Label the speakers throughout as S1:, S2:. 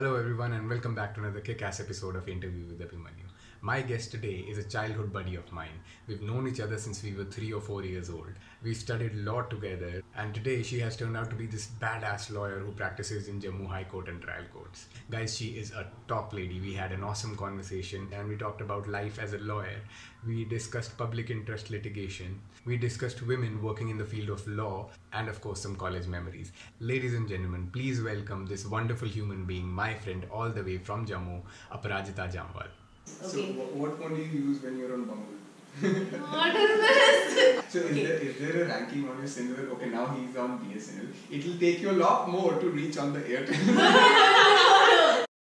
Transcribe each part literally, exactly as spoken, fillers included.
S1: Hello everyone and welcome back to another kick-ass episode of Interview with Abhimanyu. My guest today is a childhood buddy of mine. We've known each other since we were three or four years old. We've studied law together and today she has turned out to be this badass lawyer who practices in Jammu High Court and trial courts. Guys, she is a top lady. We had an awesome conversation and we talked about life as a lawyer. We discussed public interest litigation. We discussed women working in the field of law and of course some college memories. Ladies and gentlemen, please welcome this wonderful human being, my friend all the way from Jammu, Aparajita Jamwal.
S2: Okay.
S3: So, what phone do you use when you're on Bumble?
S2: What is this?
S3: So, is there, is there a ranking on your Tinder? Okay, now he's on B S N L. It will take you a lot more to reach on the Airtel.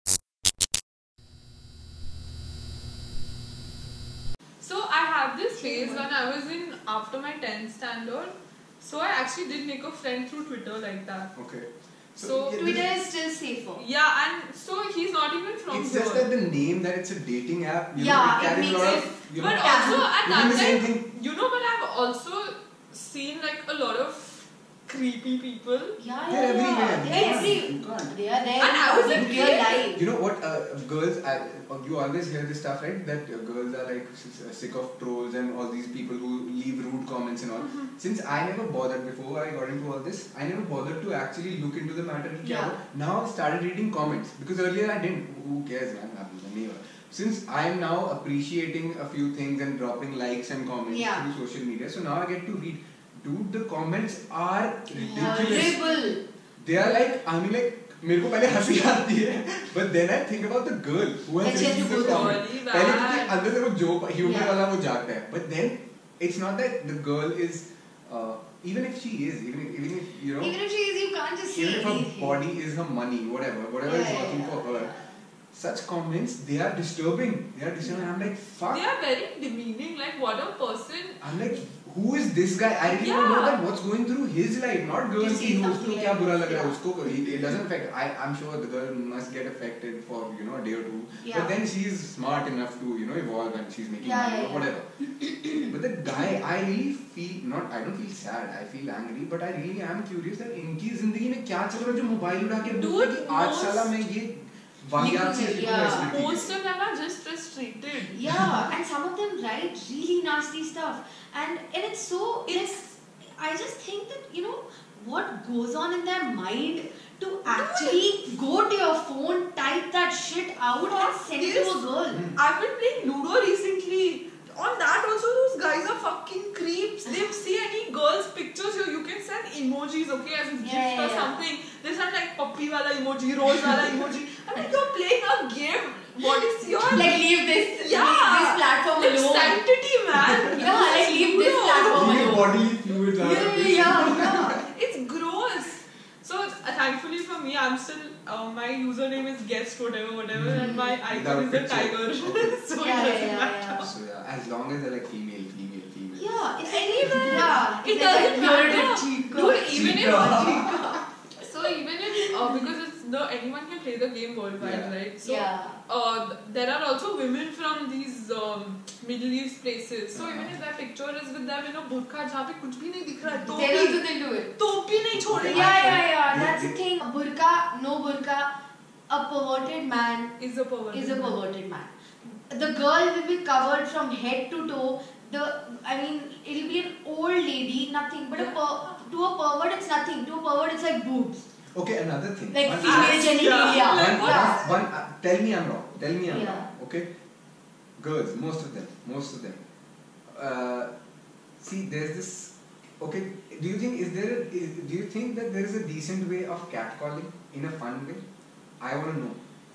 S2: So, I have this phase when I was in after my tenth standard. So, I actually did make a friend through Twitter like that.
S3: Okay.
S2: So,
S3: yeah,
S4: Twitter is still safer.
S2: Yeah, and so he's not even from
S3: It's
S2: here.
S3: just that the name that it's a dating app. You
S4: Yeah,
S3: know, it
S4: it
S3: carries a
S4: makes
S3: lot
S4: it-
S3: of. You
S2: But
S3: know,
S2: also at
S3: doing
S2: that
S3: the same
S2: time,
S3: thing.
S2: you know, but I've also seen like a lot of creepy people.
S4: Yeah,
S3: They're
S4: yeah,
S3: everywhere.
S4: yeah.
S3: You
S4: They're
S3: can't-
S4: every.
S3: you can't.
S4: They are there.
S2: And I was
S4: in
S2: a
S4: real
S2: kid.
S4: life.
S3: You know what, uh, girls, I, you always hear this stuff, right? That uh, girls are like s- sick of trolls and all these people who leave rude comments and all.
S2: Mm-hmm.
S3: Since I never bothered before I got into all this, I never bothered to actually look into the matter.
S4: Yeah.
S3: Now I started reading comments because earlier I didn't. Who cares, man? Never. Since I am now appreciating a few things and dropping likes and comments
S4: Yeah.
S3: through social media, so now I get to read. Dude, the comments are ridiculous.
S4: Horrible.
S3: They are like, I mean like, मेरे को पहले हंसी आती है, but then I think about the girl who has
S4: That she has
S3: written
S4: to
S3: the
S4: go
S3: comment.
S2: really
S3: पहले
S2: bad.
S3: क्योंकि अंदर से वो joke humor
S4: Yeah.
S3: वाला वो जागता है, but then it's not that the girl is, uh, even if she is, even if, even if you know,
S4: Even if she is, you can't just say
S3: even if her
S4: anything.
S3: body is her money, whatever, whatever
S4: Yeah,
S3: is
S4: yeah,
S3: working
S4: yeah.
S3: for her, such comments they are disturbing. They are disturbing. I'm like, fuck.
S2: They are very demeaning. Like, what a person.
S3: I'm like, who is this guy? I really want to know
S2: Yeah.
S3: that what's going through his life, not girl
S4: Just
S3: की
S4: say
S3: उसको
S4: something
S3: क्या
S4: like
S3: बुरा
S4: this,
S3: लग रहा है
S4: yeah.
S3: उसको it it doesn't affect. I I'm sure the girl must get affected for you know a day or two,
S4: Yeah.
S3: but then she's smart enough to you know evolve and she's making
S4: Yeah,
S3: money
S4: yeah,
S3: or
S4: yeah.
S3: whatever. But the guy, I really feel not. I don't feel sad. I feel angry, but I really am curious that इनकी जिंदगी में क्या चल रहा है जो mobile उठा के
S2: Dude,
S3: बोलते कि आज
S2: most-
S3: साला मैं ये वाहियात से लिखूंगा
S4: Yeah.
S3: इस लड़की के।
S2: Most of them are just frustrated.
S4: Yeah, and some of them write really nasty stuff, and and it's so it's. I just think that you know what goes on in their mind to actually go to your phone, type that shit out, and send it to a girl.
S2: I've been playing Ludo recently. On that also, those guys are fucking creeps. They see any girl's pictures, you, you can send emojis, okay, as a
S4: Yeah,
S2: gift
S4: yeah,
S2: or
S4: yeah.
S2: something. They send like puppy wala emoji, rose wala emoji. I'm like, you're playing a game. What is your
S4: Like leave this,
S2: yeah,
S4: leave this platform
S2: it's
S4: alone.
S2: sanctity, man.
S4: Yeah, like leave this platform
S3: Your
S4: alone.
S3: bodily fluids are.
S4: Yeah, yeah, yeah.
S2: It's gross. So uh, thankfully for me, I'm still uh, my username is guest whatever whatever, and my icon
S3: Without
S2: is a
S3: picture.
S2: tiger.
S3: Okay.
S2: So
S4: Yeah,
S2: it
S4: yeah,
S2: doesn't
S4: yeah,
S2: matter.
S4: yeah.
S3: So yeah, as long as they're like female, female, female.
S4: Yeah, it's
S2: Anyway,
S4: yeah,
S2: it
S4: it's
S2: doesn't
S4: like
S2: matter.
S4: a chica.
S2: Dude, even
S3: Chica.
S2: if so even if uh, because it's the anyone can play the game worldwide,
S3: Yeah.
S2: right? So
S4: Yeah.
S2: uh, there are also women from these um, Middle East places. So even if that picture is with them in a burqa जहाँ पे कुछ भी नहीं दिख रहा है, तो
S4: They
S2: भी
S4: also they do it.
S2: तो भी नहीं छोड़ेंगे.
S4: Yeah, yeah, yeah.
S3: They-
S4: That's the
S3: they-
S4: thing. Burqa, no burqa. A perverted man
S2: Is a pervert.
S4: is a perverted man. The girl will be covered from head to toe. The, I mean, it'll be an old lady, nothing. But a per, to a pervert, it's nothing. To a pervert, it's like boobs,
S3: Okay, another thing.
S4: like
S3: One-
S4: female
S2: Yeah.
S4: genitalia.
S2: Like
S3: One,
S2: what?
S4: Yeah.
S3: one, uh, tell me I'm wrong. Tell me I'm
S4: Yeah.
S3: wrong. Okay, girls, most of them, most of them. Uh, see, there's this. Okay, do you think is there? A, is, do you think that there is a decent way of catcalling in a fun way? I want to know.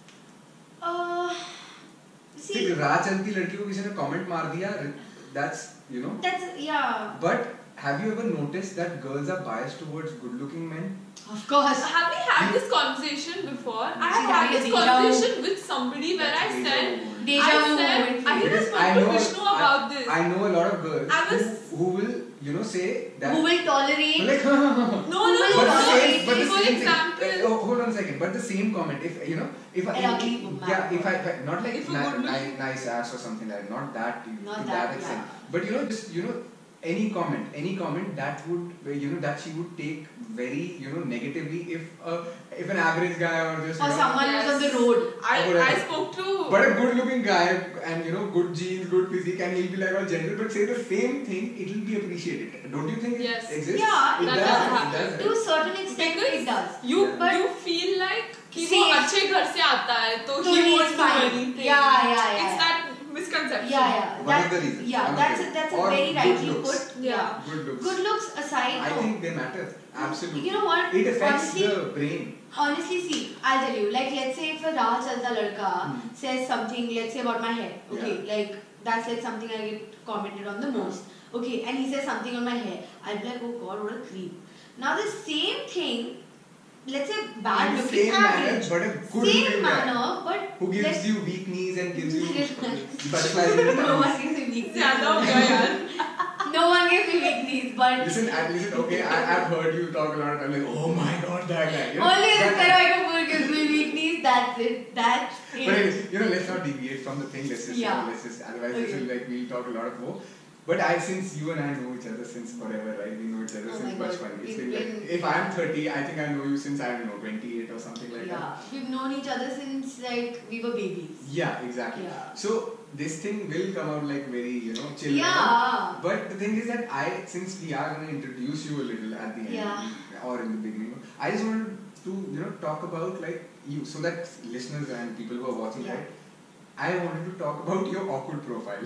S4: Uh,
S3: See,
S4: see,
S3: राह चलती लड़की को किसी ने comment मार दिया. That's you know.
S4: that's yeah.
S3: But have you ever noticed that girls are biased towards good-looking men?
S4: Of course.
S2: Have we had this conversation before? I
S4: See,
S2: have
S4: that
S2: had
S4: is
S2: this
S4: deja vu.
S2: conversation with somebody where I
S3: That's
S2: said,
S3: deja vu.
S4: Deja
S2: I
S4: vu
S2: said,
S4: moment.
S2: I
S3: Because
S2: just
S3: I
S2: spoke to
S3: know,
S2: Vishnu
S3: I,
S2: about this.
S3: I know a lot of girls
S2: I was-
S3: who, who will, you know, say that.
S4: Who will tolerate?
S3: Like,
S2: No, no,
S4: Who
S2: no,
S4: will
S3: but the
S2: no.
S3: same, but the
S2: For
S3: same thing.
S2: example,
S3: Uh, oh, hold on a second. But the same comment, if you know, if I,
S4: An ugly woman.
S3: yeah, if I, if I not like
S2: If a
S3: ni-
S2: good
S3: ni-
S2: looking-
S3: nice ass or something like that, not that to,
S4: Not
S3: to
S4: that,
S3: that extent.
S4: yeah.
S3: But you know, just you know, any comment, any comment that would, you know, that she would take very, you know, negatively if uh, if an average guy or just
S4: Or
S3: you know,
S4: someone who's on the road.
S2: I,
S3: Or whatever.
S2: I spoke to.
S3: but a good looking guy and you know good genes, good physique, and he'll be like all gentle, but say the same thing, it'll be appreciated. Don't you think it
S2: Yes.
S3: exists?
S4: Yeah,
S3: it
S2: that
S3: does.
S2: does
S3: It
S2: happen.
S3: does.
S4: To a
S3: Right?
S4: certain extent,
S2: Because
S4: it does.
S2: You
S3: Yeah.
S4: But
S2: you feel like कि
S4: See,
S2: वो अच्छे घर से आता है तो
S4: so
S2: he
S4: he's
S2: won't do
S4: fine.
S2: anything.
S4: Yeah, yeah, yeah.
S2: It's that misconception.
S4: Yeah, yeah.
S3: One
S4: That,
S3: of the reasons.
S4: Yeah,
S3: One of
S4: that's
S3: the-
S4: a, that's a
S3: or
S4: very
S3: good
S4: rightly
S3: looks.
S4: put.
S2: Yeah.
S3: Good looks.
S4: Good looks aside,
S3: I
S4: no.
S3: think they matter. Absolutely.
S4: You know what?
S3: It affects
S4: Honestly,
S3: the brain.
S4: Honestly, see, I'll tell you. Like, let's say if a raah chalta ladka
S3: Hmm.
S4: says something, let's say about my hair. Okay,
S3: Yeah.
S4: like that's like something I get commented on the most. Okay, and he says something on my hair. I'll be like, oh God, what a creep. Now the same thing. Let's say bad
S3: In the
S4: looking
S3: same manner,
S4: average.
S3: but a good
S4: Same
S3: looking guy.
S4: manner, but
S3: Who gives
S4: let's-
S3: you weak knees and gives you butterflies in the
S4: no
S3: tummy.
S4: one gives me weak knees.
S2: ज़्यादा हो गया यार.
S4: No one gives me weak knees, but
S3: Listen, I, listen, okay, I, I've heard you talk a lot of time, like, oh my god, that guy. You know,
S4: only
S3: that
S4: this
S3: guy.
S4: Karaika Kapoor gives me weak knees. That's it. That's it.
S3: But anyways, you know, let's not deviate from the thing. Let's just,
S4: Yeah.
S3: you know, let's just, otherwise this
S4: Okay.
S3: will like we'll talk a lot of more. But I, since you and I know each other since forever, right? We know each other
S4: Oh
S3: since
S4: my God,
S3: bachpan. It's
S4: we've
S3: been like,
S4: been-
S3: if I'm thirty, I think I know you since I don't know twenty-eight or something like
S4: Yeah,
S3: that.
S4: we've known each other since like we were babies.
S3: Yeah, exactly.
S4: Yeah.
S3: So this thing will come out like very, you know, chill.
S4: Yeah.
S3: But the thing is that I, since we are going to introduce you a little at the end
S4: Yeah.
S3: or in the beginning, I just wanted to, you know, talk about like you, so that listeners and people who are watching,
S4: Yeah.
S3: right? I wanted to talk about your awkward profile.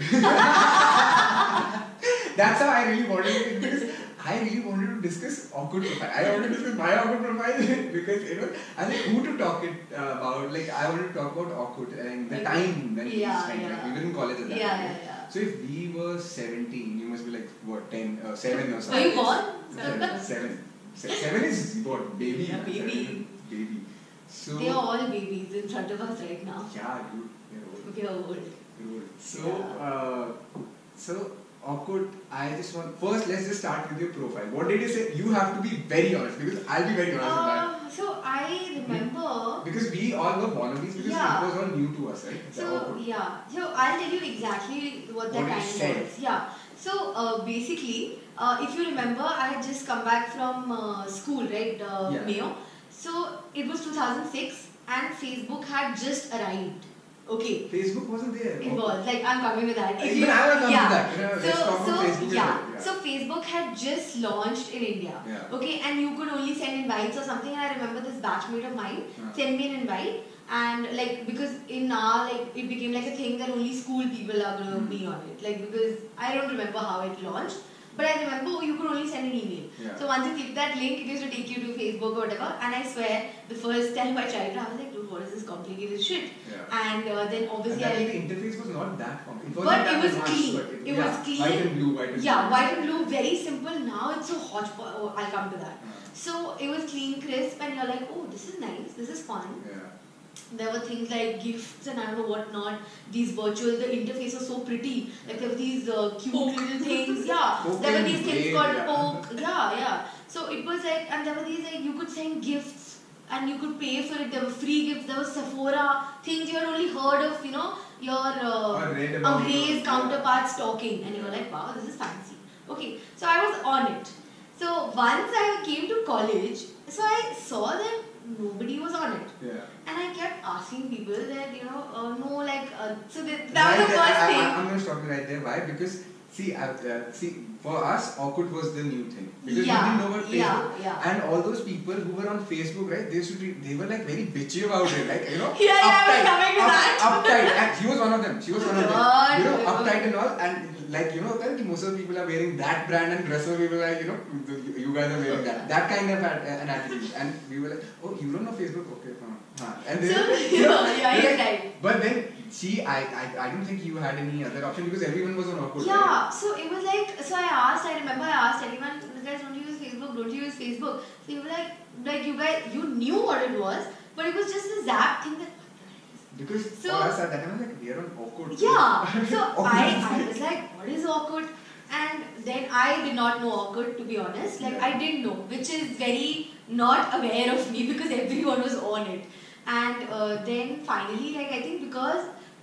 S3: That's how I really wanted it, because I really wanted to discuss awkward profile. I wanted to discuss my awkward profile because you know I like who to talk it uh, about. Like I wanted to talk about awkward and the
S4: Okay.
S3: time when we
S4: Yeah,
S3: spent.
S4: yeah.
S3: Like we were in college at that
S4: Yeah,
S3: time.
S4: yeah, yeah.
S3: So if we were seventeen, you must be like what ten or seven or
S4: Were
S3: something.
S4: you born?
S3: Seven. Seven. Se- Seven is what baby.
S4: Yeah,
S3: man.
S4: baby.
S3: Seven is baby. So
S4: They are all babies in front of us right now.
S3: yeah, dude. You're old.
S4: We are old.
S3: You're old. So
S4: Yeah.
S3: uh, so awkward. I just want first. Let's just start with your profile. What did you say? You have to be very honest because I'll be very honest with that.
S4: Uh, so I remember.
S3: Because we all were wannabes because
S4: Yeah.
S3: it was all new to us, right? The
S4: So
S3: awkward.
S4: yeah, so I'll tell you exactly what that
S3: What it
S4: time
S3: said.
S4: was. Yeah. So uh, basically, uh, if you remember, I had just come back from uh, school, right, uh,
S3: Yeah.
S4: Mayo. So it was two thousand six, and Facebook had just arrived. Okay.
S3: Facebook wasn't there.
S4: It was like I'm coming with that. If
S3: Even
S4: you-
S3: I will come
S4: yeah.
S3: to that. You know, let's
S4: So,
S3: talk
S4: so
S3: about Facebook. as
S4: yeah.
S3: well. Yeah.
S4: So Facebook had just launched in India.
S3: Yeah.
S4: Okay, and you could only send invites or something. And I remember this batchmate of mine
S3: Yeah.
S4: sent me an invite, and like because in our like it became like a thing that only school people are gonna
S3: Mm.
S4: be on it. Like because I don't remember how it launched. But I remember you could only send an email.
S3: Yeah.
S4: So once you click that link, it used to take you to Facebook or whatever. And I swear, the first time I tried it, I was like, dude, what is this complicated shit?
S3: Yeah.
S4: And uh, then
S3: And
S4: obviously
S3: that
S4: I.
S3: the interface was not that complicated.
S4: But
S3: wasn't
S4: it
S3: that
S4: was
S3: advanced,
S4: clean.
S3: but
S4: It
S3: yeah,
S4: was clean.
S3: White and blue, white and
S4: Yeah,
S3: blue.
S4: white and blue, very simple. Now it's so hodgepodge. Oh, I'll come to that.
S3: Uh,
S4: So it was clean, crisp, and you're like, oh, this is nice, this is fun.
S3: yeah.
S4: There were things like gifts and I don't know what not. These virtual, the interface was so pretty. Like there were these uh, cute
S2: Poke.
S4: little things. Yeah,
S3: Poke
S4: there were
S3: and
S4: these things
S3: wave,
S4: called
S3: yeah.
S4: poke. Yeah, yeah. So it was like, and there were these like you could send gifts and you could pay for it. There were free gifts. There was Sephora things you had only heard of. You know your uh,
S3: Or read about
S4: Angrez
S3: it,
S4: counterparts talking, and you were like, wow, this is fancy. Okay, so I was on it. So once I came to college, so I saw that nobody was on it.
S3: Yeah.
S4: And I kept asking people that, you know, uh, no, like, uh, so that, that
S3: Right
S4: was the
S3: there,
S4: first
S3: I,
S4: thing.
S3: I, I'm going to stop you right there. Why? Because see, I, uh, see, for us, awkward was the new thing because
S4: Yeah,
S3: we didn't know about Facebook,
S4: yeah, yeah.
S3: and all those people who were on Facebook, right? They should be, they were like very bitchy about it, like you know,
S4: Yeah, yeah, I was
S3: uptight,
S4: coming to
S3: up-
S4: that.
S3: uptight, and she was one of them. She was one of them.
S4: God.
S3: You know, uptight and all, and like you know, that most of the people are wearing that brand, and rest of the people are like, you know, you you guys are wearing that, that kind of at- an attitude, and we were like, oh, you don't know Facebook, okay, huh, huh. And then,
S4: So,
S3: you know,
S4: yeah,
S3: they're
S4: he's
S3: like-
S4: right.
S3: But then, see, I, I, I don't think you had any other option because everyone was on awkward. right?
S4: Yeah, so it was like, so I asked, I remember I asked everyone, guys, don't you use Facebook, don't you use Facebook? So you were like, like you guys, you knew what it was, but it was just a zap thing that,
S3: Because
S4: So-
S3: for us at that time, like, we are on awkward.
S4: yeah, so
S3: Awkward.
S4: I, I was like, what is awkward? And then I did not know awkward, to be honest. Like,
S3: Yeah.
S4: I didn't know, which is very not aware of me because everyone was on it. And uh, then finally, like, I think because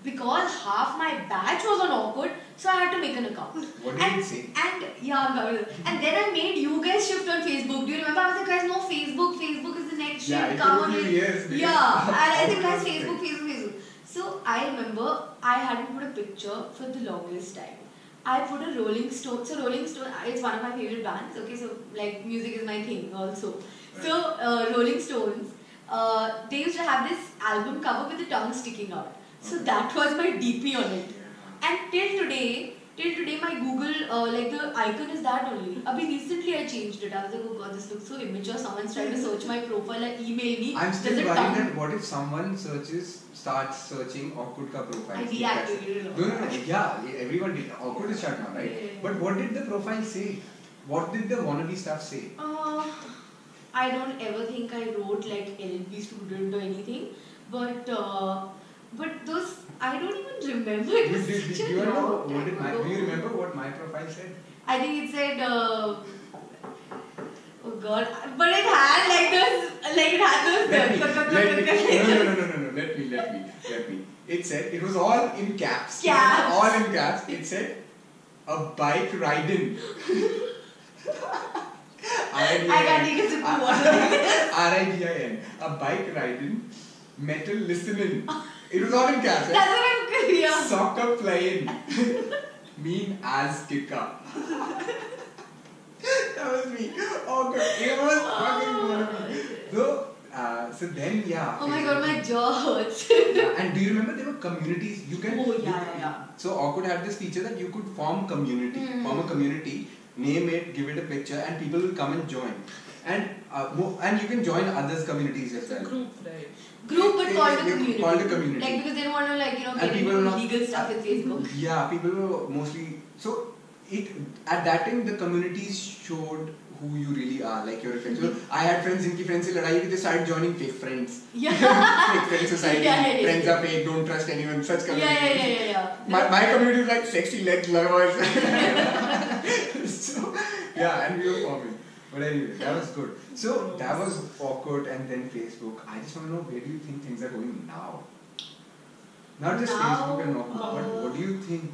S4: because half my batch was on Awkward, so I had to make an account.
S3: What did
S4: and,
S3: it say?
S4: And yeah, and then I made you guys shift on Facebook. Do you remember? I was like, guys, no, Facebook. Facebook is the next
S3: Yeah,
S4: shit.
S3: it
S4: Come
S3: took
S4: on
S3: a few
S4: in.
S3: years, man.
S4: Yeah, and I think guys,
S3: Awkward
S4: Facebook,
S3: thing.
S4: Facebook, Facebook. So I remember I hadn't put a picture for the longest time. I put a Rolling Stone. So Rolling Stone, it's one of my favorite bands. Okay, so like music is my thing also.
S3: Right.
S4: So uh, Rolling Stones, uh, they used to have this album cover with the tongue sticking out. So
S3: Okay.
S4: that was my D P on it.
S3: Yeah.
S4: And till today, till today my Google, uh, like the icon is that only. Abhi recently I changed it. I was like, oh god, this looks so immature. Someone's trying to search my profile and email me.
S3: I'm still
S4: There's a
S3: worried
S4: tongue.
S3: that what if someone searches, starts searching Awkward ka profile?
S4: I deactivated it.
S3: No, no, no. Yeah, everyone did. Awkward is shut now, right?
S4: Yeah, yeah, yeah.
S3: But what did the profile say? What did the wannabe stuff say?
S4: Uh, I don't ever think I wrote like L L B student or anything, but uh, but those I don't even remember. It
S3: Do,
S4: was
S3: do,
S4: such
S3: do,
S4: a
S3: you remember
S4: long
S3: what did
S4: time
S3: my,
S4: ago.
S3: do you remember what my profile said?
S4: I think it said. Uh, oh god, but it had like those, like it had those.
S3: Let me, let me, no, no, no, no, no, no, let me, let me, let me. It said, it was all in caps.
S4: Caps.
S3: All in caps. It said, a bike riding.
S4: I can't take a sip of water.
S3: R I D I N. A bike riding, metal listening. It was all in caps.
S4: That's what I'm yeah.
S3: Soccer playing. Mean as kicker. That was me. Oh god, it was fucking wonderful. So, uh, so then yeah.
S4: Oh my god, my jaw hurts.
S3: Yeah, and do you remember there were communities? You can.
S4: Oh, yeah,
S3: you
S4: yeah,
S3: can-
S4: yeah.
S3: So Awkward had this feature that you could form community,
S4: Mm.
S3: form a community, name it, give it a picture, and people will come and join. And uh, mo- and you can join others' communities as
S2: It's a
S3: well.
S2: group, right?
S4: Group, but
S3: It-
S4: called a
S3: it-
S4: community.
S3: called a community.
S4: Like because they don't want to like you know
S3: And
S4: get
S3: people
S4: into
S3: will not-
S4: legal stuff with Facebook.
S3: Yeah, people were mostly so. It at that time the communities showed who you really are, like your friends. So I had friends in friends in ladai, they started joining fake friends.
S4: Yeah.
S3: Fake friend society.
S4: Yeah, yeah, yeah.
S3: Friends are fake. Don't trust anyone. Such
S4: Yeah,
S3: communities.
S4: yeah, yeah, yeah, yeah.
S3: My, my community is like sexy leg lovers. So, yeah, and we were forming. But anyway, that was good. So that was Awkward and then Facebook. I just want to know, where do you think things are going now? Not just
S4: Now,
S3: Facebook and Awkward, but
S4: uh,
S3: what do you think?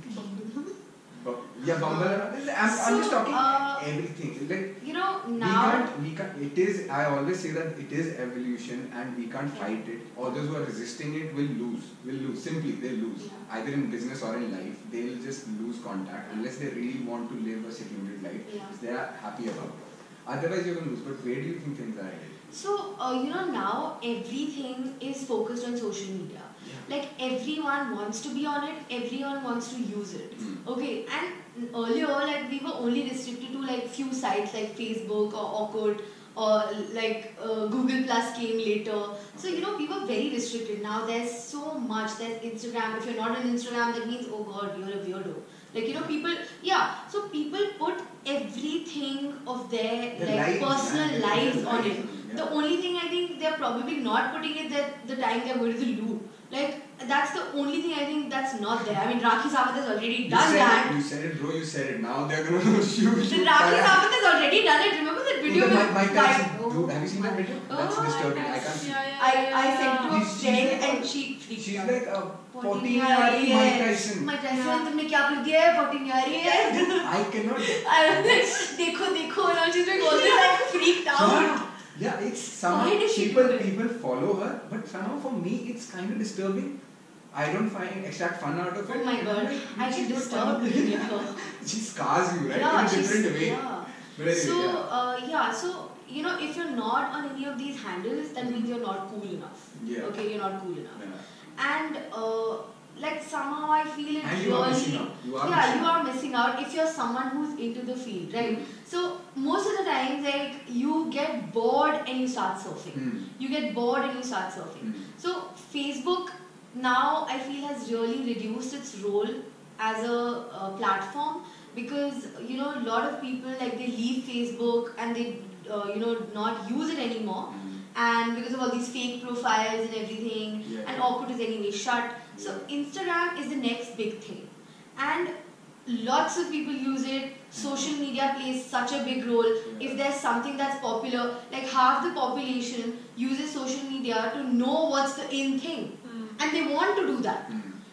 S3: Bu- yeah, Bumble. I'm, I'm
S4: So,
S3: just talking
S4: uh,
S3: everything. Like
S4: You know
S3: we
S4: now.
S3: can't, we can't. It is. I always say that it is evolution, and we can't fight it. All those who are resisting it will lose. Will lose. Simply, they'll lose.
S4: Yeah.
S3: Either in business or in life, they'll just lose contact unless they really want to live a secluded life,
S4: Yeah.
S3: which they are happy about. Otherwise, you're gonna lose. But where do you think things are headed?
S4: So uh, you know now everything is focused on social media. Like everyone wants to be on it. Everyone wants to use it.
S3: Mm.
S4: Okay, and earlier like we were only restricted to like few sites like Facebook or Awkward or like uh, Google Plus came later. So you know we were very restricted. Now there's so much. There's Instagram. If you're not on Instagram, that means oh god, you're a weirdo. Like you know people, yeah. So people put everything of their
S3: Their
S4: like
S3: lives,
S4: personal
S3: man.
S4: lives
S3: Their
S4: on
S3: lives,
S4: it.
S3: yeah.
S4: The only thing I think they're probably not putting it that the time they're going to the loo. Like that's the only thing I think that's not there. I mean Rakhi Sawant has already
S3: You
S4: done
S3: said
S4: that.
S3: it. You said it, bro. You said it. Now they're gonna shoot.
S4: The
S3: shoot
S4: Rakhi
S3: fire.
S4: Sawant has already done it. Remember that video?
S3: Oh, the
S4: with
S3: Mike
S4: Mike-
S3: Tyson.
S4: Oh,
S3: Dude, have you seen that video? That's
S4: Oh,
S3: disturbing.
S4: my
S3: I can't see.
S2: Yeah, yeah,
S4: I,
S2: yeah,
S4: I sent to a
S3: She's- she's
S4: friend
S3: like-
S4: and she freaked
S3: She's
S4: out.
S3: like a
S4: fourteen
S3: fourteen
S4: year
S3: year
S4: old
S3: Mike Tyson.
S4: Mike Tyson, तुमने क्या कर दिया है? fourteen year old
S3: I cannot.
S4: I was like, देखो देखो, now she's like all this like freaked out.
S3: Yeah, it's somehow
S4: Why did she
S3: people
S4: do that?
S3: people follow her, but somehow for me it's kind of disturbing. I don't find extract fun out of it.
S4: Oh my god,
S3: Like,
S4: I
S3: she's
S4: get
S3: not
S4: disturbed
S3: funny.
S4: looking at her.
S3: She scars you, right?
S4: Yeah,
S3: In a
S4: she's-
S3: different way.
S4: yeah.
S3: But anyway,
S4: So,
S3: yeah.
S4: uh, yeah, so, you know, if you're not on any of these handles, that means you're not cool enough.
S3: Yeah.
S4: Okay, you're not cool enough.
S3: Yeah.
S4: And, uh, like, somehow I feel it
S3: And
S4: really...
S3: you are missing out. You are
S4: yeah,
S3: missing
S4: you
S3: out.
S4: are missing out if you're someone who's into the field, right?
S3: Mm.
S4: So, most of the times, like, you get bored and you start surfing.
S3: Mm.
S4: You get bored and you start surfing.
S3: Mm.
S4: So, Facebook now I feel has really reduced its role as a, uh platform because you know a lot of people like they leave Facebook and they uh, you know not use it anymore
S3: Mm.
S4: and because of all these fake profiles and everything
S3: Yeah.
S4: and Awkward is anyway shut. So Instagram is the next big thing and lots of people use it. Social media plays such a big role. If there's something that's popular, like half the population uses social media to know what's the in thing.
S2: Mm.
S4: And they want to do that.
S3: Mm.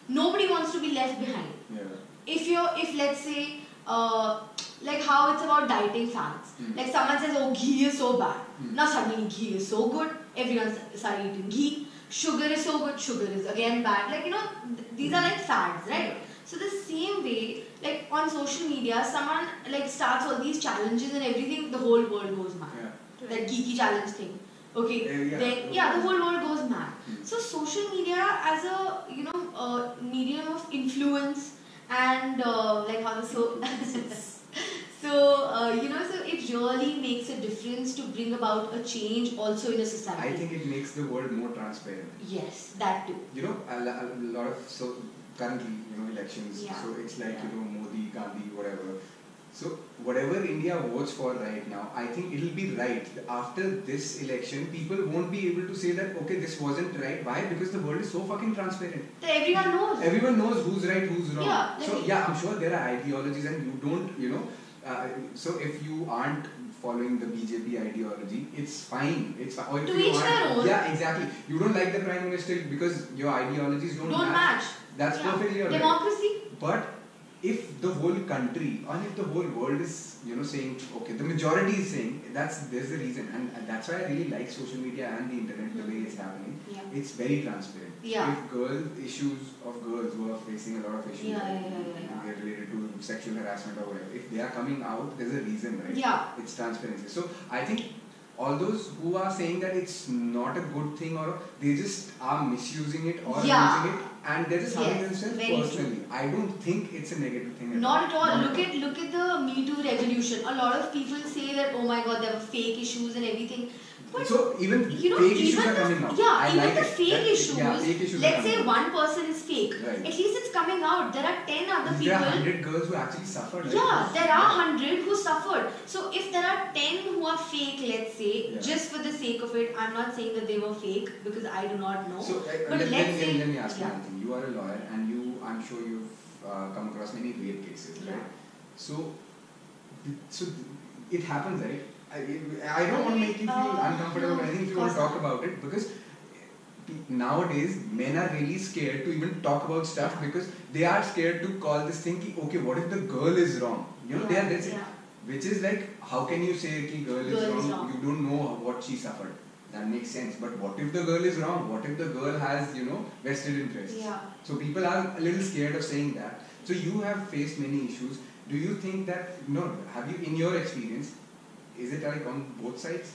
S4: nobody wants to be left behind.
S3: Yeah.
S4: If you're, if let's say, uh, like how it's about dieting fads.
S3: Mm.
S4: Like someone says, oh, ghee is so bad.
S3: Mm.
S4: Now suddenly ghee is so good. Everyone started eating ghee. Sugar is so good. Sugar is again bad. Like, you know, th- these are like fads, right? So the same way, like on social media, someone like starts all these challenges and everything, the whole world goes mad.
S3: Yeah.
S4: That geeky challenge thing. Okay,
S3: Uh, yeah.
S4: then yeah, the whole world goes mad.
S3: Mm.
S4: So social media as a, you know, uh, medium of influence and uh, like how the so so uh, you know, so it really makes a difference to bring about a change also in a society.
S3: I think it makes the world more transparent.
S4: Yes, that too.
S3: You know, a, lo- a lot of, so currently, you know, elections,
S4: Yeah.
S3: so it's like,
S4: Yeah.
S3: you know, Modi, Gandhi, whatever. So whatever India votes for right now, I think it'll be right. After this election, people won't be able to say that, okay, this wasn't right. Why? Because the world is so fucking transparent.
S4: So everyone knows.
S3: Everyone knows who's right, who's wrong.
S4: Yeah,
S3: so
S4: like-
S3: yeah, I'm sure there are ideologies and you don't, you know, uh, so if you aren't following the B J P ideology, it's fine. It's fine. Or if
S4: To
S3: you
S4: each
S3: aren't-
S4: their own.
S3: Yeah, exactly. You don't like the prime minister because your ideologies don't,
S4: Don't match.
S3: That's
S4: Yeah.
S3: perfectly alright.
S4: Democracy.
S3: But if the whole country and if the whole world is, you know, saying, okay, the majority is saying, that's there's the reason, and, and that's why I really like social media and the internet the way it's happening.
S4: Yeah.
S3: It's very transparent.
S4: Yeah.
S3: If girl issues of girls who are facing a lot of issues
S4: Yeah,
S3: like,
S4: yeah, yeah, yeah.
S3: get related to sexual harassment or whatever, if they are coming out, there's a reason, right?
S4: Yeah.
S3: It's transparency. So I think all those who are saying that it's not a good thing or they just are misusing it or
S4: Yeah.
S3: using it and they're just harming
S4: Yes,
S3: themselves
S4: very
S3: personally. I don't think it's a negative thing.
S4: Not at all.
S3: Not
S4: Look at look at the Me Too revolution. A lot of people say that, oh my God, there were fake issues and everything. But
S3: so even
S4: you know,
S3: fake issues
S4: even
S3: are
S4: the,
S3: coming out.
S4: yeah,
S3: I
S4: even
S3: like
S4: the
S3: it.
S4: fake
S3: That-
S4: issues.
S3: Yeah, fake issues
S4: let's
S3: are
S4: say
S3: coming out.
S4: one person is fake.
S3: Right.
S4: At least it's coming out. There are ten other
S3: There are
S4: people.
S3: hundred girls who actually suffered. Right?
S4: Yeah, there are hundred who suffered. So if there are ten who are fake, let's say,
S3: Yeah.
S4: just for the sake of it, I'm not saying that they were fake because I do not know.
S3: So uh,
S4: but
S3: let,
S4: let's
S3: let,
S4: say,
S3: let, let me ask
S4: yeah.
S3: you one thing. You are a lawyer and you, I'm sure you've uh, come across many rape cases,
S4: Yeah.
S3: right? So, so it happens, right? I, I don't want to make you feel
S4: Uh,
S3: uncomfortable
S4: no,
S3: or anything if you
S4: of
S3: want to
S4: course
S3: talk about it because nowadays men are really scared to even talk about stuff because they are scared to call this thing ki, okay, what if the girl is wrong? You know, they are that's
S4: Yeah.
S3: which is like, how can you say ki girl,
S4: Girl
S3: is,
S4: is
S3: wrong?
S4: wrong.
S3: You don't know what she suffered. That makes sense. But what if the girl is wrong? What if the girl has, you know, vested interests?
S4: Yeah.
S3: So people are a little scared of saying that. So you have faced many issues. Do you think that, no, have you, in your experience, is it like on both sides?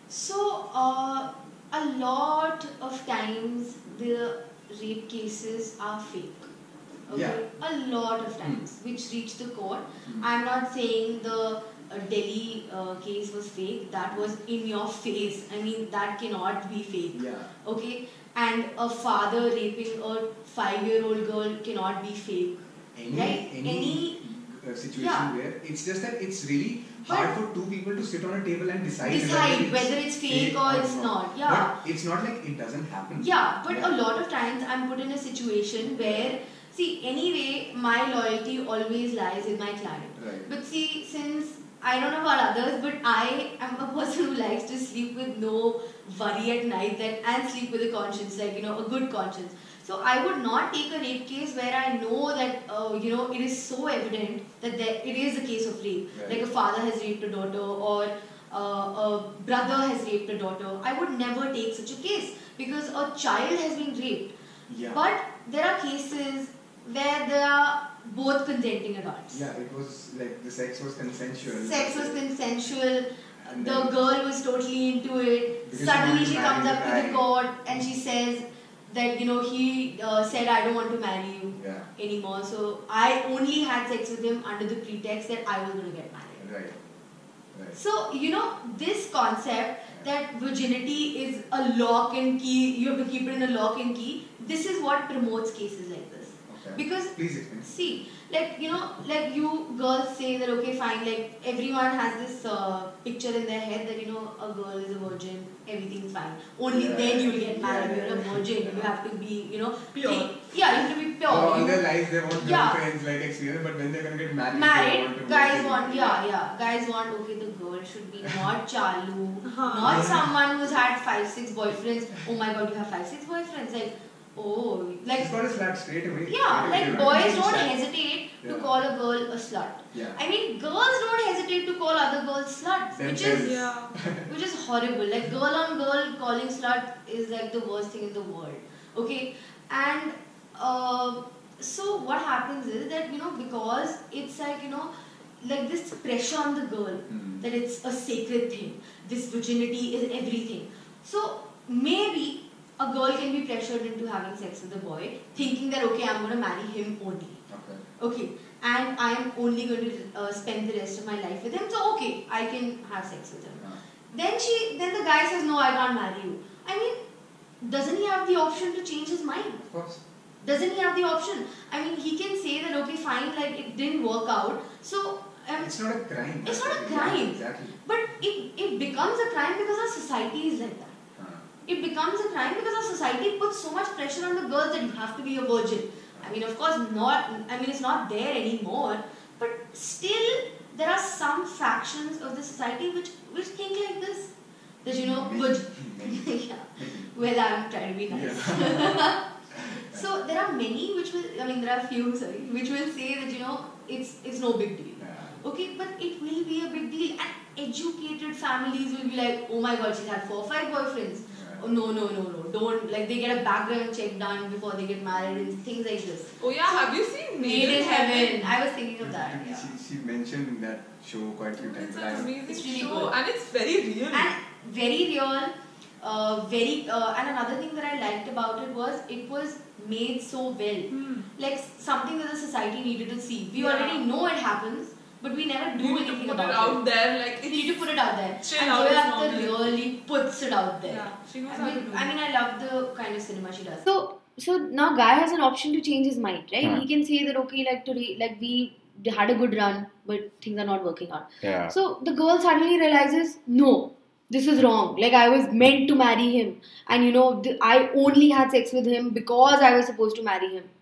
S4: So, uh, a lot of times the rape cases are fake. Okay?
S3: Yeah.
S4: A lot of times, which reach the court.
S3: Mm.
S4: I'm not saying the uh, Delhi uh, case was fake. That was in your face. I mean, that cannot be fake.
S3: Yeah.
S4: Okay? And a father raping a five-year-old girl cannot be fake.
S3: Any,
S4: Right?
S3: any,
S4: Any-
S3: uh, situation
S4: Yeah.
S3: where it's just that it's really
S4: But-
S3: hard for two people to sit on a table and decide,
S4: Decide whether it's fake or it's not. Yeah.
S3: But it's not like it doesn't happen.
S4: Yeah, but
S3: Yeah.
S4: a lot of times I'm put in a situation where, see, anyway, my loyalty always lies with my client.
S3: Right.
S4: But see, since I don't know about others, but I am a person who likes to sleep with no worry at night that and sleep with a conscience, like, you know, a good conscience. So I would not take a rape case where I know that, uh, you know, it is so evident that there, it is a case of rape.
S3: Right.
S4: Like a father has raped a daughter or uh, a brother has raped a daughter. I would never take such a case because a child has been raped.
S3: Yeah.
S4: But there are cases where there are both consenting adults.
S3: Yeah, it was like the sex was consensual.
S4: Sex was consensual.
S3: And
S4: The
S3: then-
S4: girl was totally into it.
S3: Because she
S4: Suddenly
S3: wanted to
S4: she
S3: marry
S4: comes
S3: the
S4: up to the
S3: guy.
S4: court and she says that, you know, he uh, said, I don't want to marry you
S3: Yeah.
S4: anymore. So I only had sex with him under the pretext that I was going to get married.
S3: Right. Right.
S4: So, you know, this concept that virginity is a lock and key, you have to keep it in a lock and key, this is what promotes cases like this.
S3: Okay.
S4: Because,
S3: Please explain.
S4: see, like, you know, like you girls say that, okay, fine, like everyone has this uh, picture in their head that, you know, a girl is a virgin, everything's fine. Only
S3: Yeah.
S4: then you'll get married,
S3: Yeah,
S4: you're a
S3: yeah.
S4: virgin, you have to be, you know,
S2: Pure.
S4: think- yeah, you have to be pure.
S3: So all
S4: You-
S3: their lives they want
S4: Yeah.
S3: girlfriends like experience, but when they're gonna get married, they
S4: Married,
S3: want to
S4: guys
S3: be-
S4: want, yeah, yeah, guys want, okay, the girl should be not Chalu,
S2: Huh.
S4: not
S3: Yeah.
S4: someone who's had five, six boyfriends. Oh my god, you have five, six boyfriends. Like, Oh,
S3: She's
S4: like
S3: got a slut straight away.
S4: yeah,
S3: Straight away.
S4: like
S3: They
S4: boys
S3: even
S4: don't
S3: chat.
S4: hesitate to
S3: Yeah.
S4: call a girl a slut.
S3: Yeah.
S4: I mean, girls don't hesitate to call other girls sluts, which
S3: Themselves.
S4: is
S2: Yeah.
S4: which is horrible. Like girl on girl calling slut is like the worst thing in the world. Okay, and uh, so what happens is that you know because it's like you know like this pressure on the girl
S3: Hmm.
S4: that it's a sacred thing. This virginity is everything. So maybe a girl can be pressured into having sex with a boy, thinking that okay, I'm going to marry him only.
S3: Okay.
S4: Okay, and I am only going to uh, spend the rest of my life with him. So okay, I can have sex with him.
S3: Yeah.
S4: Then she, then the guy says, no, I can't marry you. I mean, doesn't he have the option to change his mind?
S3: Of course.
S4: Doesn't he have the option? I mean, he can say that okay, fine, like it didn't work out. So um,
S3: It's not a crime.
S4: It's not a
S3: Yeah,
S4: crime.
S3: Exactly.
S4: but it it becomes a crime because our society is like that.
S3: Uh,
S4: It becomes a crime because our society puts so much pressure on the girls that you have to be a virgin. I mean, of course, not. I mean, it's not there anymore. But still, there are some factions of the society which which think like this. That you know,
S3: Maybe.
S4: virgin. yeah. Well, I'm trying to be nice. So there are many which will. I mean, there are few, sorry, which will say that you know it's it's no big deal.
S3: yeah.
S4: Okay, but it will be a big deal, and educated families will be like, oh my god, she's had four or five boyfriends.
S3: Yeah.
S4: Oh no, no, no, no, don't, like they get a background check done before they get married and things like this.
S2: Oh yeah, have you seen
S4: Made in Heaven. I was thinking of that. Yeah.
S3: She, she mentioned that show quite a few times.
S2: It's
S3: but I
S2: an
S3: don't-
S2: amazing
S4: It's really
S2: show
S4: good.
S2: and it's very real.
S4: And very real, uh, very, uh, and another thing that I liked about it was it was made so well.
S2: Hmm.
S4: Like something that the society needed to see. We
S2: Yeah.
S4: already know it happens, but we never do
S2: You need to
S4: anything
S2: put
S4: about
S2: it out there, like
S4: You need to put it out there.
S2: Chill
S4: and
S2: out
S4: Zoe
S2: is
S4: Akhtar
S2: normal.
S4: really puts it out there.
S2: Yeah, she knows
S4: I
S2: how to
S4: mean,
S2: do
S4: I
S2: it.
S4: mean, I love the kind of cinema she does. So, so now guy has an option to change his mind, right?
S5: Huh.
S4: He can say that okay, like today, like we had a good run, but things are not working out.
S5: Yeah.
S4: So the girl suddenly realizes, no, this is wrong. Like I was meant to marry him, and you know, th- I only had sex with him because I was supposed to marry him.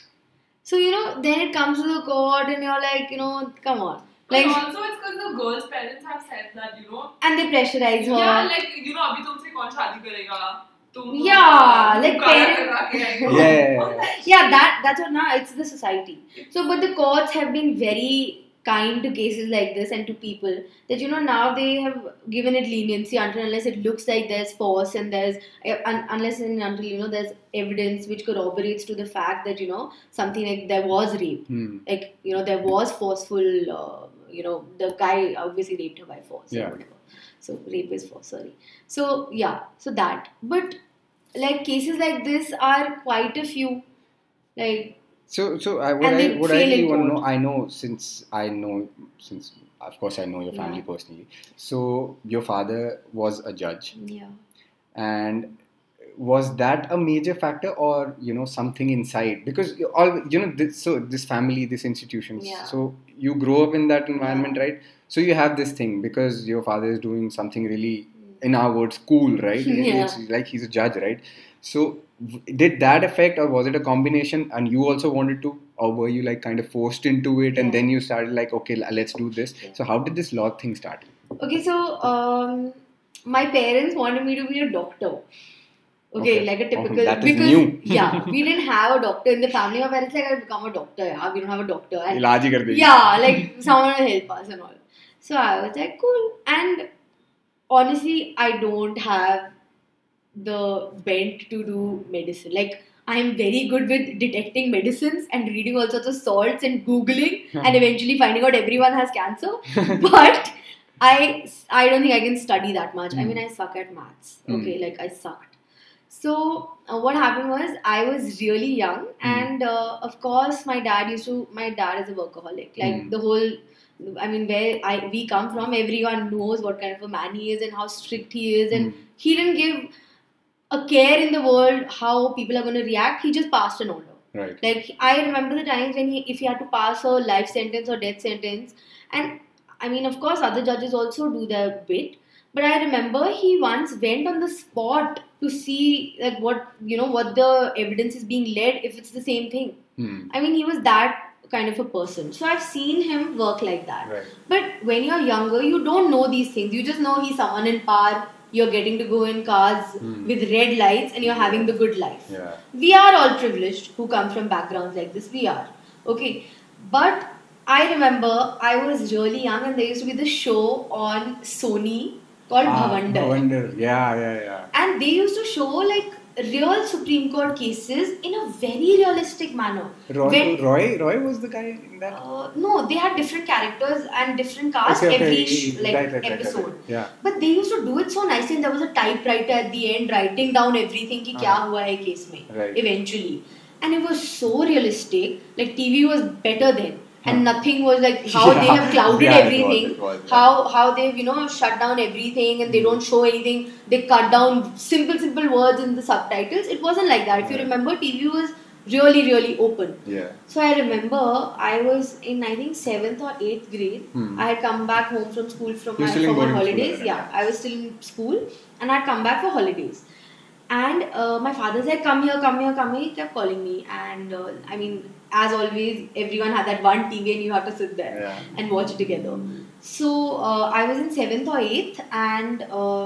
S4: So you know, then it comes to the court, and you're like, you know, come on,
S2: But
S4: like,
S2: also it's because the girl's parents have said that, you know,
S4: and they pressurize her.
S2: yeah, like, you know, अभी तुमसे कौन शादी करेगा? तुम
S4: Yeah, like
S2: काला
S4: parent-
S2: करवा के आएंगे।
S5: Yeah, yeah, yeah.
S4: Yeah, that that's what now it's the society. So, but the courts have been very kind to cases like this and to people that you know now they have given it leniency until unless it looks like there's force and there's uh, un- unless and until you know there's evidence which corroborates to the fact that you know something like there was rape,
S5: Hmm.
S4: like you know there was forceful. Uh, you know the guy obviously raped her by force
S5: Yeah.
S4: or whatever. So rape is force. Sorry. So yeah. So that, but like cases like this are quite a few. Like.
S5: So, so I, what
S4: And
S5: I
S4: they
S5: what I
S4: fail in
S5: really want to
S4: court.
S5: know, I know since I know since of course I know your family
S4: Yeah.
S5: personally. So your father was a judge,
S4: Yeah.
S5: and was that a major factor, or you know something inside? Because you all you know this, so this family, this institutions.
S4: Yeah.
S5: So you grow up in that environment, right? So you have this thing because your father is doing something really, in our words, cool, right?
S4: Yeah.
S5: It's like he's a judge, right? So w- did that affect, or was it a combination? And you also wanted to, or were you like kind of forced into it, and
S4: Yeah.
S5: then you started like, okay, l- let's do this.
S4: Yeah.
S5: So how did this law thing start?
S4: Okay, so um, my parents wanted me to be a doctor. Okay,
S5: Okay.
S4: like a
S5: Okay,
S4: typical
S5: that is
S4: because
S5: new.
S4: yeah, we didn't have a doctor in the family. My parents like I become a doctor. Yeah, we don't have a doctor. And
S5: Ilaj hi kar degi.
S4: yeah, like someone will help us and all. So I was like, cool. And honestly, I don't have the bent to do medicine. Like I'm very good with detecting medicines and reading all sorts of salts and googling and eventually finding out everyone has cancer. But I I don't think I can study that much. I mean, I suck at maths. Okay, like I sucked. So uh, what happened was I was really young, and uh, of course my dad used to. My dad is a workaholic. Like
S5: Mm.
S4: the whole, I mean, where I we come from, everyone knows what kind of a man he is and how strict he is, and
S5: Mm.
S4: he didn't give a care in the world how people are going to react. He just passed an order.
S5: Right.
S4: Like I remember the times when he, if he had to pass a life sentence or death sentence, and I mean, of course, other judges also do their bit. But I remember he once went on the spot to see like what you know what the evidence is being led if it's the same thing.
S5: Hmm.
S4: I mean, he was that kind of a person. So I've seen him work like that.
S5: Right.
S4: But when you're younger, you don't know these things. You just know he's someone in power. you're getting to go in cars
S5: Hmm.
S4: with red lights and you're having the good life.
S5: Yeah.
S4: We are all privileged who come from backgrounds like this. We are. Okay. But I remember I was really young and there used to be this show on Sony called
S5: Ah,
S4: Bhavandar.
S5: Bhavandar. Yeah, yeah, yeah.
S4: And they used to show like real Supreme Court cases in a very realistic manner.
S5: Roy,
S4: When-
S5: Roy, Roy was the guy in that.
S4: Uh, no, they had different characters and different casts
S5: Okay, okay,
S4: every
S5: yeah,
S4: sh-
S5: yeah,
S4: like
S5: right, right, right, right,
S4: episode.
S5: right. Yeah.
S4: But they used to do it so nicely, and there was a typewriter at the end writing down everything कि क्या
S5: Uh-huh.
S4: हुआ है case में
S5: Right.
S4: eventually, and it was so realistic. Like T V was better then. And
S5: Huh.
S4: nothing was like how
S5: Yeah.
S4: they have clouded
S5: Yeah, it was,
S4: everything,
S5: it was, yeah.
S4: how how they've you know shut down everything and they don't show anything. They cut down simple simple words in the subtitles. It wasn't like that. If you
S5: Right.
S4: remember, T V was really really open.
S5: Yeah.
S4: So I remember I was in I think seventh or eighth grade.
S5: Hmm.
S4: I had come back home from school from
S5: You're
S4: my,
S5: still in
S4: for my
S5: boarding school
S4: holidays.
S5: then,
S4: Yeah, I was still in school and I'd come back for holidays. And uh, my father said, "Come here, come here, come here." He kept calling me, and uh, I mean, as always, everyone had that one T V and you have to sit there
S5: Yeah.
S4: and watch it together. So uh, I was in seventh or eighth, and uh,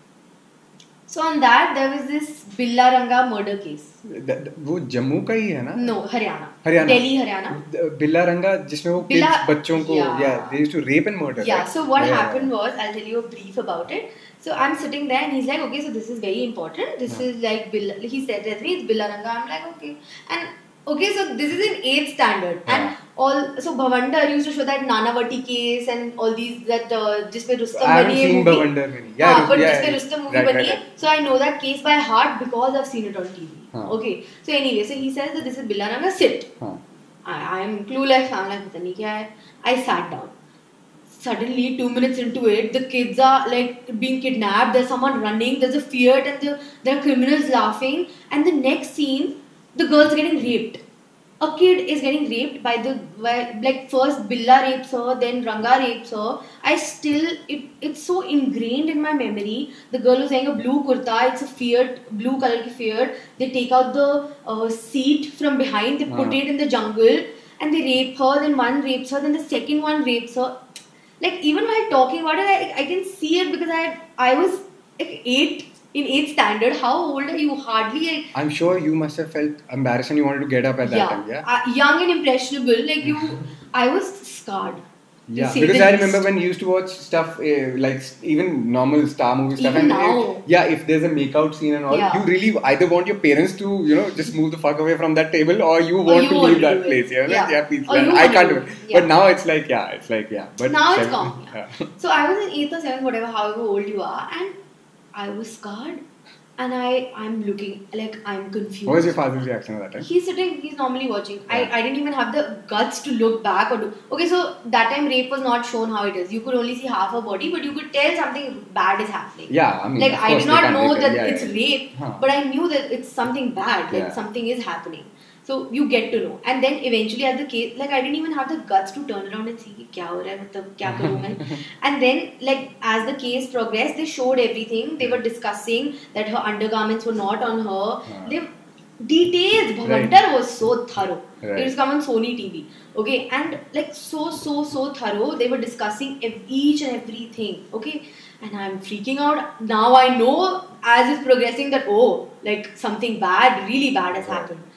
S4: so on that there was this Billa Ranga murder case.
S5: The- the- वो जम्मू का ही है ना?
S4: No, Haryana.
S5: Haryana.
S4: Delhi, Haryana.
S5: The- Billa Ranga जिसमें वो
S4: बिल्ला-
S5: kids बच्चों को
S4: Yeah.
S5: yeah they used to rape and murder.
S4: Yeah,
S5: right?
S4: so what
S5: Yeah,
S4: happened
S5: yeah.
S4: was, I'll tell you a brief about it. So I'm sitting there and he's like, okay, so this is very important. This
S5: Yeah.
S4: is like, Bill, he said that to me, it's Billaranga. I'm like, okay. And okay, so this is in eighth standard.
S5: Yeah.
S4: And all, so Bhavandar used to show that Nanavati case and all these, that, uh, जिसपे Rustam
S5: I haven't
S4: बनी है
S5: seen
S4: movie.
S5: Bhavandar many. Yeah,
S4: हाँ,
S5: Rus-
S4: but
S5: yeah,
S4: जिसपे
S5: yeah.
S4: Rustam movie
S5: Right,
S4: बनी
S5: right,
S4: है.
S5: right.
S4: So I know that case by heart because I've seen it on T V.
S5: हाँ.
S4: Okay. So anyway, so he says that this is Billaranga, sit.
S5: हाँ.
S4: I, I'm clueless. I'm like, पता नहीं क्या है. I sat down. Suddenly, two minutes into it, the kids are like being kidnapped. There's someone running. There's a fear, and there, there are criminals laughing. And the next scene, the girl's getting raped. A kid is getting raped by the by, like first Billa rapes her, then Ranga rapes her. I still it it's so ingrained in my memory. The girl was wearing a blue kurta. It's a Fiat, blue color ki Fiat. They take out the uh, seat from behind. They put
S5: Uh-huh.
S4: it in the jungle, and they rape her. Then one rapes her. Then the second one rapes her. Like even while talking about it, I, I can see it because I I was like eight in eighth standard. How old are you? Hardly. I,
S5: I'm sure you must have felt embarrassed and you wanted to get up at that
S4: yeah,
S5: time. Yeah.
S4: uh, young and impressionable. Like you, I was scarred. to
S5: Yeah,
S4: say
S5: because
S4: the
S5: I
S4: least.
S5: remember when you used to watch stuff uh, like s- even normal star movie stuff,
S4: Even
S5: and
S4: now.
S5: uh, yeah, if there's a makeout scene and all,
S4: Yeah.
S5: you really either want your parents to you know just move the fuck away from that table, or you want
S4: you
S5: to
S4: want
S5: leave
S4: to
S5: that
S4: do it.
S5: place. Yeah, like,
S4: Yeah.
S5: yeah, please.
S4: Or you
S5: I
S4: want to
S5: can't
S4: do
S5: do it.
S4: it. Yeah.
S5: But now it's like yeah, it's like yeah. But
S4: Now it's
S5: seven-
S4: calm,
S5: yeah.
S4: So I was in eighth or seventh, whatever, however old you are, and I was scarred, and I I'm looking like I'm confused.
S5: What was your father's reaction at that time?
S4: He's sitting, he's normally watching. I,
S5: Yeah.
S4: I didn't even have the guts to look back or do. Okay, so that time rape was not shown how it is. You could only see half her body, but you could tell something bad is happening.
S5: Yeah, I mean,
S4: Like
S5: of
S4: I
S5: course
S4: did
S5: they
S4: not
S5: can't
S4: know
S5: take
S4: that
S5: it. Yeah,
S4: it's
S5: yeah.
S4: rape,
S5: Huh.
S4: but I knew that it's something bad. Like
S5: Yeah.
S4: something is happening. So you get to know, and then eventually at the case, like I didn't even have the guts to turn around and see कि क्या हो रहा है, मतलब क्या करूँ मैं. And then like as the case progressed, they showed everything. They were discussing that her undergarments were not on her.
S5: Uh.
S4: They details. Bhavandar was so thorough.
S5: Right.
S4: It was come on Sony T V. Okay, and like so so so thorough. They were discussing ev- each and everything. Okay, and I'm freaking out. Now I know as it's progressing that oh, like something bad, really bad has
S5: Right.
S4: happened.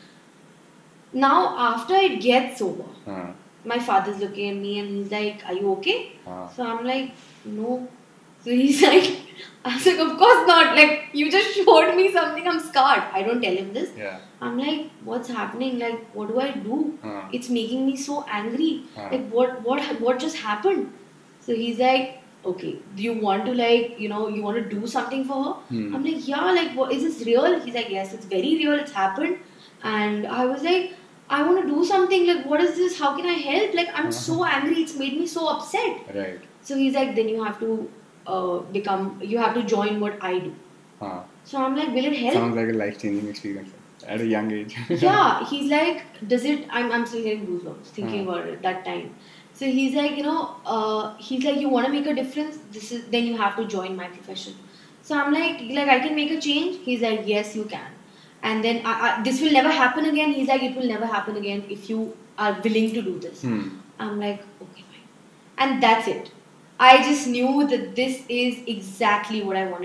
S4: Now after it gets over,
S5: Uh,
S4: my father's looking at me and he's like, "Are you okay?"
S5: uh,
S4: So I'm like, "No." So he's like, I was like, "Of course not. Like you just showed me something. I'm scarred." I don't tell him this.
S5: yeah.
S4: I'm like, "What's happening? Like, what do I do?
S5: Uh,
S4: It's making me so angry.
S5: Uh.
S4: Like, what, what, what just happened?" So he's like, "Okay, do you want to like, you know, you want to do something for her?"
S5: Hmm.
S4: I'm like, "Yeah. Like, what is this real?" He's like, "Yes, it's very real. It's happened." And I was like, "I want to do something. Like, what is this? How can I help? Like, I'm so angry. It's made me so upset."
S5: right.
S4: So he's like, "Then you have to uh, become. You have to join what I do."
S5: Uh,
S4: So I'm like, "Will it help?"
S5: sounds like a life-changing experience at a young age.
S4: Yeah, he's like, does it? I'm, I'm still getting goosebumps thinking
S5: Uh-huh.
S4: about it that time. So he's like, you know, uh, he's like, you want to make a difference? This is then you have to join my profession. So I'm like, like I can make a change. He's like, yes, you can. And then I, I, this will never happen again. He's like, it will never happen again if you are willing to do this.
S5: Hmm.
S4: I'm like, okay, fine. And that's it. I just knew that this is exactly what I want to do.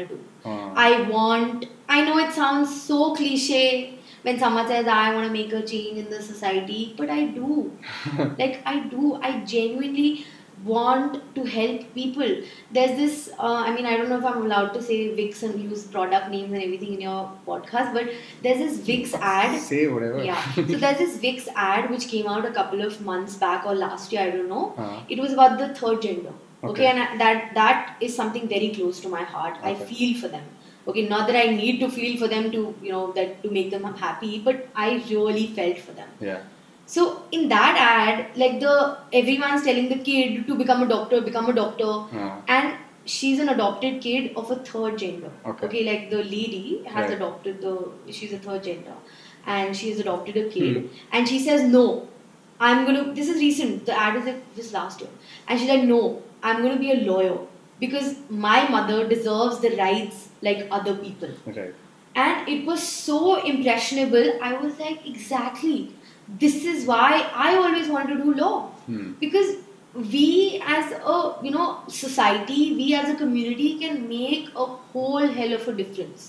S5: Ah.
S4: I want, I know it sounds so cliche when someone says, I want to make a change in the society, but I do. Like, I do. I genuinely want to help people. There's this, uh, I mean, I don't know if I'm allowed to say Vicks and use product names and everything in your podcast, but there's this Vicks ad.
S5: Say whatever.
S4: Yeah. So there's this Vicks ad which came out a couple of months back or last year, I don't know.
S5: Uh-huh.
S4: It was about the third gender. Okay,
S5: Okay.
S4: and I- that that is something very close to my heart. I
S5: Okay.
S4: feel for them. Okay, not that I need to feel for them to, you know, that to make them happy, but I really felt for them.
S5: Yeah.
S4: So in that ad, like the everyone's telling the kid to become a doctor, become a doctor,
S5: Uh,
S4: and she's an adopted kid of a third gender.
S5: Okay.
S4: like the lady has
S5: Right.
S4: adopted the she's a third gender, and she's adopted a kid,
S5: Hmm.
S4: and she says no, I'm gonna. This is recent. The ad is like just last year, and she's like, no, I'm gonna be a lawyer because my mother deserves the rights like other people.
S5: right.
S4: And it was so impressionable. I was like, exactly. This is why I always wanted to do law.
S5: Hmm.
S4: Because we as a, you know, society, we as a community can make a whole hell of a difference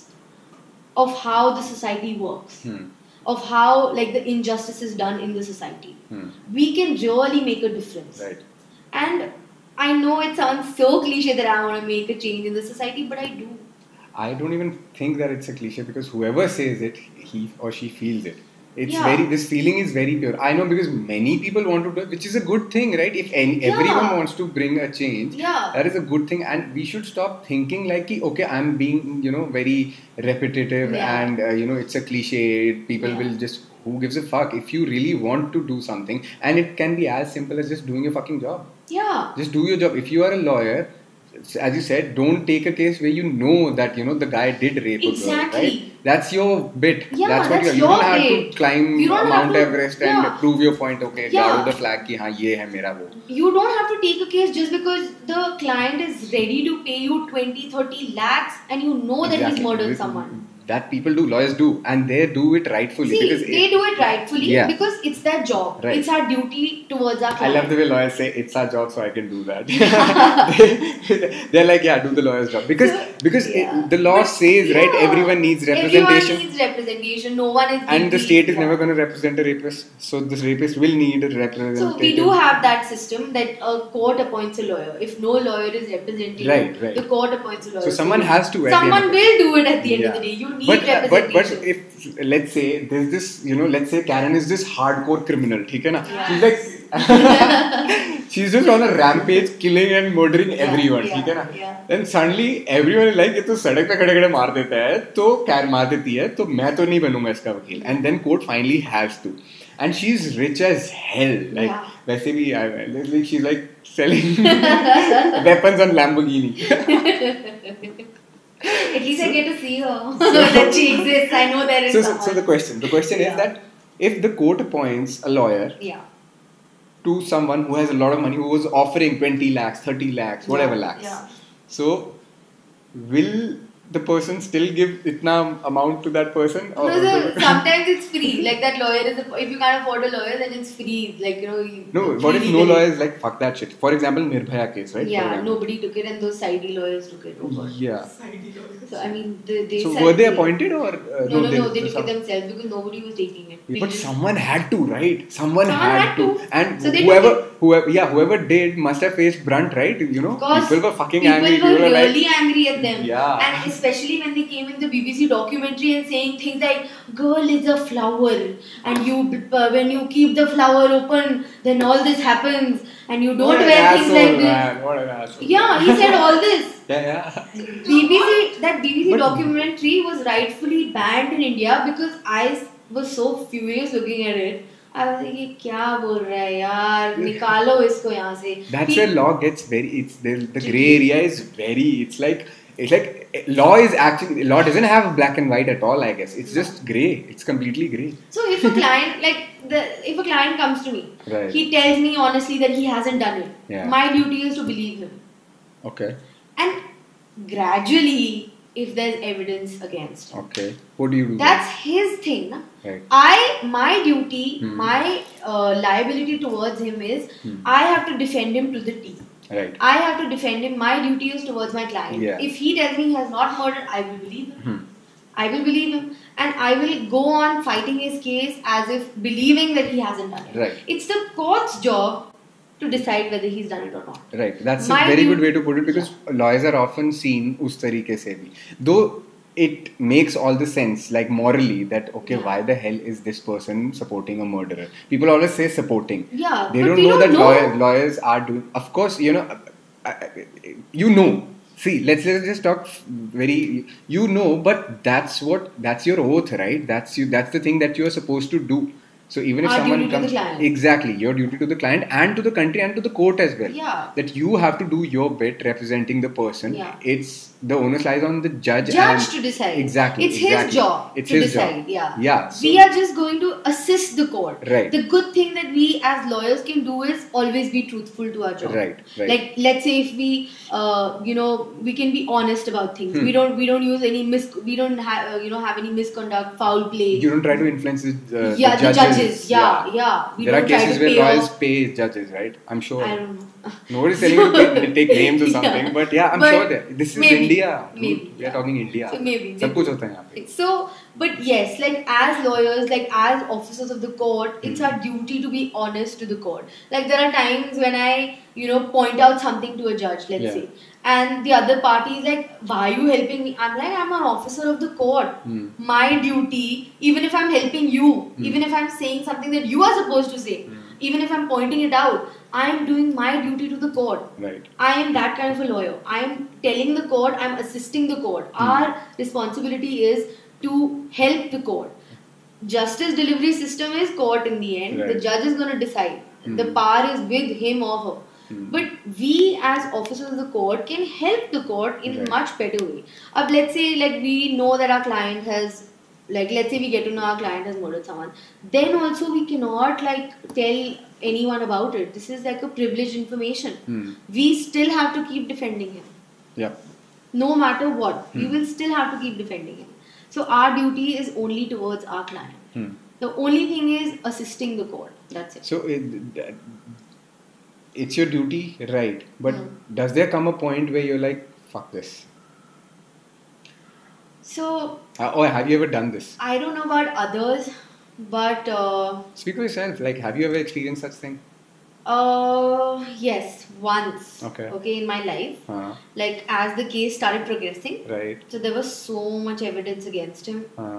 S4: of how the society works.
S5: Hmm.
S4: Of how like the injustice is done in the society.
S5: Hmm.
S4: We can really make a difference.
S5: Right.
S4: And I know it sounds so cliche that I want to make a change in the society, but I do.
S5: I don't even think that it's a cliche because whoever says it, he or she feels it. It's
S4: Yeah.
S5: very, this feeling is very pure. I know because many people want to do it, which is a good thing, right? If any,
S4: Yeah.
S5: everyone wants to bring a change,
S4: Yeah.
S5: that is a good thing. And we should stop thinking like, ki, okay, I'm being, you know, very repetitive
S4: Yeah.
S5: and, uh, you know, it's a cliche. People
S4: Yeah.
S5: will just, who gives a fuck? If you really want to do something, and it can be as simple as just doing your fucking job.
S4: Yeah.
S5: Just do your job. If you are a lawyer, as you said, don't take a case where you know that, you know, the guy did rape a girl,
S4: Exactly.
S5: right? That's your bit.
S4: Yeah,
S5: that's what
S4: that's
S5: you're, you don't
S4: your
S5: have
S4: bit.
S5: to climb
S4: You don't have
S5: Mount
S4: to-
S5: Everest and
S4: yeah.
S5: prove your point. Okay,
S4: Yeah.
S5: garo the flag ki haan ye hai mera wo.
S4: You don't have to take a case just because the client is ready to pay you twenty, thirty lakhs and you know that
S5: Exactly.
S4: he's murdered
S5: With-
S4: someone.
S5: That people do, lawyers do, and they do it rightfully.
S4: See,
S5: because
S4: they
S5: it,
S4: do it rightfully
S5: Yeah.
S4: because it's their job.
S5: Right.
S4: It's our duty towards our
S5: I
S4: client.
S5: love the way lawyers say it's our job, so I can do that. They're like, yeah, do the lawyer's job because
S4: So,
S5: because
S4: yeah.
S5: it, the law
S4: But,
S5: says right,
S4: yeah,
S5: everyone needs representation.
S4: Everyone needs representation. No one is.
S5: And the
S4: guilty.
S5: state is
S4: Yeah.
S5: never going to represent a rapist, so this rapist will need a representative.
S4: So we do have that system that a court appoints a lawyer. If no lawyer is representing,
S5: Right, right.
S4: the court appoints a lawyer.
S5: So someone has to. at the
S4: Someone
S5: end of it.
S4: will do it at the end
S5: Yeah.
S4: of the day. You need
S5: But, uh, but but
S4: representation.
S5: if let's say there's this, you know, let's say Karen is this hardcore criminal, ठीक है ना?
S4: Yeah.
S5: She's like she's just on a rampage, killing and murdering
S4: Yeah,
S5: everyone,
S4: yeah,
S5: ठीक है ना?
S4: yeah.
S5: Then suddenly everyone is like, ये तो सड़क पे खड़े खड़े मार देता है, तो Karen मार देती है, तो मैं तो नहीं बनूंगा इसका वकील. And then court finally has to, and she's rich as hell. Like
S4: Yeah.
S5: वैसे भी I, like, she's like selling weapons on Lamborghini.
S4: At least I get to see her. that she exists. I know there is
S5: So,
S4: someone.
S5: so the question, the question
S4: Yeah.
S5: is that if the court appoints a lawyer
S4: Yeah.
S5: to someone who has a lot of money, who was offering twenty lakhs, thirty lakhs, whatever
S4: Yeah,
S5: lakhs,
S4: yeah.
S5: so will the person still give itna amount to that person? Or
S4: No, so sometimes it's free. Like that lawyer is, a, if you can't afford a lawyer, then it's free. Like, you know. You,
S5: no, what if
S4: free
S5: no
S4: legally.
S5: lawyer is like, fuck that shit? For example, Nirbhaya case, right? For
S4: Yeah,
S5: example.
S4: nobody took it and those sidey lawyers took it over.
S5: Yeah.
S4: So, I mean, they, they
S5: So
S4: said
S5: were they
S4: they-
S5: appointed or? Uh,
S4: No, no, no, they
S5: just
S4: took it
S5: some-
S4: themselves because nobody was taking it.
S5: But
S4: People-
S5: someone had to, right? Someone,
S4: Someone
S5: had,
S4: had
S5: to.
S4: to.
S5: And
S4: So they
S5: whoever,
S4: took
S5: whoever, yeah, whoever did must have faced brunt, right? You know,
S4: Because
S5: people were fucking
S4: people
S5: angry.
S4: were
S5: People were
S4: really
S5: like,
S4: angry at them.
S5: Yeah.
S4: And especially when they came in the B B C documentary and saying things like, girl is a flower and you uh, when you keep the flower open, then all this happens and you don't
S5: what an
S4: wear things
S5: asshole,
S4: like this.
S5: man. What an asshole.
S4: Yeah, he said all this.
S5: Yeah, yeah.
S4: B B C, that B B C
S5: But-
S4: documentary was rightfully banned in India because I was so furious looking at it. I was like, ये क्या बोल रहा है यार, निकालो इसको यहाँ से.
S5: That's
S4: He-
S5: where law gets very. It's the the gray area is very. It's like it's like law is actually law doesn't have black and white at all. I guess it's just gray. It's completely gray.
S4: So if a client like the if a client comes to me,
S5: Right.
S4: he tells me honestly that he hasn't done it.
S5: Yeah.
S4: My duty is to believe him,
S5: Okay.
S4: and gradually, if there's evidence against him,
S5: Okay. What do you do?
S4: that's his thing. Na?
S5: Right.
S4: I my duty,
S5: Hmm.
S4: my uh, liability towards him is
S5: Hmm.
S4: I have to defend him to the T.
S5: Right.
S4: I have to defend him. My duty is towards my client.
S5: Yeah.
S4: If he tells me he has not murdered, I will believe him.
S5: Hmm.
S4: I will believe him, and I will go on fighting his case as if believing that he hasn't done it.
S5: Right.
S4: It's the court's job to decide whether he's done it or not.
S5: Right. That's
S4: My
S5: a very
S4: view-
S5: good way to put it, because lawyers are often seen us tarike se bhi. Though it makes all the sense, like morally, that okay,
S4: Yeah.
S5: why the hell is this person supporting a murderer? People always say supporting.
S4: Yeah,
S5: They
S4: but
S5: don't
S4: we
S5: know
S4: don't
S5: that
S4: know.
S5: lawyers lawyers are doing. Of course, you know, I- I- you know. See, let's let's just talk very. You know, but that's what that's your oath, right? That's you. That's the thing that you are supposed to do. So even if
S4: Our
S5: someone
S4: duty to the
S5: comes,
S4: client.
S5: exactly, your duty to the client and to the country and to the court as well.
S4: Yeah.
S5: That you have to do your bit representing the person.
S4: Yeah.
S5: It's the onus lies on the judge.
S4: Judge
S5: and
S4: to decide.
S5: Exactly.
S4: It's
S5: exactly.
S4: his job
S5: It's
S4: to
S5: his
S4: decide.
S5: job.
S4: Yeah.
S5: Yeah. So,
S4: We are just going to assist the court.
S5: Right.
S4: The good thing that we as lawyers can do is always be truthful to our job.
S5: Right, right.
S4: Like let's say if we, uh, you know, we can be honest about things.
S5: Hmm.
S4: We don't we don't use any mis we don't have uh, you know have any misconduct, foul play.
S5: you don't try to influence the, uh,
S4: yeah,
S5: the
S4: the
S5: judges.
S4: judges. Yeah, yeah. We
S5: There are
S4: don't try
S5: cases
S4: to
S5: where
S4: pay
S5: lawyers
S4: off.
S5: pay judges, right? I'm sure.
S4: I don't know.
S5: Nobody's telling you to take, take names or
S4: Yeah.
S5: something, but yeah, I'm
S4: But
S5: sure that this is
S4: maybe,
S5: India. dude.
S4: maybe,
S5: We are
S4: yeah.
S5: talking India.
S4: So maybe,
S5: सब
S4: maybe.
S5: कुछ होता है यहाँ पे.
S4: So, but yes, like as lawyers, like as officers of the court, it's
S5: Hmm.
S4: our duty to be honest to the court. Like there are times when I, you know, point out something to a judge, let's
S5: Yeah.
S4: say, and the other party is like, "Why are you helping me?" I'm like, "I'm an officer of the court.
S5: Hmm.
S4: My duty, even if I'm helping you,
S5: Hmm.
S4: even if I'm saying something that you are supposed to say,
S5: Hmm.
S4: even if I'm pointing it out, I am doing my duty to the court."
S5: Right.
S4: I am that kind of a lawyer. I am telling the court, I'm assisting the court.
S5: Hmm.
S4: Our responsibility is to help the court. Justice delivery system is court in the end.
S5: Right.
S4: The judge is going to decide.
S5: Hmm.
S4: The power is with him or her.
S5: Hmm.
S4: But we as officers of the court can help the court in
S5: Right.
S4: a much better way. अब let's say like we know that our client has, like let's say we get to know our client has murdered someone, then also we cannot like tell anyone about it. This is like a privileged information.
S5: Hmm.
S4: We still have to keep defending him.
S5: Yeah.
S4: No matter what, we
S5: Hmm.
S4: will still have to keep defending him. So our duty is only towards our client.
S5: Hmm.
S4: The only thing is assisting the court. That's it.
S5: So it, it's your duty, right? But
S4: Hmm.
S5: does there come a point where you're like, fuck this?
S4: So
S5: Uh, or have you ever done this?
S4: I don't know about others, but uh,
S5: Speak for yourself. Like, have you ever experienced such thing?
S4: uh, yes, once.
S5: Okay.
S4: Okay, in my life,
S5: Uh,
S4: like as the case started progressing,
S5: right.
S4: so there was so much evidence against him.
S5: Uh,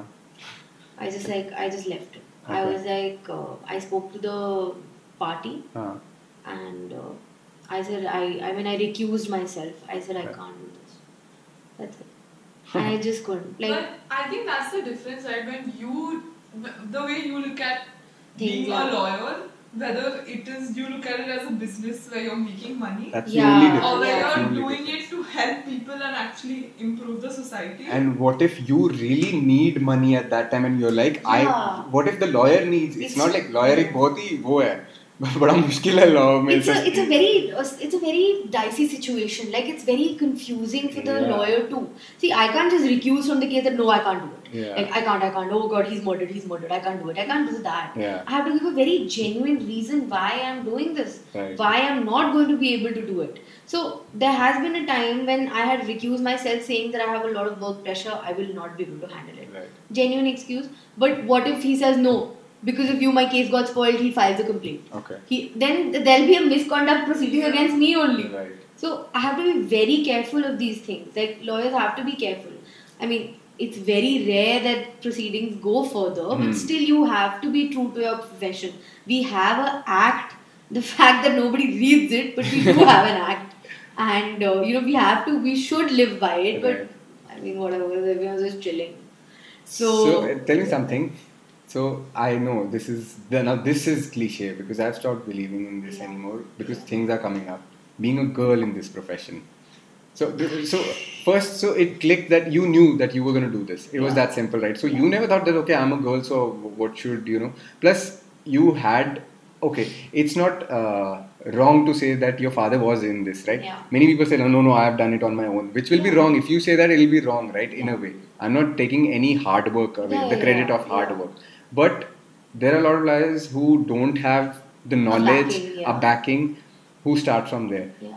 S4: I just like I just left it. I
S5: Okay.
S4: was like uh, I spoke to the party
S5: uh,
S4: and uh, I said I I mean I recused myself. I said I
S5: Right.
S4: can't do this. That's it. And I just couldn't. Like
S2: But I think that's the difference, right? When you, the way you look at
S4: Things
S2: being
S4: like-
S2: a lawyer, whether it is you look at it as a business where you're making money,
S5: that's
S4: Yeah.
S5: the only
S2: or
S5: difference.
S2: where
S4: Yeah.
S5: That's the
S2: you're
S5: only
S2: doing
S5: difference.
S2: it to help people and actually improve the society.
S5: And what if you really need money at that time and you're like, I.
S4: Yeah.
S5: What if the lawyer needs? It's,
S4: It's-
S5: not like lawyer एक बहुत ही वो है, बड़ा मुश्किल है law में.
S4: it's a it's a very it's a very dicey situation. Like it's very confusing for the
S5: Yeah.
S4: lawyer too. See, I can't just recuse from the case that no, I can't do it.
S5: Yeah.
S4: Like I can't, I can't. Oh God, he's murdered, he's murdered. I can't do it. I can't do that.
S5: Yeah.
S4: I have to give a very genuine reason why I'm doing this.
S5: Right.
S4: Why I'm not going to be able to do it. So there has been a time when I had recused myself, saying that I have a lot of work pressure. I will not be able to handle it.
S5: Right.
S4: Genuine excuse. But what if he says no? Because if you, my case got spoiled, he files a complaint.
S5: Okay.
S4: He, then there'll be a misconduct proceeding
S2: Yeah.
S4: against me only.
S5: Right.
S4: So I have to be very careful of these things. Like lawyers have to be careful. I mean, it's very rare that proceedings go further,
S5: Hmm.
S4: but still you have to be true to your profession. We have an act. The fact that nobody reads it, but we do have an act, and uh, you know we have to. We should live by it. But
S5: Right.
S4: I mean, whatever. Everyone's just chilling. So,
S5: So uh, tell me something. So I know this is the, now this is cliche because I've stopped believing in this
S4: Yeah.
S5: anymore because things are coming up. Being a girl in this profession. So so first so it clicked that you knew that you were going to do this. It was
S4: Yeah.
S5: that simple, right? So you never thought that okay, I'm a girl, so what should you know? Plus you had okay, it's not uh, wrong to say that your father was in this, right?
S4: Yeah.
S5: Many people say no, no, no, I have done it on my own, which will be
S4: Yeah.
S5: wrong. If you say that, it will be wrong, right? In a way, I'm not taking any hard work away,
S4: Yeah,
S5: the
S4: yeah,
S5: credit
S4: yeah.
S5: of hard
S4: Yeah.
S5: work. But there are a lot of lawyers who don't have the knowledge,
S4: backing, yeah.
S5: a backing, who start from there.
S4: yeah.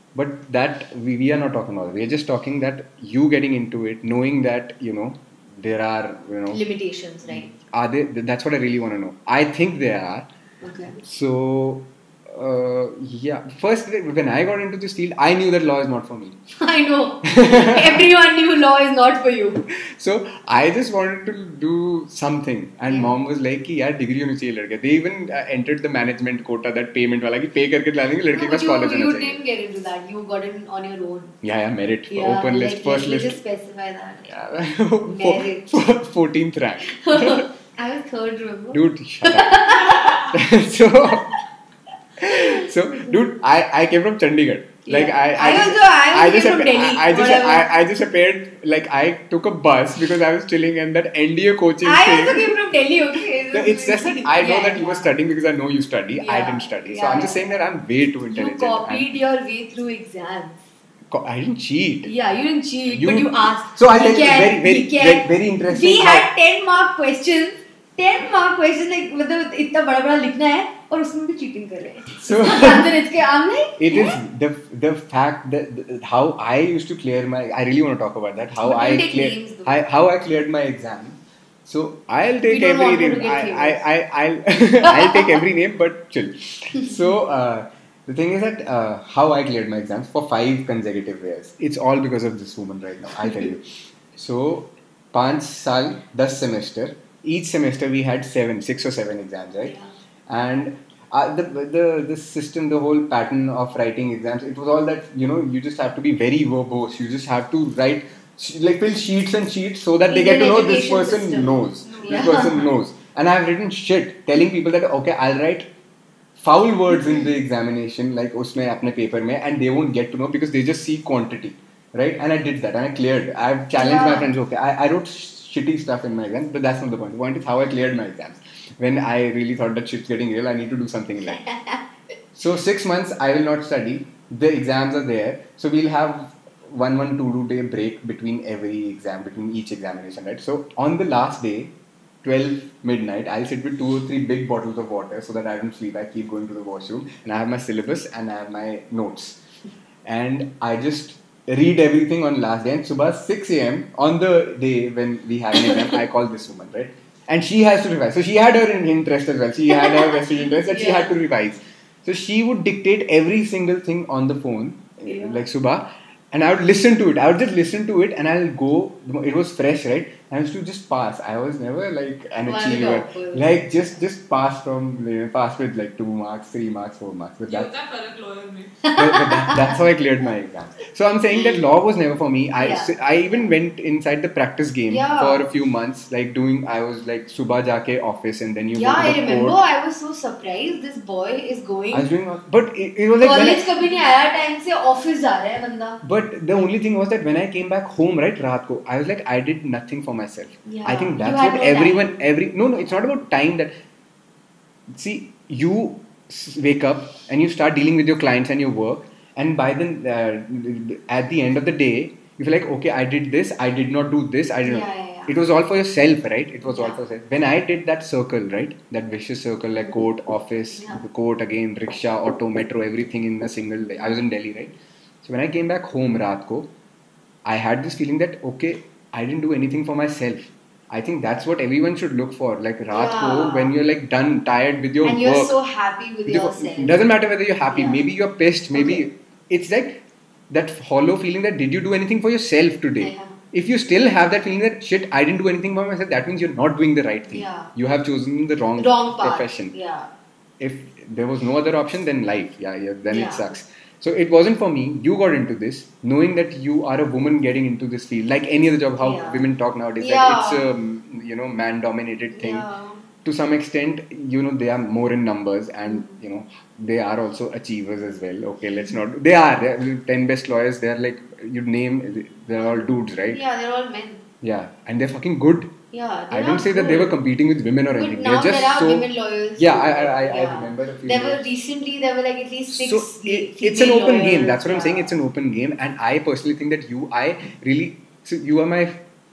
S5: But that we, we are not talking about. We are just talking that you getting into it, knowing that you know there are you know
S4: Limitations, right?
S5: are they? That's what I really want to know. I think there are.
S4: Okay.
S5: So uh, yeah, first when I got into this field, I knew that law is not for me.
S4: I know. Everyone knew law is not for you.
S5: So I just wanted to do something, and
S4: Yeah.
S5: mom was like कि यार degree होनी चाहिए लड़के. They even uh, entered the management quota, that payment वाला कि pay करके ला देंगे लड़के
S4: No,
S5: के
S4: but
S5: pass
S4: you,
S5: college
S4: you
S5: होना चाहिए.
S4: didn't get into that. You got in on your own.
S5: Yeah, yeah, merit,
S4: Yeah,
S5: open
S4: like,
S5: list, first
S4: let me
S5: list.
S4: just specify that.
S5: Yeah,
S4: Merit.
S5: Four- fourteenth rank.
S4: I was third, remember?
S5: Dude, shut up. so, so, dude, I, I came from Chandigarh. Like
S4: Yeah.
S5: I,
S4: I
S5: just,
S4: also- I also
S5: just
S4: came from
S5: appa-
S4: Delhi,
S5: I, I just,
S4: whatever.
S5: I, I just appeared. Like I took a bus because I was chilling, and that N D A coaching
S4: I
S5: thing.
S4: also came from Delhi, okay?
S5: No, it's just that I know
S4: Yeah,
S5: that you were
S4: yeah.
S5: studying because I know you study. I
S4: Yeah.
S5: didn't study, so
S4: Yeah,
S5: I'm just
S4: yeah.
S5: saying that I'm way too
S4: You
S5: intelligent.
S4: copied your way through exams.
S5: Co- I didn't cheat.
S4: Yeah, you didn't cheat,
S5: You-
S4: but you asked.
S5: So I'll tell you,
S4: "Weekend,
S5: very, very,
S4: weekend."
S5: very, very interesting.
S4: We
S5: how-
S4: had ten mark questions. ten mark questions, like मतलब इतना बड़ा बड़ा लिखना है और उसमें भी cheating कर रहे हैं.
S5: So-
S4: Then it's के I'm like,
S5: It is the the fact that the, how I used to clear my. I really want to talk about that. How
S4: But
S5: I
S4: don't take
S5: cleared.
S4: names, though.
S5: I, how I cleared my exam. So I'll take
S4: We don't
S5: every
S4: want you
S5: name.
S4: to get
S5: I,
S4: famous.
S5: I, I, I'll I'll take every name, but chill. So uh, the thing is that uh, how I cleared my exams for five consecutive years. It's all because of this woman right now. I'll tell you. So पांच साल, दस semester. Each semester we had seven, six or seven exams, right?
S4: Yeah.
S5: And uh, the the the system, the whole pattern of writing exams, it was all that you know. You just have to be very verbose. You just have to write sh- like fill sheets and sheets so that they
S4: Indian
S5: get to know this
S4: education
S5: person
S4: system.
S5: knows.
S4: Yeah.
S5: This person knows. And I've written shit telling people that okay, I'll write foul words in the examination like उसमें अपने paper में, and they won't get to know because they just see quantity, right? And I did that and I cleared. I've challenged my
S4: Yeah.
S5: friends. Okay, I, I wrote shitty stuff in my exams, but that's not the point. The point is how I cleared my exams. When I really thought that shit's getting real, I need to do something in life. So six months I will not study. The exams are there, so we'll have one one two two day break between every exam, between each examination, right? So on the last day, twelve midnight, I'll sit with two or three big bottles of water so that I don't sleep. I keep going to the washroom, and I have my syllabus and I have my notes, and I just read everything on last day. And subah six a m on the day when we have an exam, I call this woman, right? And she has to revise. So she had her interest as well. She had her vested interest that she
S4: Yeah.
S5: had to revise. So she would dictate every single thing on the phone,
S4: Yeah.
S5: like subah, and I would listen to it. I would just listen to it, and I'll go. It was fresh, right? I used to just pass. I was never like an
S4: One
S5: achiever.
S4: topper.
S5: Like just just pass from you know, pass with like two marks, three marks, four marks. But
S2: ये
S5: that's
S2: होता है फर्क lawyer में.
S5: but, but that, that's how I cleared my exam. So I'm saying that law was never for me. I,
S4: Yeah.
S5: I even went inside the practice game
S4: Yeah.
S5: for a few months, like doing. I was like subah jaake office, and then you
S4: yeah,
S5: go
S4: I
S5: to the
S4: remember.
S5: court.
S4: I was so surprised. This boy is going.
S5: I was doing, all- but it, it was like. when I-
S4: college कभी नहीं आया time से office जा रहा है बंदा.
S5: But the only thing was that when I came back home, right, raat ko, I was like, I did nothing for myself.
S4: Yeah.
S5: I think
S4: You
S5: that's
S4: had
S5: what
S4: no
S5: everyone,
S4: time.
S5: every no, no, it's not about time. That see, you s- wake up and you start dealing with your clients and your work, and by the uh, at the end of the day, you feel like, okay, I did this, I did not do this, I did not.
S4: Yeah, yeah, yeah.
S5: It was all for yourself, right? It was all
S4: Yeah.
S5: for yourself. When I did that circle, right, that vicious circle, like court, office,
S4: Yeah.
S5: the court again, rickshaw, auto, metro, everything in a single day. I was in Delhi, right? So when I came back home, raat ko, I had this feeling that okay, I didn't do anything for myself. I think that's what everyone should look for. Like raat ko,
S4: Yeah.
S5: when you're like done, tired with your
S4: And you're
S5: work.
S4: so happy with
S5: It
S4: yourself.
S5: doesn't matter whether you're happy.
S4: Yeah.
S5: Maybe you're pissed. Maybe
S4: Okay.
S5: it's like that hollow feeling that did you do anything for yourself today?
S4: Yeah.
S5: If you still have that feeling that shit, I didn't do anything for myself, that means you're not doing the right thing.
S4: Yeah.
S5: You have chosen the wrong,
S4: Wrong path.
S5: profession.
S4: Yeah.
S5: If there was no other option, then life. Yeah, yeah then
S4: Yeah.
S5: it sucks. So it wasn't for me. You got into this, knowing that you are a woman getting into this field, like any other job. How
S4: Yeah.
S5: women talk nowadays,
S4: Yeah.
S5: that it's a you know man-dominated thing.
S4: Yeah.
S5: To some extent, you know, they are more in numbers, and you know, they are also achievers as well. Okay, let's not. They are. They're ten best lawyers. They're like you name. They're all dudes, right?
S4: Yeah, they're all men.
S5: Yeah, and they're fucking good.
S4: Yeah.
S5: I
S4: they're
S5: don't
S4: not
S5: say that they
S4: good.
S5: were competing with women or
S4: But
S5: anything.
S4: now
S5: They're just
S4: there are
S5: so.
S4: women lawyers.
S5: Yeah,
S4: too.
S5: I, I, I, I
S4: Yeah.
S5: remember a few.
S4: There were
S5: lawyers.
S4: recently there were like at least six.
S5: So it, it's an
S4: female
S5: open game.
S4: lawyers.
S5: That's what I'm saying.
S4: Yeah.
S5: It's an open game, and I personally think that you, I really, so you are my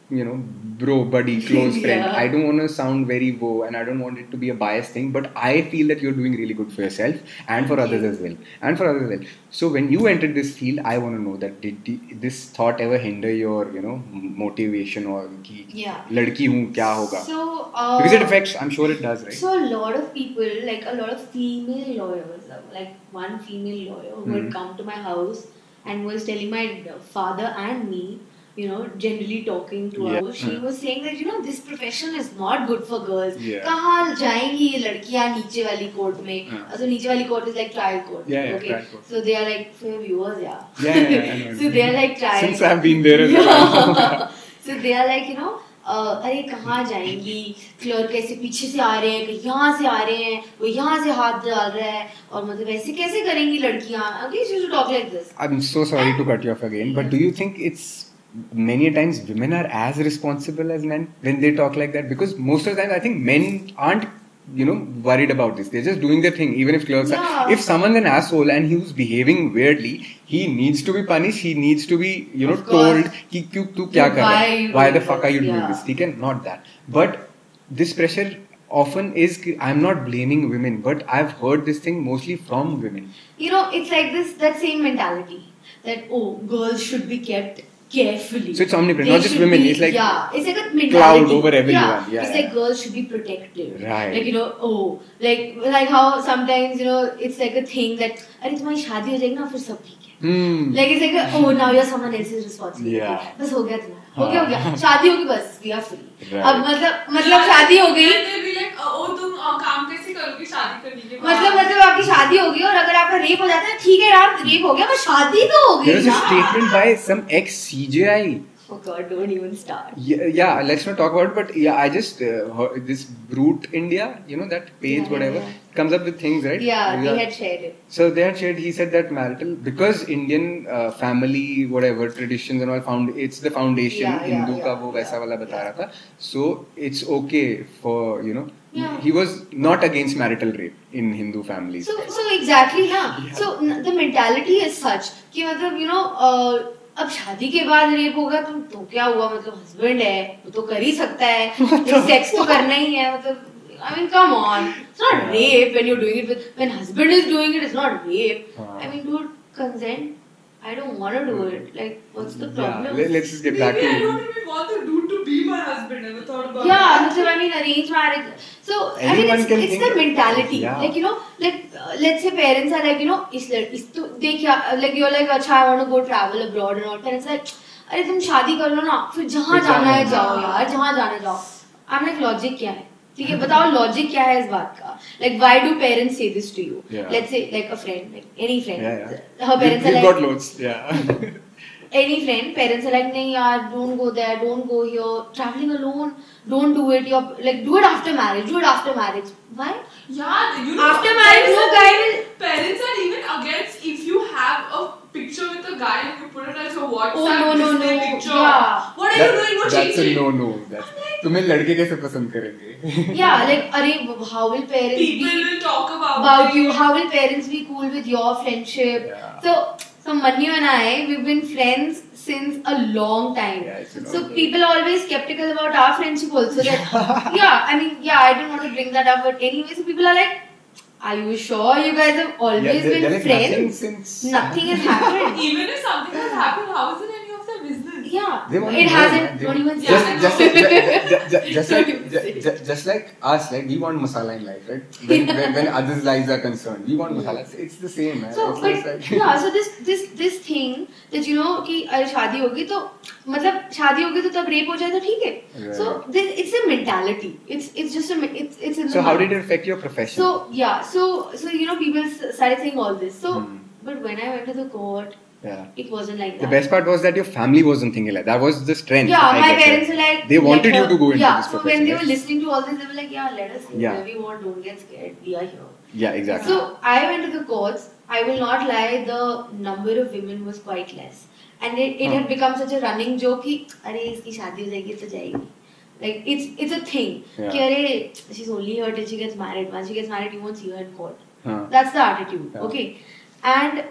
S5: you know, bro, buddy, close friend.
S4: Yeah.
S5: I don't want to sound very wo, and I don't want it to be a biased thing, but I feel that you're doing really good for yourself and for
S4: Thank
S5: others
S4: you.
S5: as well. And for others as well. So when you entered this field, I want to know that did the, this thought ever hinder your, you know, motivation or ki
S4: Yeah.
S5: ladki hu kya hoga?
S4: So, uh,
S5: Because it affects, I'm sure it does, right?
S4: So a lot of people, like a lot of female lawyers, like one female lawyer who had
S5: Mhm.
S4: come to my house and was telling my father and me, you know, generally talking to
S5: Yeah.
S4: us, she
S5: Hmm.
S4: was saying that, you know, this profession is not good for girls.
S5: Yeah.
S4: कहाँ जाएंगी ये लड़कियाँ नीचे वाली court में?
S5: हाँ.
S4: So नीचे वाली court is like trial court.
S5: Yeah, yeah,
S4: okay.
S5: trial court.
S4: So they are like, for your viewers, yeah.
S5: Yeah, yeah, yeah, I know.
S4: So they are like trial.
S5: Since I've been there as well.
S4: Yeah. So they are like, you know, uh, अरे कहाँ जाएंगी, clerk कैसे पीछे से आ रहे हैं, कहीं यहाँ से आ रहे हैं, वो यहाँ से हाथ डाल रहा है, और मतलब ऐसे कैसे करेंगी लड़कियाँ? Okay, she used to talk like this.
S5: I'm so sorry to cut you off again, but do you think it's many times women are as responsible as men when they talk like that? Because most of the time I think men aren't, you know, worried about this. They're just doing their thing. Even if clerks are,
S4: Yeah.
S5: if someone's an asshole and he was behaving weirdly, he needs to be punished. He needs to be, you know,
S4: Of course.
S5: told कि क्यों तू क्या कर रहा
S4: Why
S5: है?
S4: you
S5: Why the
S4: doing
S5: fuck are you
S4: this?
S5: doing
S4: Yeah.
S5: this? ठीक है, not that. But this pressure often is. I'm not blaming women, but I've heard this thing mostly from women.
S4: You know, it's like this, that same mentality that, oh, girls should be kept carefully.
S5: So it's omnipresent,
S4: They
S5: not just
S4: should
S5: women,
S4: be-
S5: it's like
S4: yeah, it's like a mentality.
S5: cloud over everyone.
S4: Yeah,
S5: Yeah,
S4: it's
S5: yeah.
S4: like girls should be protected.
S5: Right.
S4: Like, you know, oh, like like how sometimes, you know, it's like a thing that, अरे तुम्हारी शादी हो जाएगी ना फिर सब ठीक है.
S5: Hmm.
S4: Like it's like a, oh, now you're someone else's responsibility.
S5: Yeah.
S4: बस हो गया तुम्हारा. हो गया हो गया. शादी होगी बस, we are free.
S5: Right.
S4: अब मतलब मतलब शादी हो गई.
S2: And they'll be like, "ओ तुम अ, काम कैसे करोगी शादी करने के बाद?"
S4: मतलब मतलब आपकी शादी होगी और अगर आपका रेप हो जाता है ठीक है यार रेप हो गया पर शादी तो हो गई
S5: There was a
S4: ना.
S5: statement by some ex C J I.
S4: Oh God, don't even start.
S5: Yeah, yeah, let's not talk about it, but yeah, I just uh, heard this Brute India, you know, that page,
S4: Yeah,
S5: whatever,
S4: yeah.
S5: comes up with things, right?
S4: Yeah, they had shared it.
S5: So they had shared, he said that marital, because Indian uh, family, whatever, traditions and all, found it's the foundation,
S4: Yeah, yeah,
S5: Hindu ka
S4: yeah,
S5: wo वैसा
S4: yeah,
S5: वाला बता
S4: yeah.
S5: रहा था. So it's okay for, you know,
S4: Yeah.
S5: he was not against marital rape in Hindu families.
S4: So so exactly ना.
S5: Yeah.
S4: So n- the mentality is such कि मतलब you know uh, अब शादी के बाद रेप होगा तो तो क्या हुआ मतलब हस्बैंड है वो तो कर ही सकता है सेक्स तो करना ही है मतलब I mean come on it's not
S5: Yeah.
S4: rape when you're doing it with when husband is doing it it's not rape.
S5: Uh.
S4: I mean dude consent. I don't want to do it. Like what's the
S5: Yeah,
S4: problem?
S5: let, let's just get back
S2: Maybe I
S5: to
S2: don't even want the dude to be my husband. I never thought about
S4: Yeah,
S2: that.
S4: मतलब I mean arranged marriage. So I mean
S5: Anyone
S4: it's,
S5: can
S4: it's
S5: think
S4: the
S5: of-
S4: mentality.
S5: Yeah.
S4: Like you know, like uh, let's say parents are like you know, इस लड़ इस तो देख या like you're like अच्छा I want to go travel abroad and all. Parents are like अरे तुम शादी कर लो ना फिर जहाँ
S5: फिर
S4: जाना है
S5: जाना
S4: जाओ यार जहाँ जाना जाओ. I'm like logic क्या है? ठीक है बताओ logic क्या है इस बात का? Like why do parents say this to you?
S5: Yeah.
S4: Let's say like a friend, like any friend.
S5: Yeah, yeah.
S4: Her parents
S5: you,
S4: are
S5: you
S4: like
S5: got loads, yeah.
S4: any friend, parents are like, nahi yaar, don't go there, don't go here, traveling alone, don't do it. You're like, do it after marriage, do it after marriage. Why?
S2: Yeah, you know,
S4: After marriage, no
S2: parents
S4: guy
S2: are-
S4: will.
S2: Parents are even against if you have a picture with a guy and you put it as your WhatsApp
S4: Oh, no, no,
S2: display
S4: no.
S2: picture.
S4: Yeah.
S2: What are
S5: That-
S2: you doing? What
S5: That's a
S2: changing?
S5: no no. That's, तुम्हें लड़के कैसे पसंद करेंगे?
S4: Yeah, like, arey, how will parents
S2: People
S4: be
S2: will talk about,
S4: about
S2: it.
S4: you? How will parents be cool with your friendship?
S5: Yeah.
S4: So, so Manu and I, we've been friends since a long time.
S5: Yeah, it's a long
S4: So
S5: time.
S4: people are always skeptical about our friendship also. That yeah, I mean, yeah, I didn't want to bring that up, but anyway, so people are like, are you sure you guys have always
S5: Yeah, there-
S4: been
S5: there is nothing
S4: friends?
S5: since
S4: Nothing has happened.
S2: Even if something has happened, how is it any of their business?
S4: Yeah,
S5: They want to
S4: it
S5: know,
S4: hasn't.
S5: man. They-
S4: Don't even say
S5: just,
S2: Yeah, I
S5: just,
S2: know.
S5: just, just, just
S4: Don't
S5: like
S4: even say.
S5: just, just, just like us, like we want masala in life, right? When, when, when others' lives are concerned, we want masala. It's, it's the same, man.
S4: So,
S5: it's
S4: but
S5: just like,
S4: yeah, so this this this thing that you know कि अरे शादी होगी तो मतलब शादी होगी तो तब रेप हो जाए तो ठीक है.
S5: Right.
S4: So this, it's a mentality. It's it's just a it's it's in the
S5: so how
S4: mind.
S5: did it affect your profession?
S4: So yeah, so so you know people s- started saying all this. So
S5: Hmm.
S4: but when I went to the court,
S5: yeah.
S4: it wasn't like that.
S5: The best part was that your family wasn't thinking like that. That was the strength.
S4: Yeah,
S5: I
S4: my
S5: guess,
S4: parents
S5: right?
S4: were like
S5: They wanted
S4: let
S5: you
S4: her-
S5: to go into
S4: yeah,
S5: this
S4: so
S5: profession.
S4: when they were
S5: right?
S4: listening to all this, they were like, yeah, let us go
S5: Yeah.
S4: where we want. Don't get scared. We are here.
S5: Yeah, exactly.
S4: So I went to the courts. I will not lie, the number of women was quite less, and it, it
S5: Huh.
S4: had become such a running joke कि अरे इसकी शादी हो जाएगी तो जाएगी. Like it's it's a thing.
S5: Yeah.
S4: कि अरे she's only here till she gets married. Once she gets married, you won't see her in court.
S5: Huh.
S4: That's the attitude.
S5: Yeah.
S4: Okay, and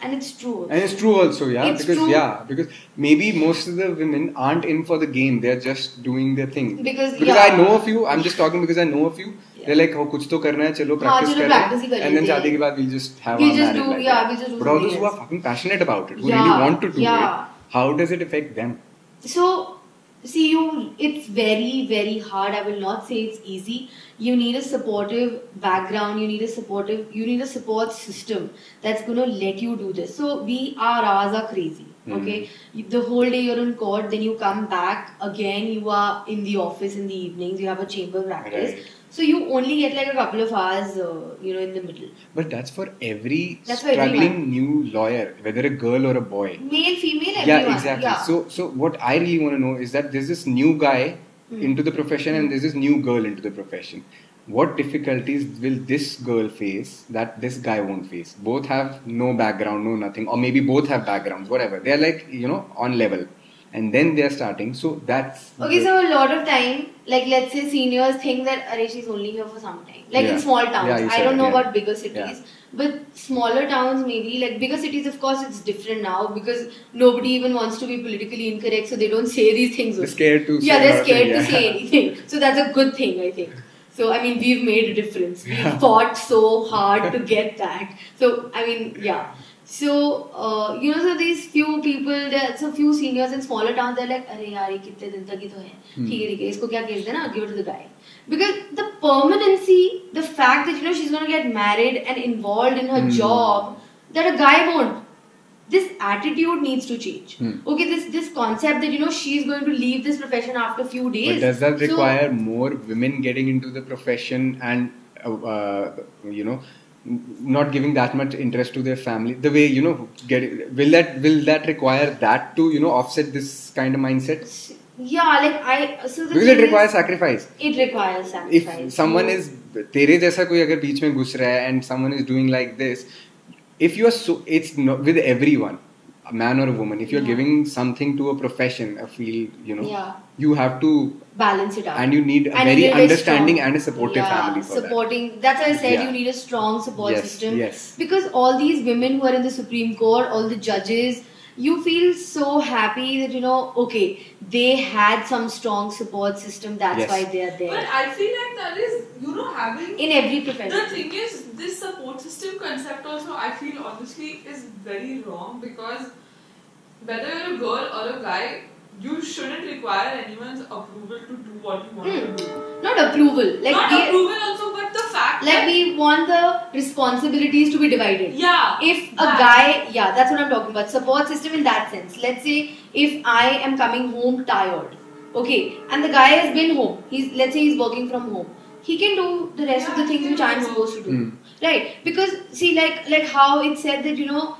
S4: and it's true. Also.
S5: And it's true also, yeah.
S4: It's
S5: because
S4: true.
S5: yeah, because maybe most of the women aren't in for the game. They're just doing their thing.
S4: Because
S5: because
S4: yeah.
S5: I know a few. I'm just talking because I know a few.
S4: Yeah.
S5: They're like, oh, कुछ तो करना है, चलो practice
S4: चलो
S5: कर
S4: practice ही कर
S5: रहे हैं. And then
S4: लेते
S5: शादी
S4: हैं.
S5: के बाद we'll just have
S4: We'll
S5: our
S4: just
S5: marriage
S4: do-
S5: like
S4: yeah,
S5: that.
S4: we'll just do
S5: But all those
S4: something
S5: who are
S4: else.
S5: fucking passionate about it, who
S4: Yeah,
S5: really want to do
S4: yeah.
S5: it, how does it affect them?
S4: So, see, you, it's very, very hard. I will not say it's easy. You need a supportive background. You need a supportive, you need a support system that's going to let you do this. So, we, our hours are crazy. Okay, You- the whole day you're in court, then you come back again. You are in the office in the evenings. You have a chamber practice.
S5: Right.
S4: So you only get like a couple of hours, uh, you know, in the middle.
S5: But that's for every
S4: That's for
S5: struggling
S4: everyone.
S5: new lawyer, whether a girl or a boy.
S4: Male, female, everyone.
S5: Yeah, exactly.
S4: Yeah.
S5: So, so what I really want to know is that there's this new guy
S4: Hmm.
S5: into the profession and there's this new girl into the profession. What difficulties will this girl face that this guy won't face? Both have no background, no nothing, or maybe both have backgrounds, whatever. They're like, you know, on level. And then they're starting. So that's.
S4: Okay,
S5: the-
S4: so a lot of time, like let's say seniors think that Arey, she's only here for some time. Like
S5: Yeah.
S4: in small towns.
S5: Yeah, you
S4: I
S5: said
S4: don't
S5: that,
S4: know
S5: yeah.
S4: about bigger cities. But smaller towns maybe, like bigger cities of course it's different now because nobody even wants to be politically incorrect, so they don't say these things.
S5: They're scared to
S4: Yeah,
S5: say
S4: they're
S5: nothing,
S4: scared
S5: yeah.
S4: to say anything. So that's a good thing, I think. So I mean we've made a difference. We
S5: Yeah.
S4: fought so hard to get that. So I mean, yeah. So, uh, you know, so these few people, there's a few seniors in smaller towns, they're like, अरे यार ये कितने दिन तक ही तो है, ठीक है ठीक है, इसको क्या केस देना, give it to the guy. Because the permanency, the fact that you know she's gonna get married and involved in her job, that a guy won't. This attitude needs to change. Okay, this this concept that you know she's going to leave this profession after a few days.
S5: But does that
S4: So-
S5: require more women getting into the profession and, uh, uh, you know, not giving that much interest to their family? The way, you know, get will that will that require that to, you know, offset this kind of mindset?
S4: Yeah, like I. So the
S5: Because
S4: thing
S5: it requires
S4: is,
S5: sacrifice.
S4: It requires
S5: If
S4: sacrifice.
S5: someone is तेरे जैसा कोई अगर बीच में घुस रहा है and someone is doing like this, if you are so, it's not with everyone, a man or a woman. If you're
S4: Yeah.
S5: giving something to a profession, a field, you know,
S4: Yeah.
S5: you have to.
S4: Balance it out.
S5: And you need a
S4: And you
S5: very
S4: need a
S5: understanding
S4: strong-
S5: and a supportive
S4: yeah,
S5: family for
S4: supporting, That's why I said
S5: Yeah.
S4: you need a strong support
S5: Yes,
S4: system.
S5: yes.
S4: Because all these women who are in the Supreme Court, all the judges, you feel so happy that you know, okay, they had some strong support system. That's
S5: Yes.
S4: why they are there.
S2: But I feel like that is, you know, having.
S4: In every profession.
S2: The thing is, this support system concept also, I feel honestly, is very wrong because whether you're a girl or a guy, you shouldn't require anyone's approval to do what you want
S4: Hmm.
S2: to do.
S4: Not approval. Like
S2: Not
S4: we,
S2: approval also, but the fact
S4: like
S2: that.
S4: we want the responsibilities to be divided.
S2: Yeah.
S4: If a
S2: that.
S4: guy, yeah, that's what I'm talking about. Support system in that sense. Let's say if I am coming home tired, okay, and the guy has been home. He's let's say he's working from home. He can do the rest
S2: Yeah,
S4: of the
S2: he
S4: things
S2: can
S4: which I'm
S2: do.
S4: supposed to do,
S5: Mm.
S4: right? Because see, like like how it said that you know,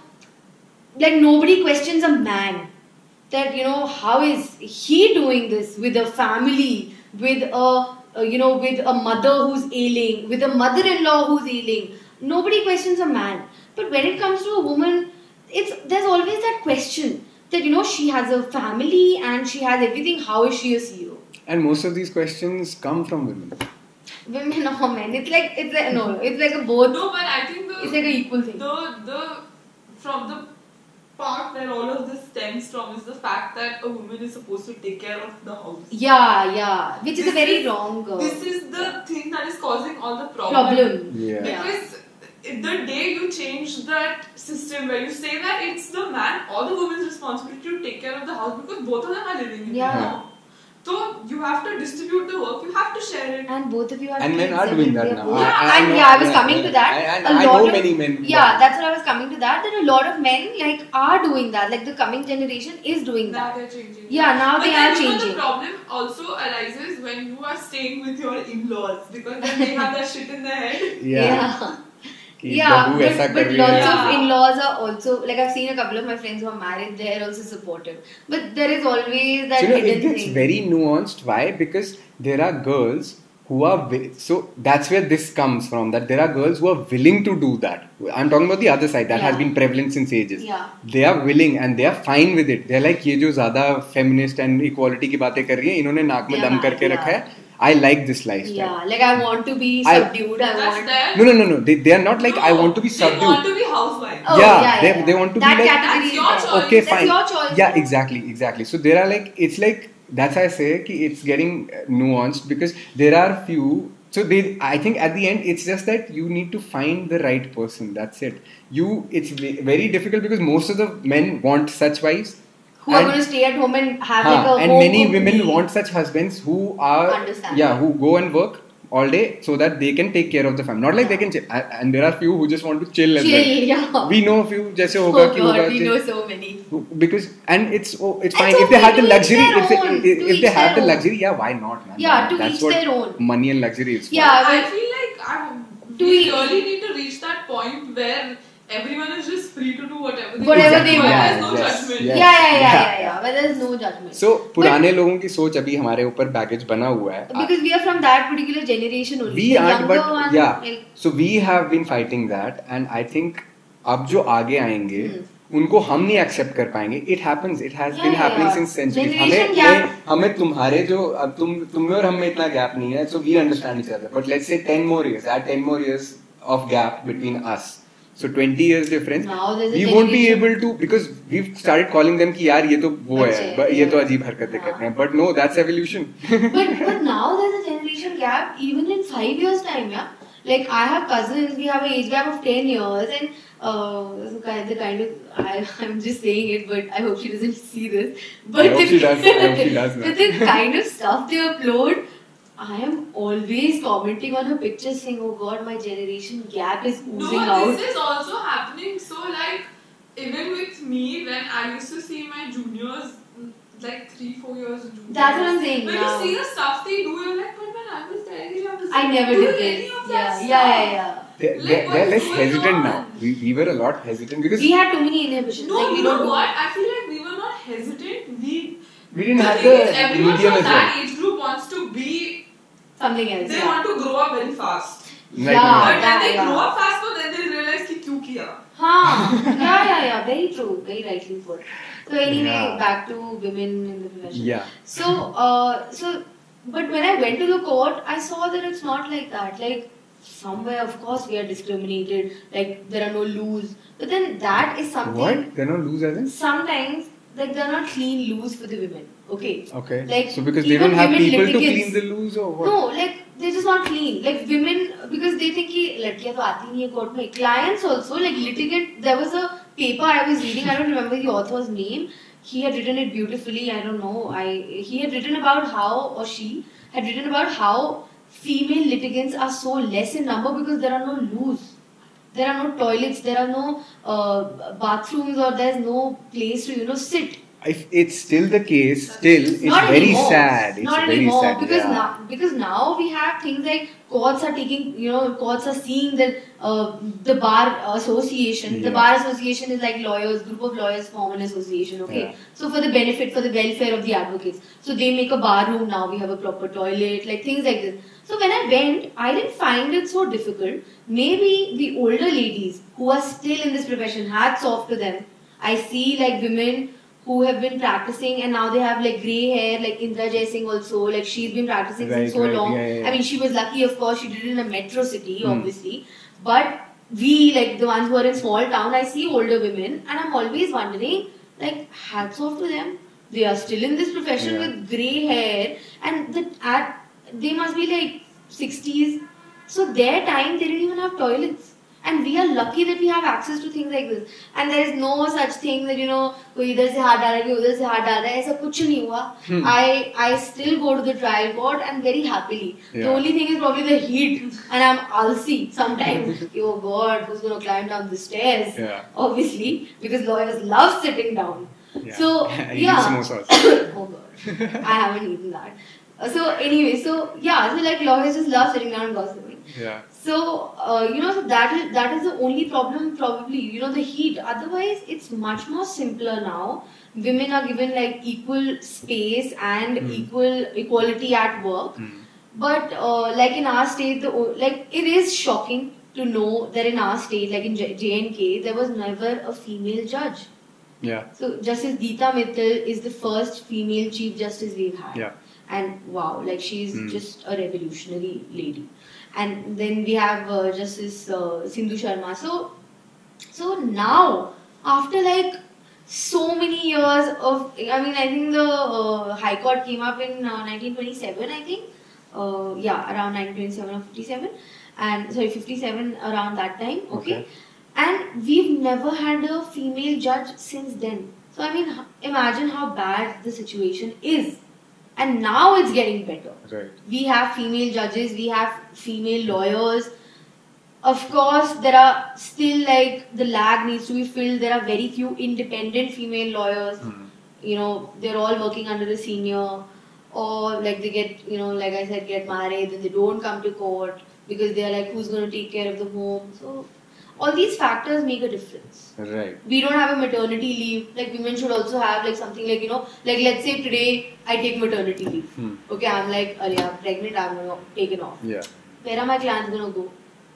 S4: like nobody questions a man. That you know, how is he doing this with a family, with a uh, you know, with a mother who's ailing, with a mother-in-law who's ailing. Nobody questions a man. But when it comes to a woman, it's there's always that question that you know she has a family and she has everything. How is she a C E O?
S5: And most of these questions come from women.
S4: Women or men? It's like it's like no, it's like a both.
S2: No, but I think the.
S4: It's like a equal thing.
S2: The, the, from the part where all of this stems from is the fact that a woman is supposed to take care of the house.
S4: Yeah, yeah, which is
S2: This
S4: a very
S2: is-
S4: wrong uh,
S2: This is the thing that is causing all the problem.
S4: problem.
S5: Yeah.
S2: Because the day you change that system where you say that it's the man or the woman's responsibility to take care of the house because both of them are living in
S4: Yeah.
S2: the home. So you have to distribute the work, you have to share it.
S4: And both of you have
S5: And men
S4: kids
S5: are doing
S4: and
S5: that
S4: they're
S5: now.
S4: both-
S2: Yeah,
S5: I- I
S4: and
S5: know-
S4: yeah, I was
S5: yeah,
S4: coming
S5: yeah.
S4: to that.
S5: I- and
S4: A
S5: I
S4: lot
S5: know
S4: of-
S5: many men who
S4: Yeah,
S5: are-
S4: that's what I was coming to that. That a lot of men like are doing that. Like the coming generation is doing
S2: Now
S4: that.
S2: they're changing.
S4: Yeah, now
S2: but
S4: they
S2: then,
S4: are
S2: you know,
S4: changing.
S2: the problem also arises when you are staying with your in-laws because then they have that shit in their head.
S4: Yeah.
S5: कि
S4: Yeah,
S5: बहू
S4: but,
S5: ऐसा
S4: but
S5: कर रही
S4: lots
S5: है.
S4: of
S2: Yeah.
S4: in-laws are also like I've seen a couple of my friends who are married. They're also supportive, but there is always that
S5: So, you know,
S4: hidden
S5: it gets
S4: thing.
S5: very nuanced. Why? Because there are girls who are wi- so that's where this comes from. That there are girls who are willing to do that. I'm talking about the other side that has
S4: Yeah.
S5: been prevalent since ages.
S4: Yeah.
S5: They are willing and they are fine with it. They're like ये जो ज़्यादा feminist and equality की बातें कर रही हैं, इन्होंने नाक में
S4: They are
S5: दम
S4: mad,
S5: करके
S4: yeah.
S5: रखा है. I like this lifestyle.
S4: Yeah, like I want to be
S5: I-
S4: subdued. I
S2: That's
S4: want.
S2: there.
S5: No, no, no, no. They, they are not like, I want to be
S2: They
S5: subdued.
S2: want to be housewives.
S4: Oh,
S5: Yeah,
S4: yeah,
S5: they-
S4: yeah,
S5: they
S4: yeah.
S5: want to be
S4: that
S5: like-
S4: category
S2: That's
S4: is
S2: your
S4: there.
S2: choice.
S5: Okay,
S4: That's
S5: fine.
S4: your choice.
S5: Yeah,
S4: no?
S5: exactly, exactly. So there are like, it's like, that's why I say ki it's getting uh, nuanced, because there are few. So they, I think at the end, it's just that you need to find the right person. That's it. You, it's ve- very difficult because most of the men want such wives.
S4: Who are
S5: and-
S4: going to stay at home and have
S5: Huh,
S4: like a
S5: and
S4: home
S5: many
S4: cooked
S5: women
S4: meal.
S5: want such husbands who are
S4: Understand.
S5: yeah who go and work all day so that they can take care of the family. Not like
S4: Yeah.
S5: they can chill. And and there are few who just want to chill as
S4: Chill,
S5: well.
S4: yeah.
S5: We know a few. Jaise
S4: Oh
S5: hoga ki
S4: God,
S5: hoga.
S4: we
S5: chill.
S4: know so many.
S5: Because and it's oh, it's
S4: And
S5: fine
S4: so
S5: if they
S4: we
S5: have the
S4: do each
S5: luxury.
S4: their
S5: If they,
S4: own,
S5: if,
S4: to
S5: if
S4: each
S5: they have
S4: their
S5: the
S4: own.
S5: luxury, yeah, why not, man?
S4: Yeah, to
S5: That's
S4: each
S5: what
S4: their own.
S5: money and luxury is for.
S4: Yeah,
S2: I
S4: but-
S2: feel like I,
S4: Do
S2: we
S4: we-
S2: really need to reach that point where everyone is just free to do whatever they
S4: Whatever
S2: want.
S4: they
S2: Where
S4: want.
S2: There's no
S5: Yes,
S2: judgment.
S5: yes.
S4: Yeah, yeah, yeah,
S5: Yeah.
S4: yeah, yeah. Where there's no judgment.
S5: So पुराने लोगों की सोच अभी हमारे ऊपर baggage बना हुआ है.
S4: Because we are from that particular generation only.
S5: We
S4: the
S5: aren't,
S4: younger
S5: but
S4: one,
S5: yeah.
S4: like,
S5: So we have been fighting that, and I think अब जो आगे आएंगे
S4: Hmm.
S5: उनको हम नहीं एक्सेप्ट कर पाएंगे. It happens. It has
S4: Yeah,
S5: been
S4: yeah,
S5: happening
S4: yeah.
S5: since centuries.
S4: Generation
S5: हमें
S4: gap.
S5: हमें हमें तुम्हारे जो अब तुम तुम में और हम में इतना गैप नहीं है. So we understand each other. But let's say ten more years. Add ten more years of gap between us. So twenty years difference.
S4: Now there's a
S5: We won't be
S4: generation-
S5: able to because we've started calling them कि यार ये तो वो है,
S4: बच्चे,
S5: but ये तो
S4: yeah.
S5: अजीब हरकतें
S4: हाँ.
S5: करते हैं. But no, that's evolution.
S4: but but now there's a generation gap even in five years time, yeah. Like I have cousins, we have an age gap of ten years, and uh, the kind the kind of I I'm just saying it, but I hope she doesn't see this. But
S5: I hope
S4: the,
S5: she does. I hope she does, man.
S4: but the kind of stuff they upload, I am always commenting on her pictures saying, "Oh God, my generation gap is oozing
S2: No,
S4: out."
S2: this is also happening. So, like, even with me, when I used to see my juniors, like three, four years juniors.
S4: That's what I'm saying
S2: When
S4: now.
S2: you see the stuff they do, you're like, but man, I was there. I was
S4: I never
S2: doing
S4: did
S2: any
S4: this.
S2: of that
S4: Yeah,
S2: stuff.
S4: yeah, yeah, yeah.
S5: They're,
S2: Like,
S5: they're, they're
S2: what's
S5: less
S2: going
S5: hesitant
S2: on?
S5: now. We, we were a lot hesitant because
S4: We had too many inhibitions.
S2: No,
S4: like, we
S2: you know
S4: don't do-
S2: what? I feel like we were not hesitant. We
S5: we didn't
S2: the
S5: have
S2: thing is,
S5: the
S2: everyone
S5: medium
S2: from
S5: as
S2: that
S5: well.
S2: age group wants to be.
S4: Something else.
S2: They
S4: yeah.
S2: want to grow up very fast.
S5: Like,
S4: Yeah.
S5: uh,
S2: But when
S4: yeah,
S2: they
S4: yeah.
S2: grow up fast, but then they realize कि क्यों किया.
S4: Huh. yeah, yeah, yeah. Very true. Very rightly put. So anyway,
S5: Yeah.
S4: back to women in the profession.
S5: Yeah.
S4: So, uh, so, but when I went to the court, I saw that it's not like that. Like somewhere, of course, we are discriminated. Like there are no loos. But then that is something.
S5: What? They're not loose as in?
S4: Sometimes, like they're not clean loos for the women. Okay.
S5: Okay.
S4: Like,
S5: so because they
S4: even
S5: don't have
S4: women
S5: people to
S4: litigants-
S5: clean the loose or what?
S4: No, like they're just not clean. Like women, because they think कि लड़कियाँ तो आती नहीं है court में. Clients also, like litigant. There was a paper I was reading. I don't remember the author's name. He had written it beautifully. I don't know. I he had written about how, or she had written about how female litigants are so less in number because there are no loos. There are no toilets. There are no uh, bathrooms, or there's no place to you know sit.
S5: If it's still the case, still it's
S4: Not
S5: very
S4: anymore.
S5: sad. It's
S4: Not
S5: very
S4: anymore
S5: sad.
S4: because
S5: yeah.
S4: now because now we have things like courts are taking you know courts are seeing that uh, the bar association the
S5: Yeah.
S4: bar association is like lawyers group of lawyers form an association okay
S5: Yeah.
S4: so for the benefit for the welfare of the advocates so they make a bar room now we have a proper toilet like things like this so when I went I didn't find it so difficult maybe the older ladies who are still in this profession hats off to them I see like women who have been practicing and now they have like grey hair like Indra Jaising also like she's been practicing
S5: Right,
S4: since so
S5: right,
S4: long
S5: yeah, yeah, yeah.
S4: I mean she was lucky of course she did it in a metro city
S5: Hmm.
S4: obviously but we like the ones who are in small town I see older women and I'm always wondering like hats off to them they are still in this profession
S5: Yeah.
S4: with grey hair and the at they must be like sixties so their time they didn't even have toilets and we are lucky that we have access to things like this and there is no such thing that you know कोई इधर से हाथ डाल रहा है कोई उधर से हाथ डाल रहा है ऐसा कुछ नहीं हुआ
S5: Hmm.
S4: I I still go to the trial court and very happily the
S5: Yeah.
S4: only thing is probably the heat and I'm alsy sometimes oh god who's going to climb down the stairs
S5: Yeah.
S4: obviously because lawyers love sitting down
S5: Yeah.
S4: so
S5: Eating
S4: yeah
S5: samosas.
S4: oh god I haven't eaten that Uh, so anyway so yeah so like lawyers just love sitting down and gossiping
S5: Yeah.
S4: so uh, you know so that is that is the only problem probably you know the heat otherwise it's much more simpler now women are given like equal space and
S5: Hmm.
S4: equal equality at work
S5: Hmm.
S4: but uh, like in our state the o- like it is shocking to know that in our state like in J- JNK there was never a female judge
S5: Yeah.
S4: so Justice Geeta Mittal is the first female chief justice we've had
S5: Yeah.
S4: and wow, like she's
S5: Hmm.
S4: just a revolutionary lady. And then we have uh, Justice uh, Sindhu Sharma. So, so now after like so many years of, I mean, I think the uh, High Court came up in uh, nineteen twenty-seven, I think. Uh, yeah, around nineteen twenty-seven or fifty-seven, and sorry, fifty-seven around that time. Okay,
S5: Okay.
S4: and we've never had a female judge since then. So I mean, h- imagine how bad the situation is, and now it's getting better.
S5: Right.
S4: We have female judges, we have female lawyers. Of course, there are still like the lag needs to be filled. There are very few independent female lawyers.
S5: Hmm.
S4: You know, they're all working under a senior, or like they get, you know, like I said, get married and they don't come to court because they're like, who's going to take care of the home? So, all these factors make a difference.
S5: Right.
S4: We don't have a maternity leave. Like women should also have like something like, you know, like let's say today I take maternity leave.
S5: Hmm.
S4: Okay, I'm like, oh yeah, pregnant, I'm gonna take it off.
S5: Yeah.
S4: Where are my clients gonna go?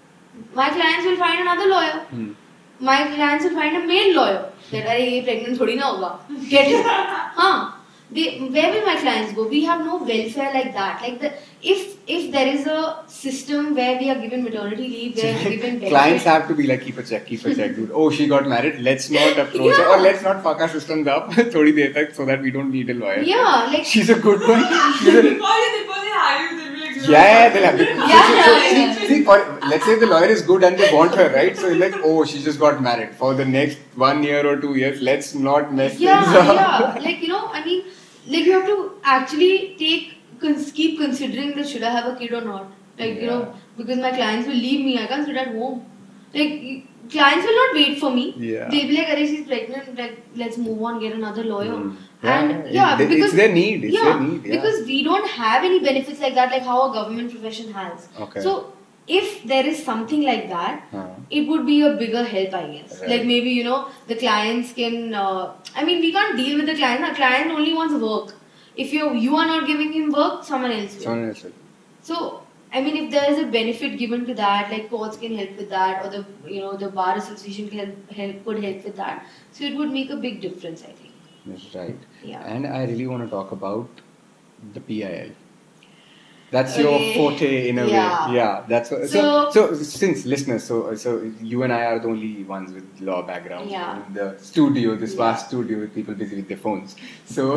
S4: My clients will find another lawyer.
S5: Hmm.
S4: My clients will find a male lawyer. That अरे ये pregnant थोड़ी ना होगा. Get it? हाँ. They, where will my clients go? We have no welfare like that. Like the if if there is a system where we are given maternity leave, where we are given benefits.
S5: Clients have to be like, keep a check, keep a check, dude. Oh, she got married. Let's not approach her, or
S4: Yeah.
S5: let's not fuck our systems up थोड़ी देर तक, so that we don't need a lawyer.
S4: Yeah, like
S5: She's a good one. She's a,
S2: Before you, before they hire you, they'll be like,
S5: yeah, yeah, they'll have it.
S4: Yeah,
S5: So, so, so,
S4: yeah,
S5: see, see, for, let's say the lawyer is good and they want her, right? So you're like, oh, she just got married. For the next one year or two years, let's not mess
S4: yeah,
S5: things up.
S4: yeah. Like you know, I mean, like you have to actually take cons- keep considering that should I have a kid or not. Like you know,
S5: Yeah.
S4: because my clients will leave me, I can't sit at home. Like y- clients will not wait for me.
S5: Yeah.
S4: They'll be like, "Arey, she's pregnant. Like let's move on, get another lawyer."
S5: Hmm.
S4: And
S5: Yeah,
S4: yeah,
S5: it-
S4: because
S5: it's their need. It's
S4: yeah,
S5: their need. Yeah.
S4: because we don't have any benefits like that, like how a government profession has.
S5: Okay.
S4: So if there is something like that,
S5: Huh.
S4: it would be a bigger help, I guess.
S5: Right.
S4: Like maybe, you know, the clients can, uh, I mean, we can't deal with the client. The client only wants work. If you you are not giving him work, someone else will.
S5: Someone else will.
S4: So, I mean, if there is a benefit given to that, like courts can help with that, or the, you know, the bar association can help, help could help with that. So it would make a big difference, I think.
S5: That's right.
S4: Yeah.
S5: And I really want to talk about the P I L. That's your
S4: Okay.
S5: forte in a
S4: Yeah.
S5: way. Yeah. That's what, so, so. Since listeners, so so you and I are the only ones with law background
S4: Yeah.
S5: in the studio, this
S4: Yeah.
S5: vast studio with people busy with their phones. So,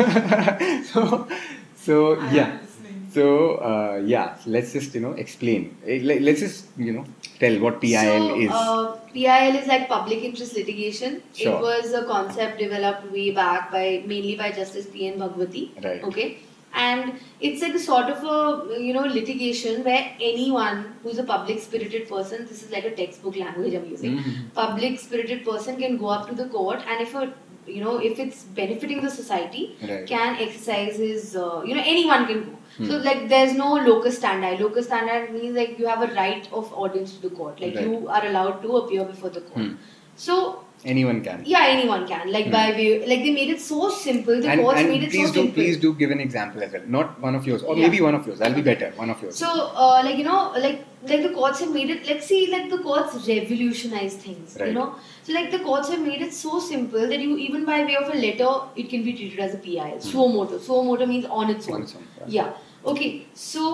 S5: so, so
S2: I
S5: yeah.
S2: am listening.
S5: So uh, yeah, let's just you know explain. Eh, let- Let's just you know tell what P I L
S4: so,
S5: is.
S4: Uh, P I L is like public interest litigation.
S5: Sure.
S4: It was a concept developed way back by mainly by Justice P N Bhagwati.
S5: Right.
S4: Okay. And it's like a sort of a you know litigation where anyone who's a public spirited person, this is like a textbook language I'm using.
S5: Mhm.
S4: Public spirited person can go up to the court, and if a you know if it's benefiting the society,
S5: Right.
S4: can exercise his uh, you know anyone can go.
S5: Hmm.
S4: So like there's no locus standi. Locus standi means like you have a right of audience to the court. Like
S5: Right.
S4: you are allowed to appear before the court.
S5: Hmm.
S4: So
S5: Anyone can.
S4: yeah, anyone can. Like
S5: Hmm.
S4: by way, like they made it so simple. The
S5: And,
S4: courts
S5: and
S4: made it
S5: please
S4: so
S5: do
S4: simple.
S5: please do give an example as well. Not one of yours, or
S4: Yeah.
S5: maybe one of yours. That'll be better. One of yours.
S4: So, uh, like you know, like like the courts have made it. Like see, like the courts revolutionize things.
S5: Right.
S4: You know, so like the courts have made it so simple that you even by way of a letter, it can be treated as a P I L. Suo moto. Suo moto means on its own.
S5: On its own, yeah.
S4: Yeah. Okay. So,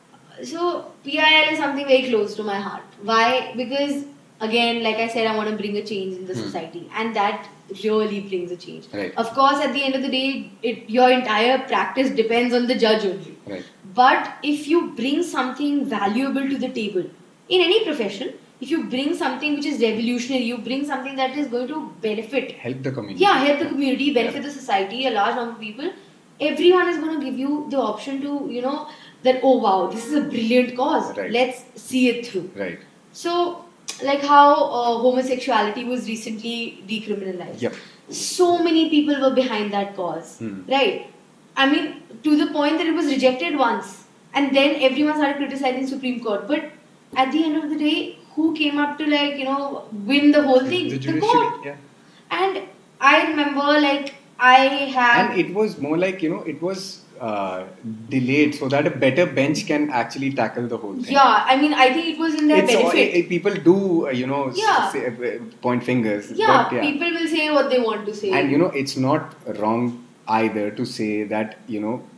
S4: so P I L is something very close to my heart. Why? Because again, like I said, I want to bring a change in the
S5: Hmm.
S4: society, and that really brings a change.
S5: Right.
S4: Of course, at the end of the day, it your entire practice depends on the judge only.
S5: Right.
S4: But if you bring something valuable to the table in any profession, if you bring something which is revolutionary, you bring something that is going to benefit,
S5: Help the community.
S4: yeah, help the community, benefit the society, a large number of people, everyone is going to give you the option to, you know, that oh wow, this is a brilliant cause.
S5: Right.
S4: Let's see it through.
S5: Right.
S4: So, like how uh, homosexuality was recently decriminalized.
S5: Yep.
S4: So many people were behind that cause,
S5: Hmm.
S4: right? I mean, to the point that it was rejected once, and then everyone started criticizing Supreme Court. But at the end of the day, who came up to like you know win the whole thing?
S5: The
S4: The,
S5: judiciary.
S4: court.
S5: Yeah.
S4: And I remember, like I had.
S5: And it was more like, you know, it was uh, delayed so that a better bench can actually tackle the whole thing.
S4: Yeah, I mean, I think it was in their
S5: It's all,
S4: benefit.
S5: it, it- people do, uh, you know, s-
S4: Yeah.
S5: say, uh, point fingers.
S4: yeah,
S5: but yeah.
S4: people will say what they want to say.
S5: And, you know, it's not wrong either to say that, you know,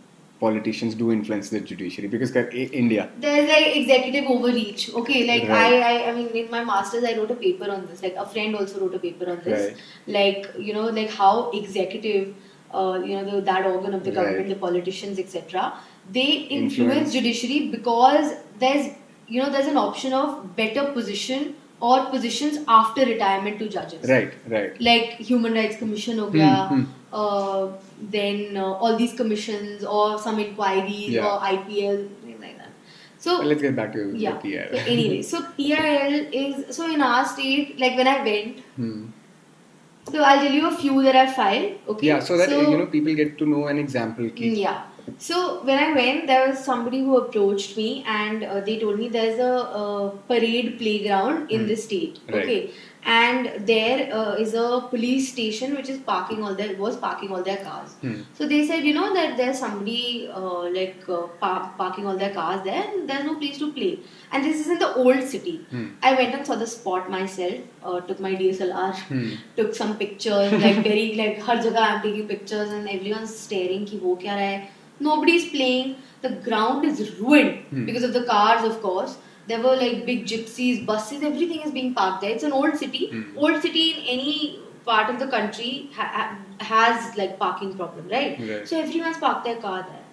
S5: politicians do influence the judiciary? Because uh, I- India.
S4: There's like executive overreach. Okay, like
S5: Right.
S4: I, I, I mean, in my masters, I wrote a paper on this. Like a friend also wrote a paper on this.
S5: Right.
S4: Like you know, like how executive, uh, you know, the, that organ of the government,
S5: Right.
S4: the politicians, et cetera. They influence,
S5: Influence.
S4: judiciary because there's, you know, there's an option of better position or positions after retirement to judges.
S5: Right, right.
S4: Like Human Rights Commission ho gaya,
S5: Hmm, hmm.
S4: uh, then uh, all these commissions or some inquiries
S5: Yeah.
S4: or I P L, things like that. So
S5: Well, let's get back to
S4: yeah.
S5: the P R.
S4: So anyway, so P I L is, so in our state, like when I went,
S5: Hmm.
S4: so I'll tell you a few that I filed. Okay.
S5: Yeah, so that you know people get to know an example. Ki,
S4: Mm, yeah. So when I went, there was somebody who approached me and uh, they told me there's a, uh parade playground in
S5: Hmm.
S4: the state.
S5: Right.
S4: Okay. And there uh, is a police station which is parking all their was parking all their cars.
S5: Hmm.
S4: So they said, you know, that there's somebody uh, like uh, par- parking all their cars there and there's no place to play. And this is in the old city.
S5: Hmm.
S4: I went and saw the spot myself, uh, took my D S L R,
S5: Hmm.
S4: took some pictures, like very, like har jagah I'm taking pictures and everyone's staring ki wo kya raha hai. Nobody's playing. The ground is ruined
S5: Hmm.
S4: because of the cars, of course. There were like big gypsies, buses, everything is being parked there. It's an old city.
S5: Hmm.
S4: Old city in any part of the country ha- ha- has like parking problem, right?
S5: Right.
S4: So everyone's parked their car there.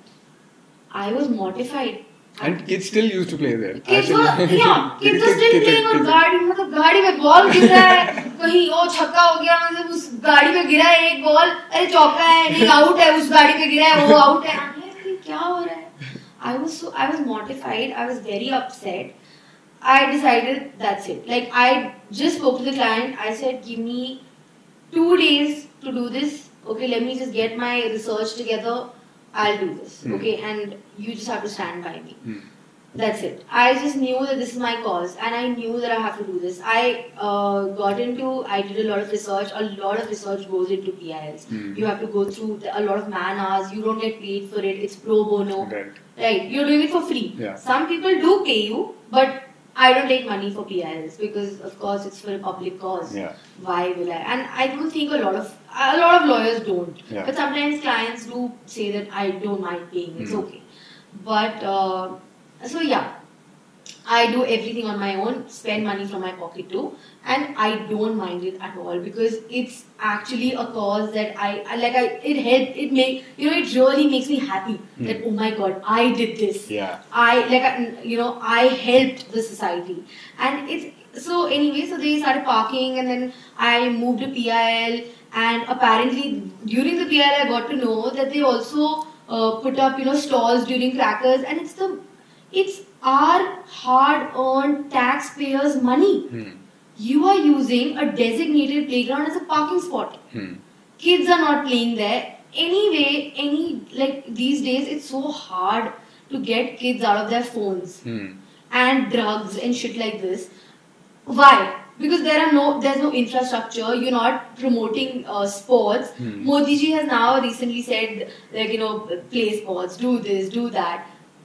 S4: I was mortified.
S5: And kids still used to play there.
S4: Kids were,
S5: Actually-
S4: yeah, kids were
S5: Kid-
S4: still
S5: kid-
S4: playing और
S5: kid-
S4: गाड़ी मतलब गाड़ी में ball गिर रहा है कहीं ओ छक्का हो गया मतलब उस गाड़ी में गिरा है एक बॉल अरे चौका है नहीं आउट है उस गाड़ी में गिरा है वो आउट है I'm like, अरे क्या हो रहा है I was so I was mortified I was very upset I decided that's it like I just spoke to the client I said give me two days to do this okay let me just get my research together I'll do this
S5: Hmm.
S4: okay and you just have to stand by me
S5: Hmm.
S4: that's it. I just knew that this is my cause and I knew that I have to do this. I uh, got into, I did a lot of research. A lot of research goes into P I Ls.
S5: Hmm.
S4: You have to go through the, a lot of man hours. You don't get paid for it. It's pro bono.
S5: Right.
S4: Right. You're doing it for free.
S5: Yeah.
S4: Some people do pay you, but I don't take money for P I Ls because, of course, it's for a public cause.
S5: Yeah.
S4: Why will I? And I don't think a lot of a lot of lawyers don't.
S5: Yeah.
S4: But sometimes clients do say that I don't mind paying. It's
S5: Hmm.
S4: okay. But uh, so yeah. I do everything on my own, spend money from my pocket too, and I don't mind it at all because it's actually a cause that I, I like. I it helped. It make you know it really makes me happy
S5: Hmm.
S4: that oh my god I did this.
S5: Yeah.
S4: I like I, you know I helped the society, and it's so anyway. So they started parking, and then I moved to P I L, and apparently during the P I L I got to know that they also uh, put up you know stalls during crackers, and it's the it's our hard-earned taxpayers' money.
S5: Hmm.
S4: You are using a designated playground as a parking spot.
S5: Hmm.
S4: Kids are not playing there. Anyway, any like these days, it's so hard to get kids out of their phones
S5: Hmm.
S4: and drugs and shit like this. Why? Because there are no, there's no infrastructure. You're not promoting uh, sports.
S5: Hmm.
S4: Modi ji has now recently said, like you know, play sports, do this, do that.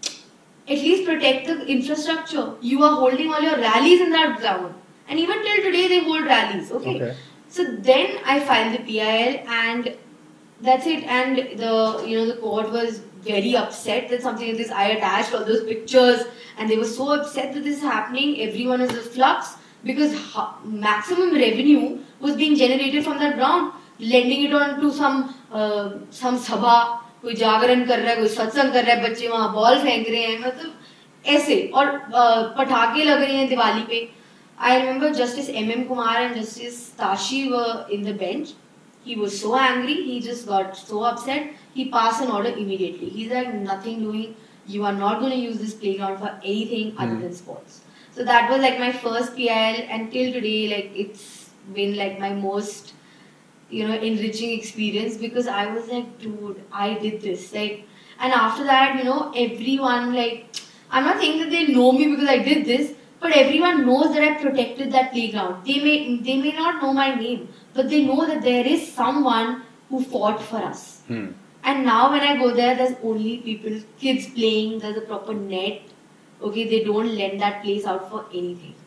S4: At least protect the infrastructure. You are holding all your rallies in that ground. And even till today they hold rallies. Okay.
S5: Okay.
S4: So then I filed the P I L and that's it. And the you know the court was very upset that something like this. I attached all those pictures and they were so upset that this is happening. Everyone is in flux because ha- maximum revenue was being generated from that ground. Lending it on to some uh, some sabha. कोई जागरण कर रहा है कोई सत्संग कर रहा है बच्चे वहाँ बॉल फेंक रहे हैं मतलब ऐसे और पटाखे लग रहे हैं दिवाली पे I remember Justice M M Kumar and Justice Tashi were in the bench he was so angry he just got so upset he passed an order immediately he's like nothing doing you are not going to use this playground for anything other
S5: Hmm.
S4: than sports so that was like my first P I L and till today like it's been like my most you know enriching experience because I was like dude I did this like and after that you know everyone like I'm not saying that they know me because I did this but everyone knows that I protected that playground they may they may not know my name but they know that there is someone who fought for us
S5: Hmm.
S4: and now when I go there there's only people kids playing there's a proper net okay they don't lend that place out for anything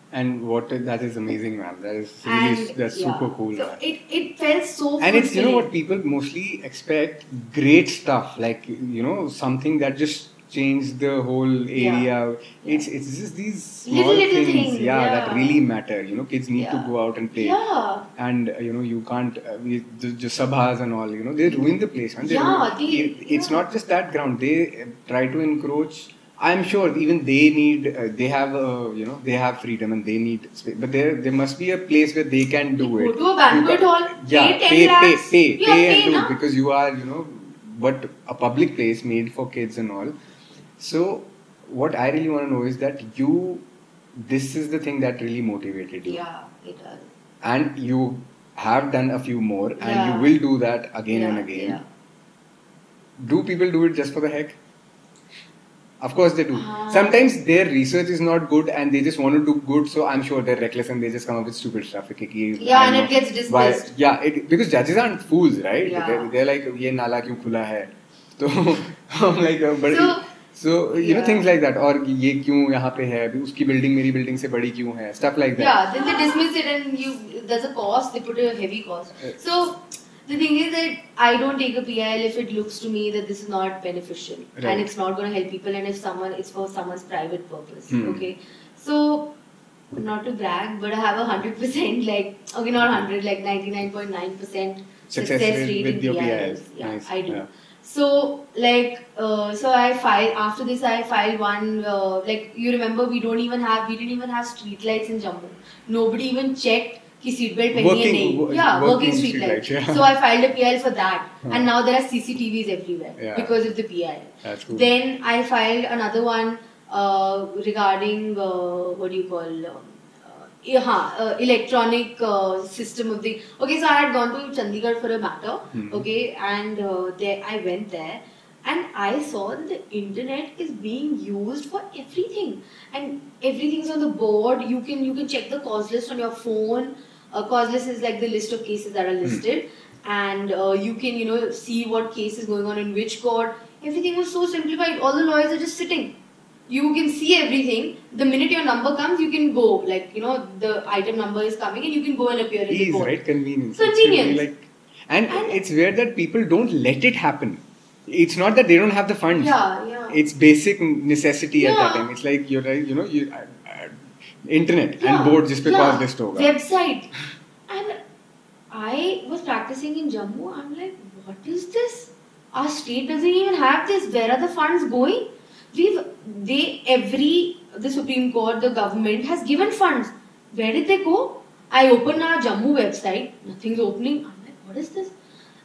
S5: And what is, that is amazing, man. That is really
S4: And
S5: that's
S4: yeah.
S5: super cool.
S4: So
S5: man.
S4: it, it felt so
S5: And it's, you know what,
S4: fulfilling.
S5: people mostly expect great stuff, like, you know, something that just changed the whole area.
S4: Yeah.
S5: It's it's just these small
S4: Little, little
S5: things,
S4: things,
S5: yeah,
S4: yeah.
S5: that really matter. You know, kids need to
S4: Yeah.
S5: go out and play.
S4: Yeah.
S5: And, uh, you know, you can't, uh, we, the, the sabhas and all, you know, they ruin the place. Man. They
S4: Yeah,
S5: ruin,
S4: they-
S5: it, it's
S4: yeah.
S5: not just that ground. They uh, try to encroach. I'm sure even they need, uh, they have, uh, you know, they have freedom and they need space. But there, there must be a place where they can do
S4: Go
S5: it.
S4: to a banquet
S5: You
S4: hall,
S5: yeah,
S4: pay ten
S5: pay, pay,
S4: lakhs.
S5: pay,
S4: Yeah,
S5: pay,
S4: pay,
S5: and do
S4: na?
S5: because you are, you know, but a public place made for kids and all. So, what I really want to know is that you, this is the thing that really motivated you.
S4: Yeah, it does.
S5: And you have done a few more, and
S4: Yeah.
S5: you will do that again and
S4: Yeah,
S5: again.
S4: yeah.
S5: Do people do it just for the heck? Of course they do.
S4: Ah.
S5: Sometimes their research is not good and they just want to do good, so I'm sure they're reckless and they just come up with stupid stuff. Okay, ki-
S4: Yeah,
S5: I
S4: and
S5: know
S4: it gets
S5: why-
S4: dismissed.
S5: yeah, it, because judges aren't fools, right?
S4: Yeah.
S5: They're, they're like, ye nala kyun khula hai? So I'm like, uh, but
S4: So-
S5: so you know
S4: Yeah.
S5: things like that. Or ये क्यों यहाँ पे है? अभी उसकी building मेरी building से बड़ी क्यों है? Stuff like that.
S4: Yeah, then they dismiss it and you there's a cost, they put a heavy cost. So the thing is that I don't take a P I L if it looks to me that this is not beneficial
S5: Right.
S4: and it's not going to help people and if someone it's for someone's private purpose.
S5: Hmm.
S4: Okay, so not to brag, but I have a hundred percent like okay not hundred like ninety nine point nine percent
S5: Success
S4: success
S5: rate
S4: rate
S5: with
S4: in
S5: your
S4: P I Ls.
S5: P I Ls.
S4: Yeah,
S5: Nice.
S4: I do.
S5: Yeah.
S4: So like uh, so I filed after this I filed one uh, like you remember we don't even have we didn't even have street lights in Jammu. Nobody even checked कि seat belt पहनी है
S5: Working-
S4: नहीं.
S5: wo-
S4: Yeah,
S5: working
S4: working street
S5: street
S4: lights.
S5: lights, yeah.
S4: So I filed a P I L for that,
S5: Huh.
S4: and now there are C C T Vs everywhere
S5: Yeah.
S4: because of the P I L.
S5: That's cool.
S4: Then I filed another one uh, regarding uh, what do you call um, uh, yeah, uh, electronic uh, system of the. Okay, so I had gone to Chandigarh for a matter.
S5: Hmm.
S4: Okay, and uh, there I went there. And I saw that the internet is being used for everything, and everything's on the board. You can you can check the cause list on your phone. Uh, cause list is like the list of cases that are listed, and uh, you can you know see what case is going on in which court. Everything was so simplified. All the lawyers are just sitting. You can see everything. The minute your number comes, you can go. Like you know the item number is coming, and you can go and appear in the
S5: Ease,
S4: court.
S5: right? Convenience. It's
S4: Convenience.
S5: really like, and,
S4: And-
S5: it's weird that people don't let it happen. It's not that they don't have the funds.
S4: Yeah, yeah.
S5: It's basic necessity at that
S4: Yeah.
S5: time. It's like you're like, you know, you uh, uh, internet
S4: Yeah,
S5: and board जिस पे
S4: yeah,
S5: cause list होगा.
S4: Website. And I was practicing in Jammu. I'm like, what is this? Our state doesn't even have this. Where are the funds going? We've they every the Supreme Court, the government has given funds. Where did they go? I opened our Jammu website. Nothing's opening. I'm like, what is this?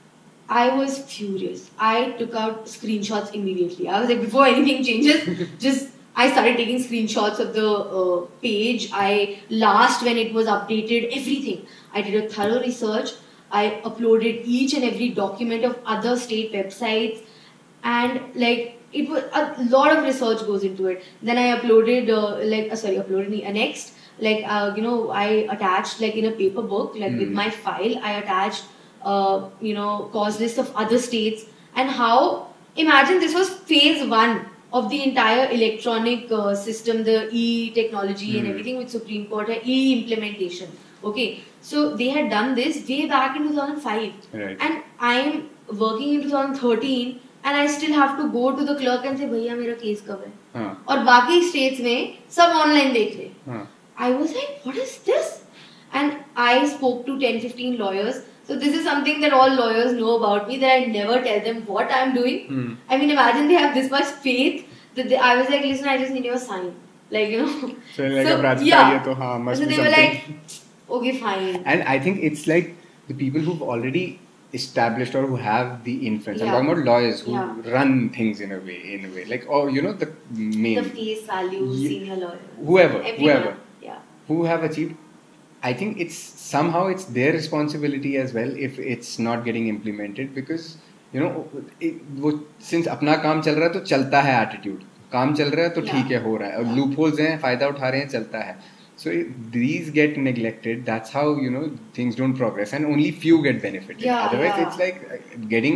S4: I was furious. I took out screenshots immediately. I was like, before anything changes, just I started taking screenshots of the uh, page. I last when it was updated, everything. I did a thorough research. I uploaded each and every document of other state websites, and like it was a lot of research goes into it. Then I uploaded uh, like uh, sorry, uploaded the annexed. Like uh, you know, I attached like in a paper book, like with
S5: Hmm.
S4: my file, I attached uh, you know cause list of other states and how. Imagine this was phase one of the entire electronic uh, system, the e technology and
S5: Hmm.
S4: everything with Supreme Court, uh, e implementation. Okay, so they had done this way back in two thousand five,
S5: Right.
S4: and I am working in two thousand thirteen, and I still have to go to the clerk and say, भैया मेरा case कब है?
S5: हाँ,
S4: और बाकी states में सब online देख ले.
S5: हाँ.
S4: I was like, what is this? And I spoke to ten fifteen lawyers. So this is something that all lawyers know about me, that I never tell them what I'm doing.
S5: Hmm.
S4: I mean, imagine they have this much faith that they, I was like, listen, I just need your sign. Like, you know.
S5: So like
S4: So,
S5: अपराध
S4: yeah.
S5: चाहिए तो हाँ, must
S4: So
S5: be
S4: they were
S5: something.
S4: like, okay, fine.
S5: And I think it's like the people who've already established or who have the influence. I'm
S4: Yeah.
S5: talking about lawyers who
S4: Yeah.
S5: run things in a way, in a way, like or you know the main
S4: The face value,
S5: Ye-
S4: senior lawyer.
S5: whoever,
S4: Everyone.
S5: whoever
S4: Yeah.
S5: who have achieved. I think it's somehow it's their responsibility as well if it's not getting implemented because you know it, वो since अपना काम चल रहा है तो चलता है attitude. काम चल रहा है तो
S4: Yeah.
S5: ठीक है हो रहा है और
S4: Yeah.
S5: loopholes हैं फायदा उठा रहे हैं चलता है. So if these get neglected, that's how you know things don't progress, and only few get benefited.
S4: Yeah,
S5: Otherwise,
S4: yeah.
S5: it's like uh, getting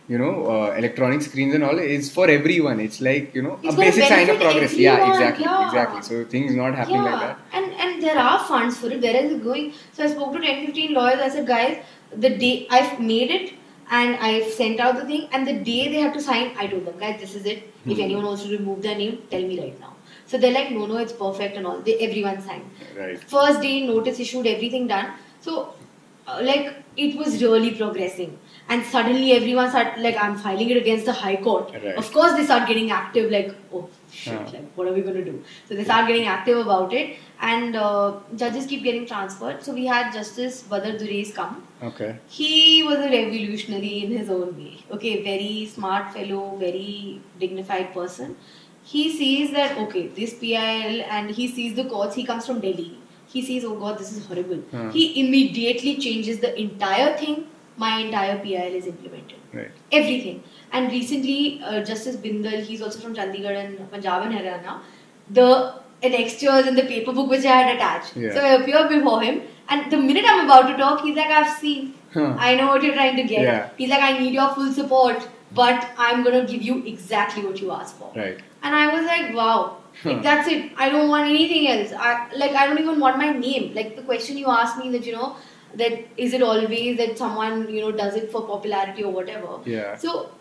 S5: you know, uh, electronic screens and all is for everyone. It's like, you know,
S4: It's
S5: a
S4: gonna
S5: basic sign of
S4: benefit
S5: progress. Yeah,
S4: everyone,
S5: exactly,
S4: yeah.
S5: exactly. So things not happening like that.
S4: And and there are funds for it. Where is it going? So I spoke to ten, fifteen lawyers. I said, guys, the day I've made it and I've sent out the thing, and the day they had to sign, I told them, guys, this is it. If
S5: Hmm.
S4: anyone wants to remove their name, tell me right now. So they're like, no, no, it's perfect and all. They, everyone signed.
S5: Right.
S4: First day, notice issued, everything done. So, uh, like, it was really progressing. And suddenly everyone started, like, I'm filing it against the High Court.
S5: Right.
S4: Of course, they start getting active, like, oh, shit,
S5: Uh.
S4: like, what are we going to do? So they start getting active about it. And uh, judges keep getting transferred. So we had Justice Badar Durais come.
S5: Okay.
S4: He was a revolutionary in his own way. Okay, very smart fellow, very dignified person. He sees that, okay, this P I L, and he sees the courts, he comes from Delhi. He sees, oh God, this is horrible.
S5: Hmm.
S4: He immediately changes the entire thing. My entire P I L is implemented.
S5: Right.
S4: Everything. And recently, uh, Justice Bindal, he's also from Chandigarh and Punjab and Haryana. The annexures and the paper book which I had attached.
S5: Yeah.
S4: So I appear before him, and the minute I'm about to talk, he's like, I've seen.
S5: Huh.
S4: I know what you're trying to get.
S5: Yeah.
S4: He's like, I need your full support, but I'm gonna give you exactly what you asked for.
S5: Right.
S4: And I was like, wow,
S5: Huh.
S4: like that's it. I don't want anything else. I like I don't even want my name. Like the question you asked me that you know that is it always that someone you know does it for popularity or whatever.
S5: Yeah.
S4: So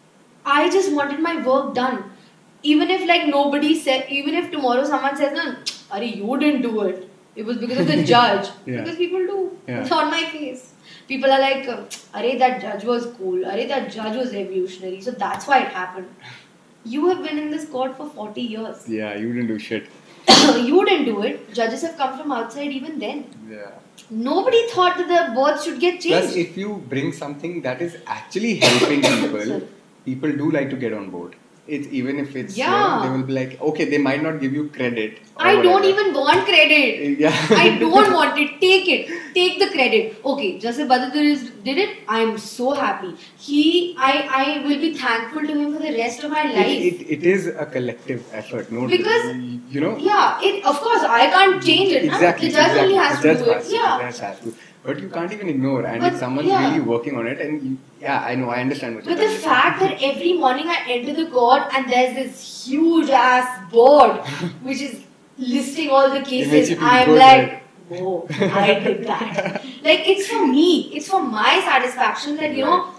S4: I just wanted my work done. Even if like nobody said, even if tomorrow someone says, no, Ari, you didn't do it. It was because of the judge.
S5: Yeah.
S4: Because people do.
S5: Yeah.
S4: It's on my face. People are like, Arey, that judge was cool. Arey, that judge was revolutionary. So that's why it happened. You have been in this court for forty years.
S5: Yeah, you didn't do shit.
S4: You didn't do it. Judges have come from outside even then.
S5: Yeah.
S4: Nobody thought that the boards should get changed.
S5: Plus, if you bring something that is actually helping people, people do like to get on board. It's even if it's you know,
S4: Yeah.
S5: they will be like, okay, they might not give you credit. or
S4: I don't
S5: whatever.
S4: even want credit.
S5: Yeah.
S4: I don't want it. Take it. Take the credit. Okay, Justice Badar Durais did it. I'm so happy. He, I, I will be thankful to him for the rest of my life.
S5: It, it, it is a collective effort, no?
S4: Because-
S5: you know.
S4: Yeah, it. Of course, I can't change it. na?
S5: Exactly.
S4: The judge
S5: exactly.
S4: only has
S5: The
S4: to
S5: judge
S4: do it.
S5: has to,
S4: Yeah.
S5: the judge has to. But you can't even ignore, and
S4: But,
S5: if someone's
S4: yeah.
S5: really working on it, and you, yeah, I know, I understand what you're
S4: But the
S5: trying to say.
S4: fact that every morning I enter the court and there's this huge ass board which is listing all the
S5: makes you
S4: cases,
S5: feel
S4: I'm
S5: good,
S4: like, whoa, I did that. Like, it's for me, it's for my satisfaction that, you know,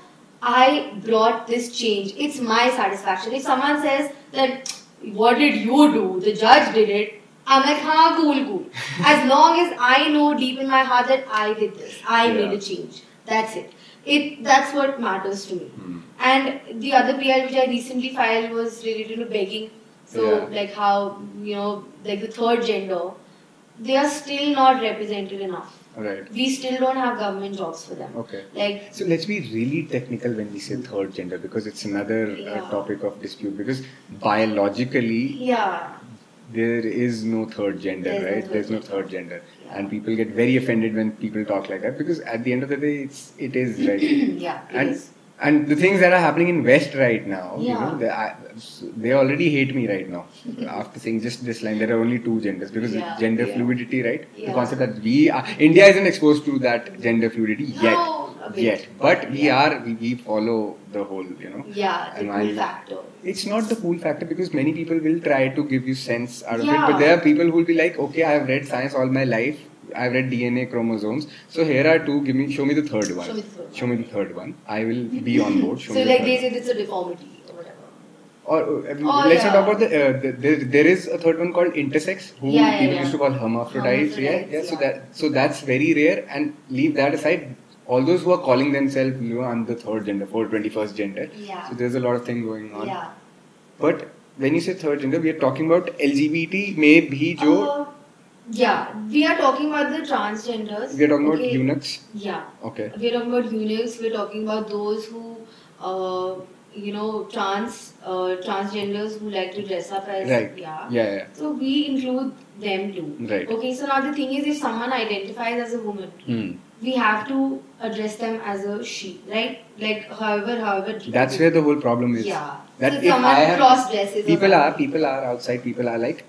S4: I brought this change. It's my satisfaction. If someone says that, what did you do? The judge did it. I'm like, ha, cool, cool. As long as I know deep in my heart that I did this, I
S5: Yeah.
S4: made a change. That's it. It that's what matters to me.
S5: Hmm.
S4: And the other P L which I recently filed was related to begging. So
S5: Yeah.
S4: like how you know like the third gender, they are still not represented enough.
S5: Right.
S4: We still don't have government jobs for them.
S5: Okay.
S4: Like
S5: So let's be really technical when we say third gender, because it's another uh,
S4: Yeah.
S5: topic of dispute. Because biologically,
S4: yeah,
S5: there is no third gender,
S4: There's no
S5: right?
S4: third
S5: There's no
S4: gender.
S5: third gender,
S4: Yeah.
S5: and people get very offended when people talk like that, because at the end of the day, it's it is right.
S4: yeah, it
S5: and
S4: is.
S5: and the things that are happening in West right now, you
S4: Yeah.
S5: know, they, I, they already hate me right now after saying just this line. There are only two genders because
S4: Yeah,
S5: gender
S4: yeah.
S5: fluidity, right? The
S4: Yeah.
S5: concept that we are, India isn't exposed to that gender fluidity yet,
S4: No, a bit.
S5: yet, but we
S4: Yeah.
S5: are we, we follow the whole, you know.
S4: Yeah, the
S5: And
S4: cool
S5: I-
S4: factor.
S5: It's not the cool factor, because many people will try to give you sense out of it,
S4: Yeah.
S5: but there are people who will be like, okay, I have read science all my life, I've read D N A, chromosomes, so here are two, give me, show me the third one.
S4: Show me the third one.
S5: Show me the third one. I will be on board. Show
S4: So
S5: me the
S4: like
S5: third
S4: they
S5: one.
S4: say it's a deformity or whatever.
S5: Or uh,
S4: Oh,
S5: let's
S4: yeah.
S5: not talk about the, uh, the there, there is a third one called intersex, who
S4: Yeah, yeah,
S5: people
S4: yeah.
S5: used to call hermaphrodites. Yeah,
S4: Hermaphrodites,
S5: yeah. So
S4: yeah.
S5: that so that's very rare. And leave that aside. All those who are calling themselves, you know, I'm the third gender, for twenty-first gender.
S4: Yeah.
S5: So there's a lot of thing going on.
S4: Yeah.
S5: But when you say third gender, we are talking about L G B T में भी जो
S4: Uh, yeah, we are talking about the transgenders.
S5: we are talking about
S4: okay?
S5: eunuchs.
S4: Yeah.
S5: Okay.
S4: We are talking about eunuchs. We are talking about those who, uh, you know, trans uh, transgenders who like to dress up as
S5: Right.
S4: yeah.
S5: Yeah, yeah.
S4: So we include them too.
S5: Right.
S4: Okay. So now the thing is, if someone identifies as a woman,
S5: Hmm.
S4: we have to address them as a she, right? Like however, however.
S5: That's where the whole problem is.
S4: Yeah.
S5: That
S4: so
S5: if
S4: someone
S5: I have-
S4: cross dresses.
S5: People are people are outside. People are like,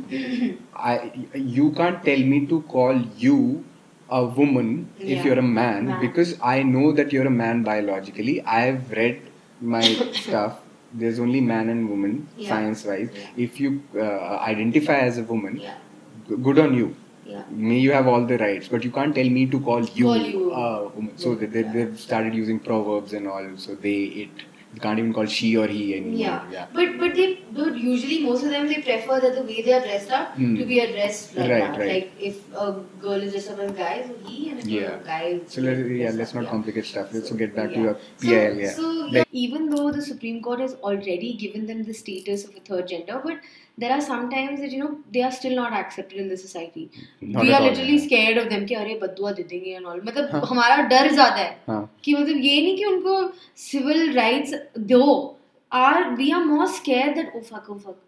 S5: I you can't tell me to call you a woman if
S4: Yeah.
S5: you're a man,
S4: Man.
S5: because I know that you're a man biologically. I've read my stuff, there's only man and woman,
S4: Yeah.
S5: science wise.
S4: Yeah.
S5: If you uh, identify as a woman,
S4: Yeah.
S5: g- good on you.
S4: Yeah.
S5: May you have all the rights, but you can't tell me to call you,
S4: Call you
S5: a woman. So they, they,
S4: yeah.
S5: they've started using proverbs and all. So they, it, you can't even call she or he anymore.
S4: Yeah.
S5: yeah.
S4: But but they but usually most of them they prefer that the way they are dressed up
S5: Hmm.
S4: to be addressed like
S5: Right,
S4: that.
S5: right.
S4: Like if a girl is dressed up as a guy, so he, and if
S5: Yeah.
S4: a guy is
S5: So let's, yeah,
S4: dressed
S5: let's
S4: up,
S5: not
S4: yeah.
S5: complicate stuff. Let's
S4: So,
S5: get back to
S4: yeah.
S5: your P I L.
S4: So,
S5: Yeah.
S4: so yeah, even though the Supreme Court has already given them the status of a third gender, but there are some times that you know they are still not accepted in the society.
S5: Not
S4: We
S5: at
S4: are
S5: all,
S4: literally
S5: yeah.
S4: scared of them कि अरे बद्दुआ दे देंगे and all. मतलब
S5: हाँ.
S4: हमारा डर ज़्यादा है
S5: हाँ.
S4: कि मतलब ये नहीं कि उनको civil rights दो. Are we are more scared that oh fuck oh fuck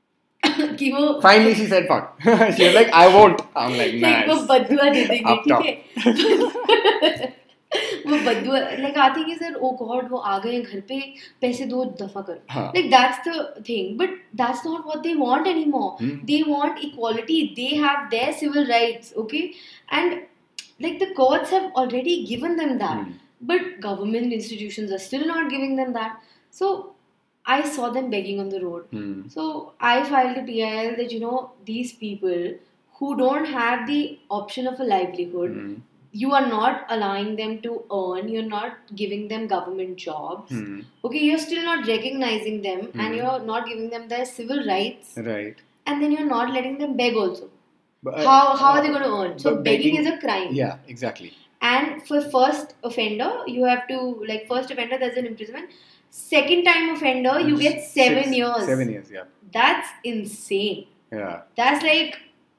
S4: कि वो
S5: Finally, she said fuck. She was like, I won't. I'm like,
S4: like वो
S5: nice.
S4: बद्दुआ दे देंगे
S5: Up top.
S4: ठीक है वो बद्दुआ like आते कि सर oh god वो आ गए घर पे पैसे दो दफा करो
S5: हाँ.
S4: like that's the thing but that's not what they want anymore.
S5: Hmm.
S4: They want equality. They have their civil rights, okay, and like the courts have already given them that.
S5: Hmm.
S4: But government institutions are still not giving them that. So I saw them begging on the road.
S5: Hmm.
S4: So I filed a P I L that you know these people who don't have the option of a livelihood,
S5: Hmm.
S4: you are not allowing them to earn, you're not giving them government jobs.
S5: Hmm.
S4: Okay, you're still not recognizing them
S5: Hmm.
S4: and you're not giving them their civil rights,
S5: Right.
S4: and then you're not letting them beg also.
S5: But,
S4: How
S5: uh,
S4: how are they going to earn? So
S5: but
S4: begging
S5: begging-
S4: is a crime.
S5: Yeah, exactly.
S4: And for first offender, you have to like first offender there's an imprisonment. Second time offender, you get seven
S5: Six-
S4: years.
S5: Seven years, yeah.
S4: That's insane.
S5: Yeah.
S4: That's like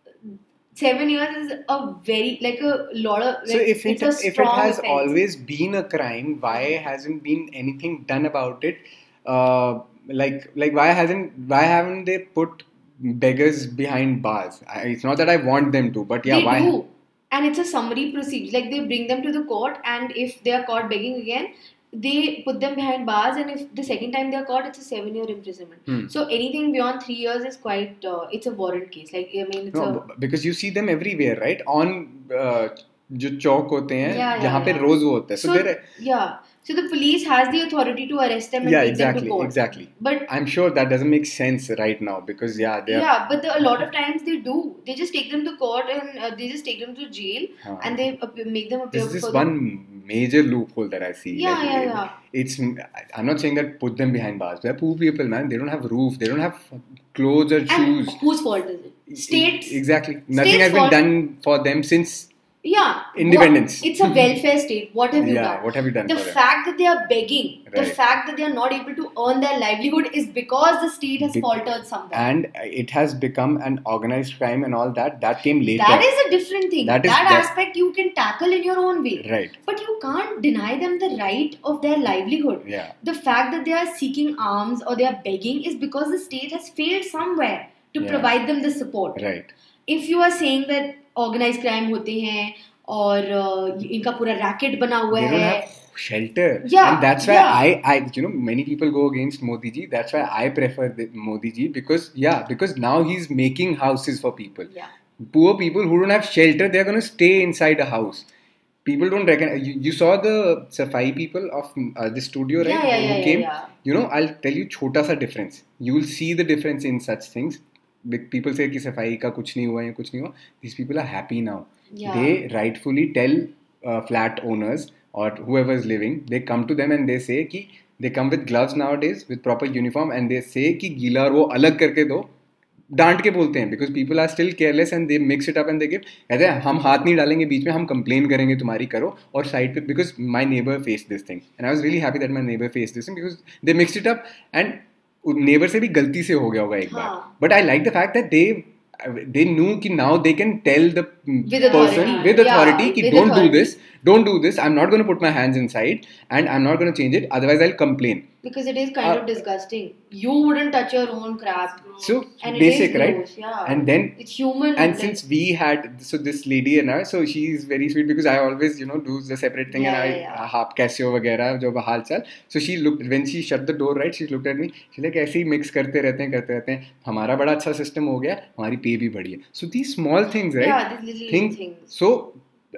S4: seven years is a very like a lot of. Like,
S5: So if it
S4: it's a
S5: if it
S4: strong
S5: has
S4: offense.
S5: always been a crime, why hasn't been anything done about it? Uh, like like why hasn't why haven't they put beggars behind bars? I, it's not that I want them to, but yeah,
S4: they
S5: why?
S4: do, and it's a summary procedure. Like they bring them to the court, and if they are caught begging again, they put them behind bars, and if the second time they are caught, it's a seven-year imprisonment.
S5: Hmm.
S4: So anything beyond three years is quite. Uh, it's a warrant case. Like I mean, it's
S5: No,
S4: a.
S5: b- because you see them everywhere, right? On uh, जो चौक होते हैं
S4: Yeah, yeah,
S5: जहाँ पे
S4: yeah.
S5: रोज वो होता है. So,
S4: So
S5: there,
S4: yeah, so the police has the authority to arrest them and
S5: yeah,
S4: take
S5: exactly,
S4: them to court.
S5: exactly.
S4: But
S5: I'm sure that doesn't make sense right now because yeah, they are.
S4: yeah, but the, a lot of times they do. They just take them to court and uh, they just take them to jail
S5: Huh.
S4: and they ap- make them appear
S5: This is
S4: for
S5: one
S4: the.
S5: major loophole that I see.
S4: Yeah,
S5: Like,
S4: yeah,
S5: it-
S4: yeah.
S5: It's. I'm not saying that put them behind bars. They're poor people, man. They don't have roof. They don't have clothes or
S4: And
S5: shoes.
S4: whose fault is it? States.
S5: Exactly. Nothing
S4: States
S5: has been
S4: fault.
S5: done for them since.
S4: Yeah.
S5: Independence.
S4: What- It's a welfare state. What have you
S5: Yeah.
S4: done?
S5: What have you done
S4: The
S5: for them?
S4: fact that they are begging, the
S5: Right.
S4: fact that they are not able to earn their livelihood is because the state has
S5: Bec-
S4: faltered somewhere.
S5: And it has become an organized crime and all that. That came later.
S4: That is a different thing.
S5: That
S4: That,
S5: is- that-
S4: aspect you can tackle in your own way.
S5: Right.
S4: But you can't deny them the right of their livelihood.
S5: Yeah.
S4: The fact that they are seeking alms or they are begging is because the state has failed somewhere to
S5: Yeah.
S4: provide them the support.
S5: Right.
S4: If you are saying that organized crime होते हैं और uh, इनका पूरा racket बना हुआ
S5: They don't
S4: है.
S5: have shelter.
S4: Yeah,
S5: And that's why
S4: yeah.
S5: I, I, you know, many people go against Modi ji. That's why I prefer the Modi ji because, yeah, because now he's making houses for people.
S4: Yeah.
S5: Poor people who don't have shelter, they're going to stay inside a house. People don't reckon. You, you saw the Safai people of uh, the studio, right?
S4: Yeah, yeah,
S5: Who
S4: yeah,
S5: came.
S4: yeah, yeah.
S5: You know, I'll tell you, chota sa difference. You will see the difference in such things. Big people say कि सफाई का कुछ नहीं हुआ या कुछ नहीं हुआ. These people are happy now.
S4: Yeah.
S5: They rightfully tell uh, flat owners or whoever is living, they come to them and they say कि they come with gloves nowadays with proper uniform and they say कि गीला और वो अलग करके दो. डांट के बोलते हैं because people are still careless and they mix it up and they give. कहते हैं हम हाथ नहीं डालेंगे बीच में, हम complain करेंगे तुम्हारी करो और side पे because my neighbor faced this thing and I was really happy that my neighbor faced this thing because they mixed it up and neighbor से भी गलती से हो गया होगा एक बार.
S4: हाँ.
S5: But I like the fact that they they knew कि now they can tell the
S4: With
S5: person
S4: authority.
S5: with authority
S4: Yeah,
S5: कि
S4: with
S5: don't
S4: authority.
S5: do this, don't do this. I'm not going to put my hands inside and I'm not going to change it. Otherwise, I'll complain.
S4: Because it is kind
S5: Uh,
S4: of disgusting. You wouldn't touch your own crap.
S5: So
S4: And it
S5: basic,
S4: is
S5: right?
S4: gross, yeah.
S5: And then
S4: It's human.
S5: and
S4: like-
S5: since we had so this lady and I, so she's very sweet because I always you know do the separate thing
S4: Yeah,
S5: and I
S4: yeah, yeah.
S5: हाप कैसे हो वगैरह जो हाल चाल. So she looked when she shut the door, right? She looked at me. She like ऐसे ही mix करते रहते हैं करते रहते हैं. हमारा बड़ा अच्छा system हो गया, हमारी pay भी बढ़ी है. So these small things, right?
S4: Yeah, these little
S5: Things-
S4: things.
S5: So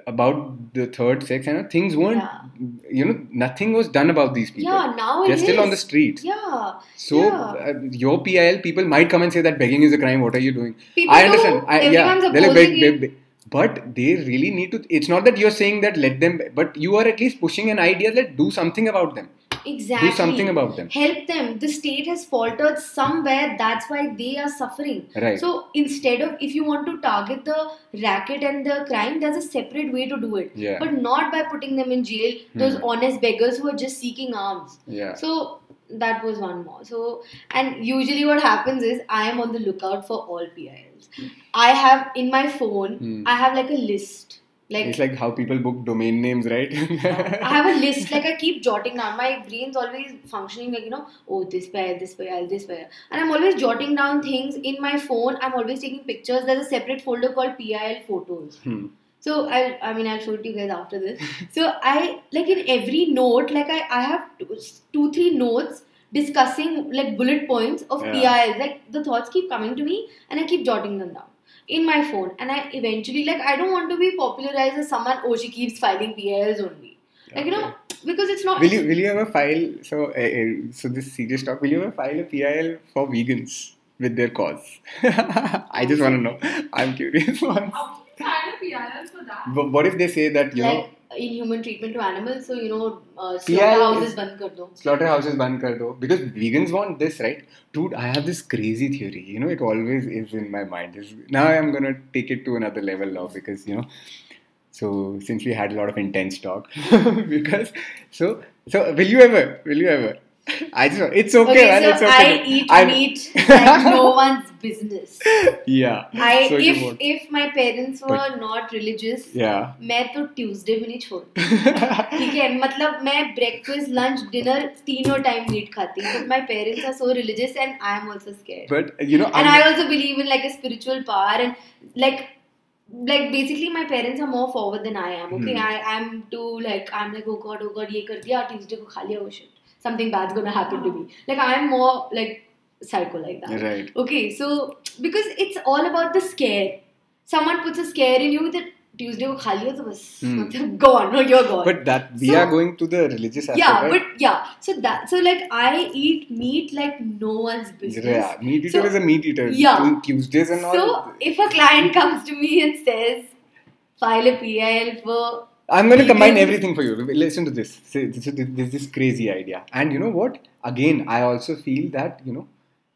S5: about the third sex, and things weren't,
S4: Yeah.
S5: you know, nothing was done about these people.
S4: Yeah, now
S5: They're
S4: it
S5: still
S4: is.
S5: on the streets.
S4: Yeah.
S5: So
S4: yeah.
S5: uh, your P I L people might come and say that begging is a crime. What are you doing?
S4: People
S5: I
S4: do.
S5: understand. I, yeah,
S4: Everyone's
S5: they're like,
S4: opposing
S5: beg,
S4: it.
S5: beg, beg. But they really need to. It's not that you're saying that let them, but you are at least pushing an idea that do something about them.
S4: Exactly.
S5: Do something about them.
S4: Help them. The state has faltered somewhere. That's why they are suffering.
S5: Right.
S4: So instead of, if you want to target the racket and the crime, there's a separate way to do it.
S5: Yeah.
S4: But not by putting them in jail. Those
S5: Hmm.
S4: honest beggars who are just seeking alms.
S5: Yeah.
S4: So that was one more. So, and usually what happens is I am on the lookout for all P I Ls. I have in my phone,
S5: Hmm.
S4: I have like a list. Like
S5: It's like how people book domain names, right?
S4: I have a list, like I keep jotting down. My brain's always functioning like, you know, oh, this pair, this pair, this pair. And I'm always jotting down things in my phone. I'm always taking pictures. There's a separate folder called P I L photos.
S5: Hmm.
S4: So I, I mean, I'll show it to you guys after this. So I, like in every note, like I, I have two, two, three notes discussing like bullet points of
S5: Yeah.
S4: P I Ls. Like the thoughts keep coming to me and I keep jotting them down in my phone. And I eventually, like, I don't want to be popularized as someone, oh, she keeps filing P I Ls only. Like, you know, because it's not.
S5: Will you will you ever file so uh, uh, so this serious talk? Will you ever file a P I L for vegans with their cause? I just want to know. I'm curious. Once.
S2: How can you find a P I L for that?
S5: But what if they say that you know
S4: like inhuman treatment to animals, so you know, uh,
S5: P I L
S4: slaughterhouses
S5: is-
S4: band kar do.
S5: slaughterhouses ban kar do, because vegans want this, right? Dude, I have this crazy theory. You know, it always is in my mind. This, now I'm gonna take it to another level now because you know. So since we had a lot of intense talk, because so so will you ever? Will you ever? I just it's okay,
S4: Okay,
S5: man.
S4: so
S5: It's okay.
S4: I eat
S5: I'm-
S4: meat like no one's business.
S5: Yeah.
S4: I
S5: So you
S4: if
S5: won't.
S4: if my parents were
S5: But-
S4: not religious,
S5: Yeah.
S4: मैं तो Tuesday भी नहीं छोड़ ठीक है मतलब मैं breakfast lunch dinner तीनों टाइम मीट खाती हूँ but my parents are so religious and I am also scared
S5: But you know,
S4: and
S5: I'm-
S4: I also believe in like a spiritual power and like like basically my parents are more forward than I am okay
S5: Hmm.
S4: I am too like I'm like oh god oh god ये कर दिया Tuesday को खा लिया oh shit something bad's gonna happen to me like I'm more like psycho like that
S5: Right.
S4: okay so because it's all about the scare someone puts a scare in you that Tuesday को खा लिया तो बस
S5: Hmm.
S4: मतलब gone no you're gone
S5: But that we
S4: So-
S5: are going to the religious aspect,
S4: yeah
S5: right?
S4: but yeah so that so like I eat meat like no one's business
S5: Yeah, meat eater
S4: So-
S5: is a meat eater.
S4: Yeah.
S5: Doing Tuesdays and all.
S4: so if a client comes to me and says file a P I L for
S5: I'm going to combine
S4: vegan-
S5: everything for you. Listen to this. See, this is this, this crazy idea. And you know what? Again, I also feel that, you know,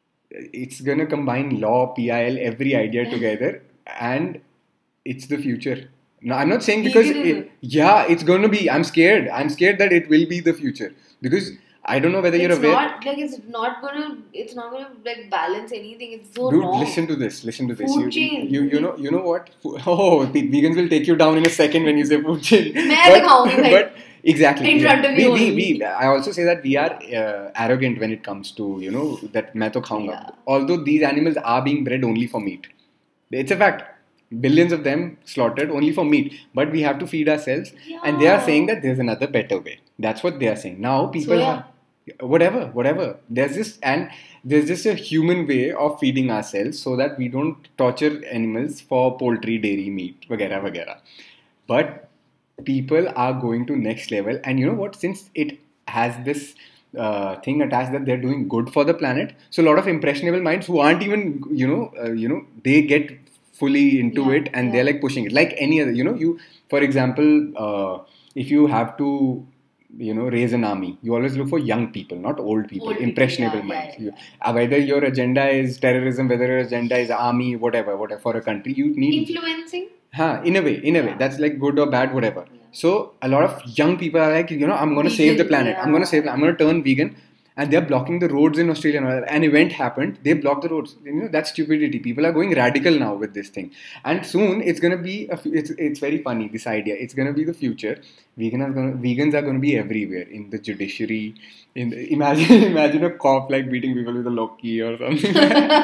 S5: it's going to combine law, P I L, every idea together. And it's the future. No, I'm not saying because,
S4: Veganism.
S5: it, yeah, it's going to be. I'm scared. I'm scared that it will be the future. Because I don't know whether you're
S4: it's
S5: aware.
S4: not like it's not gonna it's not gonna like balance anything it's so
S5: Dude,
S4: wrong
S5: listen to this. Listen to this.
S4: Food
S5: you,
S4: chain.
S5: you you know you know what? Fo- Oh, the vegans will take you down in a second when you say food chain.
S4: मैं तो खाऊंगी भाई.
S5: but exactly.
S4: In front of
S5: we,
S4: you
S5: we,
S4: only.
S5: we, I also say that we are uh, arrogant when it comes to you know that मैं तो खाऊंगा.
S4: Yeah.
S5: Although these animals are being bred only for meat, it's a fact. Billions of them slaughtered only for meat, but we have to feed ourselves, and they are
S4: Yeah.
S5: saying that there's another better way. That's what they are saying. Now people
S4: Soya.
S5: have whatever whatever there's this and there's just a human way of feeding ourselves so that we don't torture animals for poultry dairy meat vagera vagera but people are going to next level and you know what since it has this uh, thing attached that they're doing good for the planet so a lot of impressionable minds who aren't even you know uh, you know they get fully into
S4: Yeah,
S5: it and
S4: yeah.
S5: they're like pushing it like any other you know you for example uh, if you have to you know raise an army you always look for young people not old people
S4: Old people,
S5: impressionable
S4: yeah, yeah,
S5: minds
S4: yeah,
S5: You- uh, whether your agenda is terrorism whether your agenda is army whatever whatever for a country you need
S4: influencing
S5: huh, in a way in a way
S4: Yeah.
S5: that's like good or bad whatever
S4: Yeah.
S5: so a lot of young people are like you know I'm going to save the
S4: Vegan,
S5: planet I'm going to
S4: yeah.
S5: save I'm going to turn vegan and they're blocking the roads in Australia and all that. An event happened they blocked the roads you know that's stupidity people are going radical now with this thing and soon it's going to be a, fu- it's it's very funny this idea it's going to be the future vegan are going vegans are going to be everywhere in the judiciary in the, imagine imagine a cop like beating people with a loki or something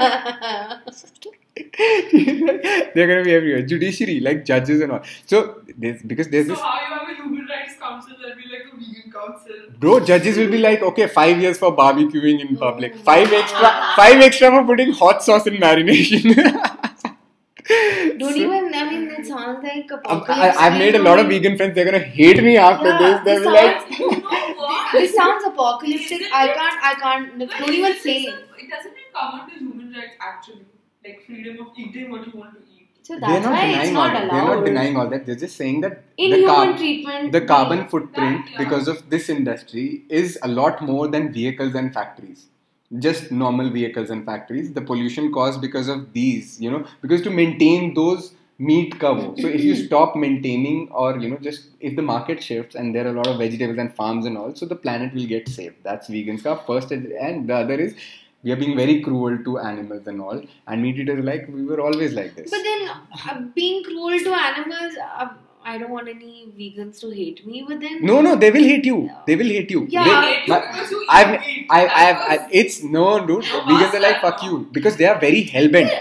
S5: they're going to be everywhere judiciary like judges and all so there's because there's
S2: So
S5: this
S2: how you have a human rights council that be like a vegan council?
S5: bro judges will be like okay five years for barbecuing in public
S4: Oh.
S5: five extra five extra for putting hot sauce in marination
S4: Don't
S5: So-
S4: even, I mean, it sounds like
S5: I,
S4: apocalypse.
S5: I've made a lot of vegan friends. They're gonna hate me after
S4: Yeah,
S5: this. They'll
S4: this
S5: be like,
S4: sounds-
S2: You know what?
S4: This sounds apocalyptic.
S2: Isn't
S4: I
S2: it-
S4: can't, I can't,
S2: But
S4: don't even
S2: isn't
S4: say.
S2: this a- It doesn't it come under human rights actually? Like freedom of eating what you want to eat.
S4: So
S5: they're
S4: that's
S5: not
S4: why it's
S5: denying all
S4: not
S5: that.
S4: allowed.
S5: They're not denying all that. They're just saying that the,
S4: Inhuman
S5: carb,
S4: treatment.
S5: the carbon footprint
S2: That, yeah.
S5: because of this industry is a lot more than vehicles and factories. Just normal vehicles and factories. The pollution caused because of these, you know, because to maintain those meat cover. So if you stop maintaining, or you know, just if the market shifts and there are a lot of vegetables and farms and all, so the planet will get saved. That's vegans ka first, and the other is we are being very cruel to animals and all. And meat eaters are like, we were always like this.
S4: But then, uh, being cruel to animals, uh, I don't want any vegans to hate me. But then,
S5: No, no, they will hate you. They will hate you.
S4: Yeah.
S5: They-
S2: They hate you
S5: but
S2: because you eat
S5: I've,
S2: meat.
S5: I,
S2: That
S5: I, I,
S2: was-
S5: it's no, dude.
S2: No,
S5: Vegans are like,
S2: bastard,
S5: fuck
S2: no.
S5: you, because they are very hellbent.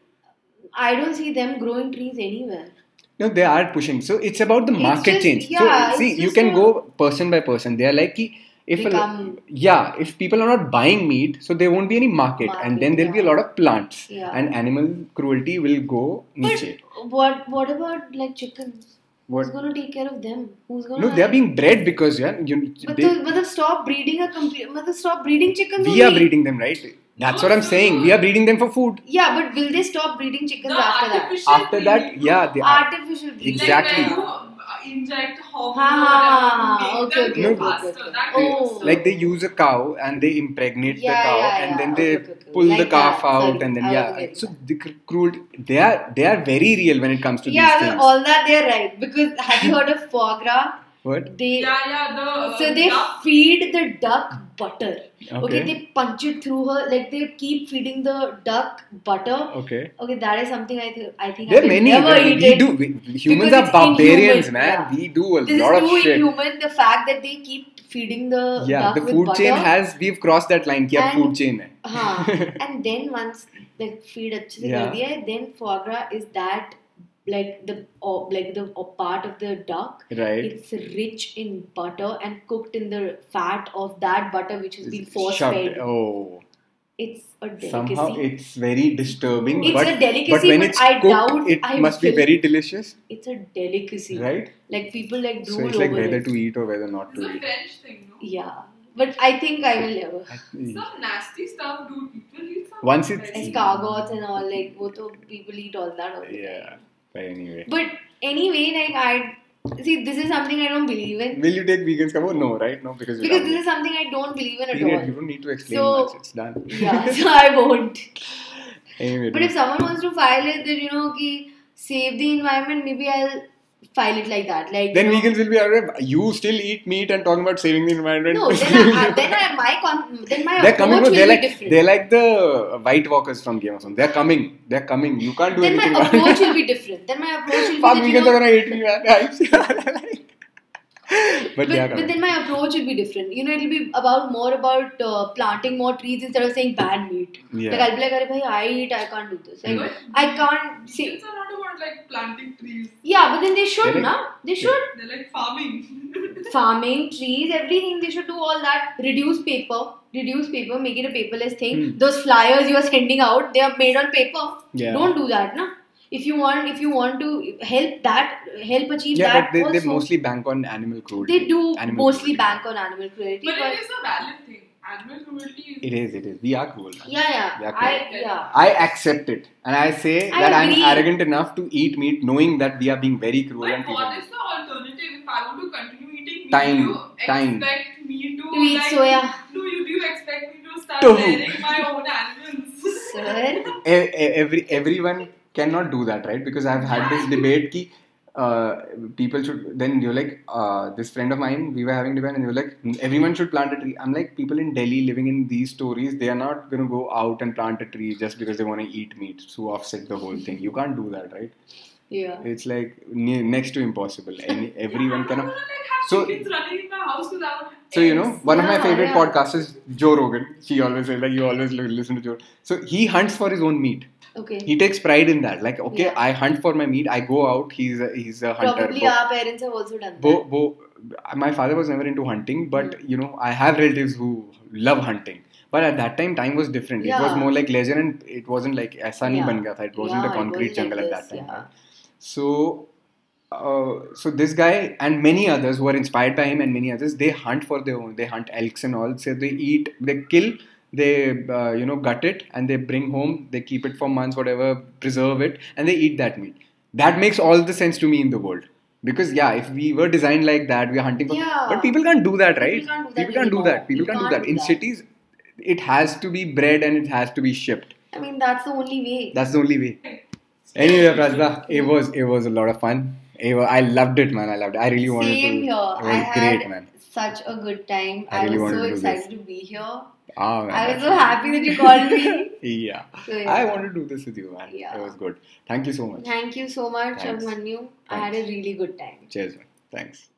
S4: I don't see them growing trees anywhere.
S5: No, they are pushing. So it's about the
S4: It's
S5: market
S4: just-
S5: change.
S4: yeah,
S5: so see,
S4: it's
S5: you
S4: just
S5: can
S4: a-
S5: go person by person. They are like, ki, if a,
S4: Become-
S5: yeah, if people are not buying meat, so there won't be any market, and
S4: Market,
S5: then there'll be a
S4: yeah.
S5: lot of plants,
S4: Yeah.
S5: and animal cruelty will go niche.
S4: But what what about like chickens?
S5: What?
S4: Who's gonna take care of them? Who's gonna?
S5: No, they are being bred because yeah, you,
S4: But
S5: they,
S4: the, but the stop breeding a complete. But the stop breeding chickens.
S5: we are
S4: only.
S5: breeding them, right? That's
S2: No,
S5: what I'm
S2: no,
S5: saying.
S2: no.
S5: We are breeding them for food.
S4: Yeah, but will they stop breeding chickens
S2: The
S4: after that?
S2: artificial
S5: After that,
S2: breeding,
S5: yeah, they are.
S4: Artificial breeding.
S5: Exactly.
S2: Like when you uh, inject hormones
S4: Ah,
S2: or whatever
S4: okay,
S2: to
S5: okay,
S2: make them
S5: okay,
S2: faster.
S4: okay.
S2: That
S4: Oh.
S2: is so-
S5: Like they use a cow and they impregnate
S4: Yeah,
S5: the cow
S4: yeah,
S5: and
S4: yeah.
S5: then
S4: Okay,
S5: they
S4: okay, okay.
S5: pull the
S4: Like
S5: calf
S4: that.
S5: out
S4: Sorry,
S5: and then
S4: I
S5: yeah.
S4: wasn't getting
S5: So
S4: that.
S5: the cr- cruelty, they are they are very real when it comes to
S4: Yeah,
S5: these
S4: well,
S5: things.
S4: all that they're right. Because have you heard of foie gras?
S5: What?
S4: They
S2: Yeah, yeah, the uh,
S4: so they
S2: duck-
S4: feed the duck butter. Okay.
S5: Okay.
S4: they punch it through her. Like they keep feeding the duck butter.
S5: Okay.
S4: Okay, that is something I think I think I
S5: There are
S4: will
S5: many.
S4: never
S5: we
S4: eat
S5: we
S4: it.
S5: do. We, humans
S4: Because
S5: are
S4: it's
S5: barbarians,
S4: inhuman,
S5: man.
S4: yeah.
S5: We do a
S4: This
S5: lot
S4: is
S5: of
S4: too
S5: shit.
S4: inhuman. The fact that they keep feeding the
S5: Yeah,
S4: duck
S5: the
S4: with
S5: food
S4: butter.
S5: chain has. We've crossed that line. कि अब
S4: And-
S5: food chain है.
S4: हाँ, and then once the feed अच्छे से
S5: Yeah.
S4: कर दिया है, then foie gras is that like the or, like the or part of the duck.
S5: Right.
S4: It's rich in butter and cooked in the fat of that butter which has been force
S5: Shoved.
S4: fed.
S5: Oh.
S4: It's a delicacy.
S5: Somehow it's very disturbing.
S4: It's
S5: but,
S4: a delicacy,
S5: but when
S4: but
S5: it's
S4: I
S5: cooked,
S4: doubt
S5: it
S4: I
S5: must be
S4: will-
S5: very delicious,
S4: It's a delicacy.
S5: right?
S4: Like people like drool
S5: So it's like
S4: over
S5: whether
S4: it.
S5: to eat or whether not
S2: It's
S5: to
S2: a
S5: eat.
S2: French thing, no?
S4: Yeah, but I think I will never.
S2: Some nasty stuff, dude. People eat some.
S5: Once it's-
S2: very-
S4: Escargots and all like वो तो people eat all that all the time.
S5: Yeah. But anyway.
S4: But anyway, like I see, this is something I don't believe in.
S5: Will you take vegans cover? No, right? No, because,
S4: Because this is something I don't believe in at
S5: period.
S4: all.
S5: You don't need to explain
S4: So-
S5: much. It's done.
S4: Yeah, so I won't.
S5: Anyway,
S4: But if someone wants to file it, then you know, ki save the environment, maybe I'll file it like that. Like
S5: then
S4: you know,
S5: vegans will be alright. You still eat meat and talking about saving the environment.
S4: No, then I, then I, my con- then my
S5: they're
S4: approach
S5: coming.
S4: will
S5: They're
S4: be
S5: like
S4: different.
S5: they're like the White Walkers from Game of Thrones. They're coming. They're coming. You can't do
S4: then
S5: anything.
S4: my
S5: about
S4: approach
S5: it.
S4: will be different. Then my approach will be
S5: Fuck
S4: that, you
S5: vegans
S4: know,
S5: are gonna hate me, man. but
S4: But,
S5: they are
S4: but
S5: coming.
S4: then my approach will be different. You know, it'll be about more about uh, planting more trees instead of saying ban meat.
S5: Yeah.
S4: Like I'll be like, "Arey bhai, I eat, I can't do this. Like,
S5: Mm.
S4: I can't see."
S2: Vegans are not about like planting trees.
S4: Yeah, but then they should,
S5: Correct.
S4: na? They should.
S2: They're like farming.
S4: Farming, trees, everything. They should do all that. Reduce paper. Reduce paper. Make it a paperless thing.
S5: Hmm.
S4: Those flyers you are sending out, they are made on paper.
S5: Yeah.
S4: Don't do that, na? If you want, if you want to help that, help achieve
S5: Yeah,
S4: that
S5: but they,
S4: also.
S5: they mostly bank on animal cruelty.
S4: They do
S5: Animal
S4: mostly
S5: cruelty.
S4: bank on animal cruelty,
S2: But
S4: but
S2: it is a valid thing. Animal cruelty is.
S5: It is, it is. We are cruel.
S4: yeah, yeah,
S5: Yeah,
S4: I
S2: correct.
S4: yeah.
S5: I accept it. And I say
S4: I
S5: that I'm
S4: agree.
S5: arrogant enough to eat meat knowing that we are being very cruel and
S2: But
S5: people.
S2: what is the alternative? If I want to continue eating meat,
S5: Time,
S2: do you
S5: time.
S2: expect me to,
S4: To eat
S2: like,
S4: soya.
S2: Do you, do you expect me to start
S5: Tofu.
S2: rearing my own animals?
S4: Sir,
S5: E- e- every everyone cannot do that, right? Because I've had this debate ki uh, people should, then you're like uh, this friend of mine, we were having debate and they were like everyone should plant a tree. I'm like, people in Delhi living in these stories, they are not going to go out and plant a tree just because they want to eat meat to offset the whole thing. You can't do that, right?
S4: yeah.
S5: It's like ne- next to impossible. Any, everyone
S2: I'm
S5: cannot.
S2: not gonna like have
S5: So-
S2: chickens running in my house because I want
S5: So, you know,
S2: eggs.
S5: one of my
S4: Yeah,
S5: favorite
S4: yeah.
S5: podcasts is Joe Rogan. She always says, like, you always li- listen to Joe. So, he hunts for his own meat.
S4: Okay.
S5: He takes pride in that. Like, okay,
S4: Yeah.
S5: I hunt for my meat. I go out. He's a, he's a hunter.
S4: Probably
S5: Bo-
S4: our parents have also done that.
S5: Bo, Bo, my father was never into hunting, but,
S4: Hmm.
S5: you know, I have relatives who love hunting. But at that time, time was different. It was
S4: Yeah.
S5: more like leisure, and it wasn't like aisa nahi
S4: Yeah.
S5: ban gaya tha. It wasn't
S4: Yeah,
S5: a
S4: it
S5: concrete
S4: wasn't
S5: jungle
S4: like
S5: at that
S4: this,
S5: time.
S4: yeah.
S5: Right? So, uh, so this guy and many others who are inspired by him and many others, they hunt for their own. They hunt elks and all. So they eat, they kill, they uh, you know gut it, and they bring home. They keep it for months, whatever, preserve it, and they eat that meat. That makes all the sense to me in the world. Because yeah, if we were designed like that, we are hunting for.
S4: Yeah.
S5: But people can't do that,
S4: People
S5: right?
S4: can't do that
S5: People can't do
S4: anymore.
S5: that. People
S4: You
S5: can't do
S4: can't
S5: that.
S4: do
S5: In
S4: that.
S5: cities, it has to be bred and it has to be shipped.
S4: I mean, that's the only way.
S5: That's the only way. Anyway, Prajna, it was it was a lot of fun. It was, I loved it, man. I loved it. I really wanted
S4: Same
S5: to.
S4: here.
S5: It was
S4: I
S5: great,
S4: had
S5: man.
S4: such a good time.
S5: I
S4: I,
S5: really
S4: was
S5: wanted
S4: so
S5: to do
S4: excited
S5: this.
S4: to be here.
S5: Ah, man.
S4: I was
S5: that's
S4: so
S5: really-
S4: happy that you called me.
S5: Yeah.
S4: So, yeah.
S5: I wanted to do this with you, man.
S4: Yeah.
S5: It was good. Thank you so much.
S4: Thank you so much,
S5: Thanks.
S4: Abhimanyu. I had a really good time.
S5: Cheers, man. Thanks.